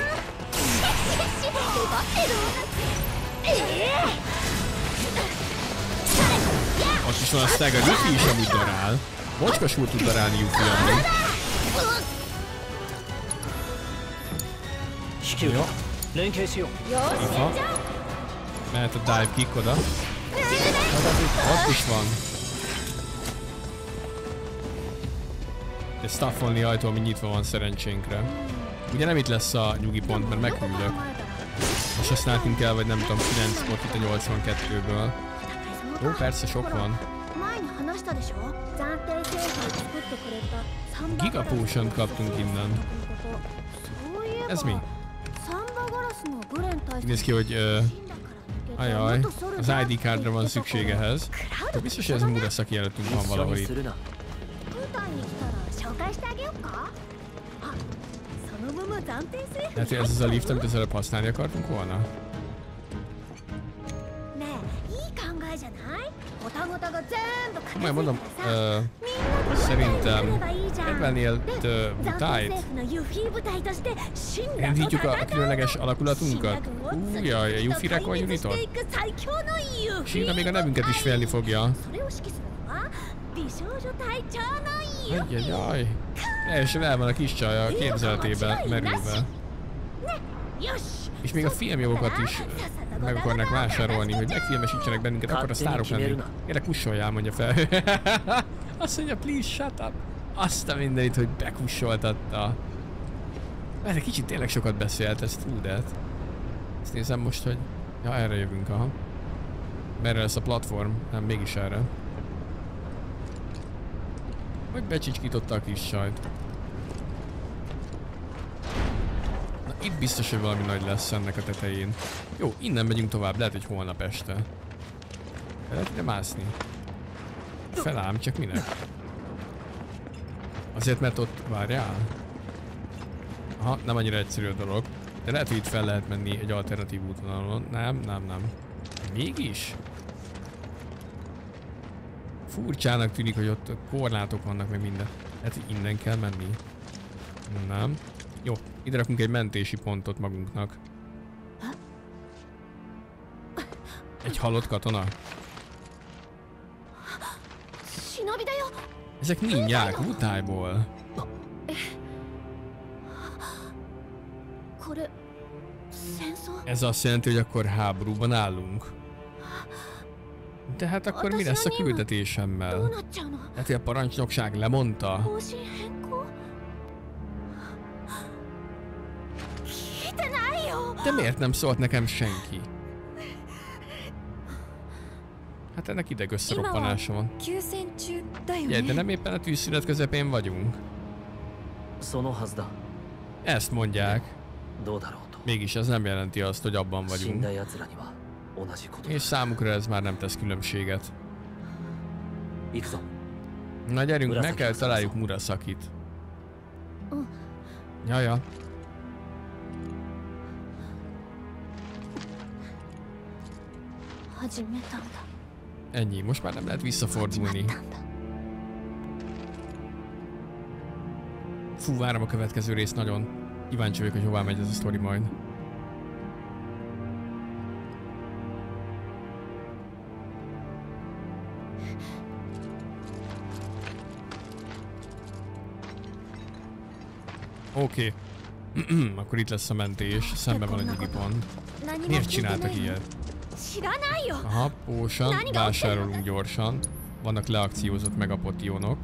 S1: Ott is van a Stagger, Yuffie is amúgy darál. Mocskosul tud darálni Yuffie amúgy. Jó. Ifa. Mehet a dive kick oda. Ott is van. Egy staffolni ajtó, ami nyitva van szerencsénkre. Ugye nem itt lesz a nyugi pont, mert meghűlök. Most használtunk el, vagy nem tudom, kilenc pot itt a nyolcvankettőből. Ó, persze sok van. Giga Potion-t kaptunk innen. Ez mi? Így néz ki, hogy... Uh, ajaj, az i dé cardra van szükség ehhez. De biztos, hogy ez a Murasaki előttünk van valahol itt. Hát, hogy ez az a lift, amit az előbb használni akartunk volna? Majd mondom, uh, szerintem kedvelnél Butájt? Indítjuk a, a különleges alakulatunkat? Ú, jaj, a Yuffie Recon Unitot? Sina még a nevünket is félni fogja. Ajjajjaj. Teljesen el van a kis csaj a képzeletében merülve. És még a filmjogokat is meg akarnak vásárolni, hogy megfilmesítsenek bennünket, akkor a sztárok lennénk. Kérlek, kussoljál, mondja fel. Azt mondja, please shut up. Azt a mindenit, hogy bekussoltatta. Mert egy kicsit tényleg sokat beszélt, ez true that. Ezt nézem most, hogy... Ja, erre jövünk, aha. Merre lesz a platform? Nem, mégis erre. Vagy becsicskította a kis sajt. Na, itt biztos, hogy valami nagy lesz ennek a tetején. Jó, innen megyünk tovább, lehet, hogy holnap este. De lehet ide mászni. Felállám, csak minek? Azért, mert ott várjál? Aha, nem annyira egyszerű a dolog. De lehet, hogy itt fel lehet menni egy alternatív útvonalon. Nem, nem, nem. Mégis? Furcsának tűnik, hogy ott korlátok vannak, meg minden. Lehet, hogy innen kell menni. Nem. Jó, ide rakunk egy mentési pontot magunknak. Egy halott katona. Ezek ninják, utájból. Ez azt jelenti, hogy akkor háborúban állunk. De hát akkor mi lesz a küldetésemmel? Hát, hogy a parancsnokság lemondta? De miért nem szólt nekem senki? Hát ennek ideg összeroppanása van. Ugye, de nem éppen a tűzszünet közepén vagyunk. Ezt mondják. Mégis ez nem jelenti azt, hogy abban vagyunk. És számukra ez már nem tesz különbséget. Na gyerünk, meg kell találjuk Murasakit. Jaja. Ennyi, most már nem lehet visszafordulni. Fú, várom a következő részt nagyon. Kíváncsi vagyok, hogy hová megy ez a sztori majd. Oké. Okay. Akkor itt lesz a mentés. Szemben van egy nyugipont. Miért csináltak ilyet? Aha, potion. Vásárolunk gyorsan. Vannak leakciózott megapotionok.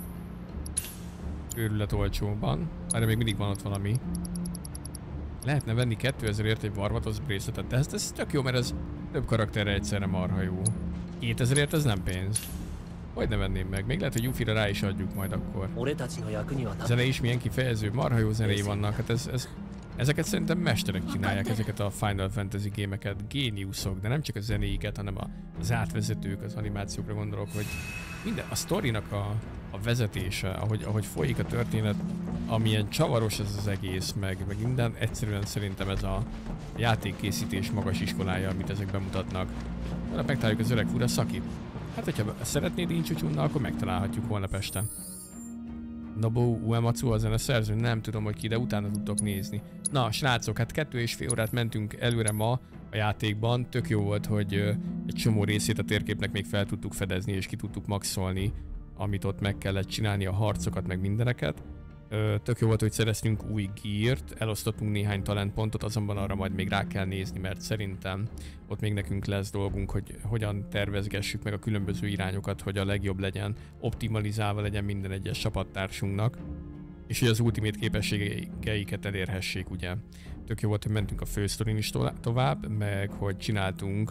S1: Őrület olcsóban. Erre még mindig van ott valami. Lehetne venni kétezerért egy Barbatos bracelet, de ez, ez tök jó, mert ez több karakterre egyszerre marha jó. kétezerért ez nem pénz. Hogy ne venném meg? Még lehet, hogy Yuffie-ra rá is adjuk majd akkor. A zene is milyen kifejező, marha jó zenéi vannak. Hát ez, ez, ezeket szerintem mesterek csinálják, ezeket a Final Fantasy gémeket. Géniuszok, de nem csak a zenéiket, hanem az átvezetők, az animációkra gondolok, hogy minden, a sztorinak a, a vezetése, ahogy, ahogy folyik a történet, amilyen csavaros ez az egész, meg, meg minden, egyszerűen szerintem ez a játékkészítés magas iskolája, amit ezek bemutatnak. Holnap megtaláljuk az öreg Murasakit. Hát, hogyha szeretnéd Inchuchunna, akkor megtalálhatjuk holnap este. Nobuo Uematsu a zeneszerző, nem tudom, hogy ki, de utána tudtok nézni. Na, srácok, hát kettő és fél órát mentünk előre ma a játékban. Tök jó volt, hogy egy csomó részét a térképnek még fel tudtuk fedezni, és ki tudtuk maxolni, amit ott meg kellett csinálni, a harcokat, meg mindeneket. Tök jó volt, hogy szereztünk új geart, elosztottunk néhány talentpontot, azonban arra majd még rá kell nézni, mert szerintem ott még nekünk lesz dolgunk, hogy hogyan tervezgessük meg a különböző irányokat, hogy a legjobb legyen, optimalizálva legyen minden egyes csapattársunknak, és hogy az ultimate képességeiket elérhessék, ugye. Tök jó volt, hogy mentünk a fősztorin is tovább, meg hogy csináltunk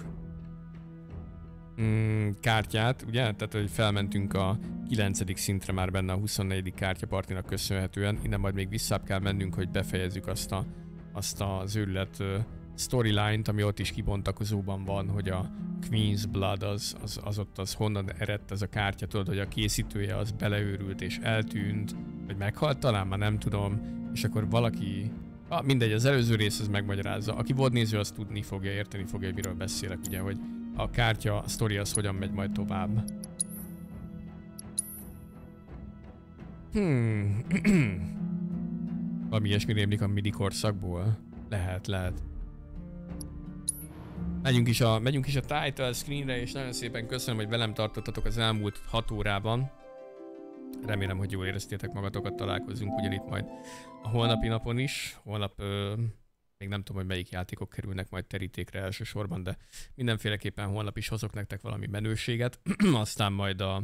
S1: Mm, kártyát, ugye? Tehát, hogy felmentünk a kilencedik szintre már benne a huszonnegyedik kártyapartinak köszönhetően. Innen majd még visszább kell mennünk, hogy befejezzük azt, a, azt az őrület uh, storyline-t, ami ott is kibontakozóban van, hogy a Queen's Blood az, az, az ott az honnan eredt ez a kártya, tudod, hogy a készítője az beleőrült és eltűnt, vagy meghalt, talán már nem tudom, és akkor valaki... Ah, mindegy, az előző rész az megmagyarázza. Aki volt néző, az tudni fogja, érteni fogja, hogy miről beszélek, ugye, hogy a kártya, a sztori az hogyan megy majd tovább. Hmm. Valami ilyesmi rémlik a midi korszakból? Lehet, lehet. Megyünk is a, megyünk is a title screenre, és nagyon szépen köszönöm, hogy velem tartottatok az elmúlt hat órában. Remélem, hogy jól éreztétek magatokat, találkozunk ugyanitt majd a holnapi napon is. Holnap ö, még nem tudom, hogy melyik játékok kerülnek majd terítékre elsősorban, de mindenféleképpen holnap is hozok nektek valami menőséget. Aztán majd a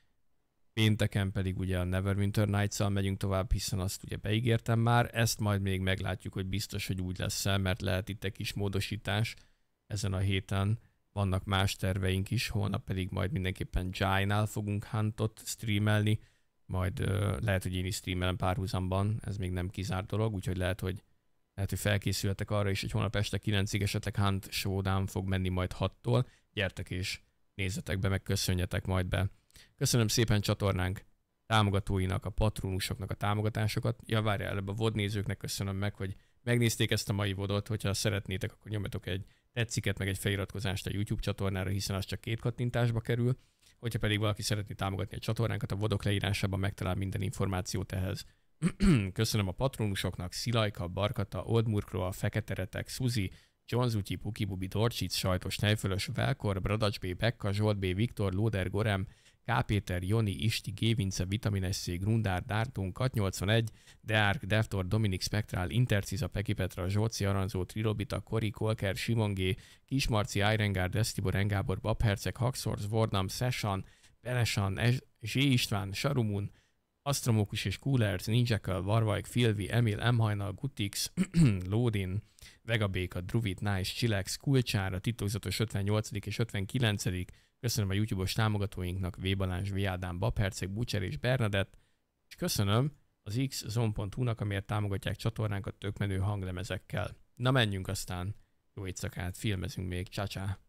S1: pénteken pedig ugye a Neverwinter Nights-szal megyünk tovább, hiszen azt ugye beígértem már. Ezt majd még meglátjuk, hogy biztos, hogy úgy lesz el, mert lehet itt egy kis módosítás ezen a héten. Vannak más terveink is, holnap pedig majd mindenképpen Jai-nál fogunk Huntot streamelni, majd uh, lehet, hogy én is streamelem párhuzamban, ez még nem kizárt dolog, úgyhogy lehet, hogy, lehet, hogy felkészültek arra is, hogy holnap este kilencig esetleg Hunt Showdown fog menni majd hattól. Gyertek és nézzetek be, meg köszönjetek majd be. Köszönöm szépen csatornánk támogatóinak, a patronusoknak a támogatásokat. Ja, várjál, előbb a vé o dé nézőknek köszönöm meg, hogy megnézték ezt a mai vodot, hogyha szeretnétek, akkor nyomjatok egy tetsziket, meg egy feliratkozást a YouTube csatornára, hiszen az csak két kattintásba kerül. Hogyha pedig valaki szeretné támogatni a csatornánkat, a vodok leírásában megtalál minden információt ehhez. Köszönöm a patronusoknak, Szilajka, Barkata, Oldmurkro, a Feketeretek, Suzi, John Zutyi, Puki Bubi, Dorcsic, Sajtos, Nejfölös, Velkor, Bradacs B, Pekka, Zsolt B, Viktor, Lóder, Gorem, K. Péter, Joni, Isti, G. Vince, Vitamines C, Grundár, Dártunk, Kat nyolcvanegy, Deárk, Devtor, Dominik Spektral, Interciza, Peki Petra, Zsóci, Aranzó, Trilobita, Kori, Kolker, Simon G, Kismarci, Irengard, Desztibor, Engábor, Babherceg, Haxorz, Vordam, Sessan, Belesan, Zsé István, Sarumun, Astromókus és Coolers, Ninjakel, Varvajk, Filvi, Emil, Emhajnal, Gutix, Lódin, Vegabéka, Druvit, Nice, Chilex, Kulcsára, titokzatos ötvennyolcadik és ötvenkilencedik Köszönöm a YouTube-os támogatóinknak, V. Balázs, V. Ádám, Babherceg, Bucser és Bernadett, és köszönöm az x zone pont hu-nak, amiért támogatják csatornánkat tök menő hanglemezekkel. Na menjünk aztán, jó éjszakát, filmezünk még, csá-csá!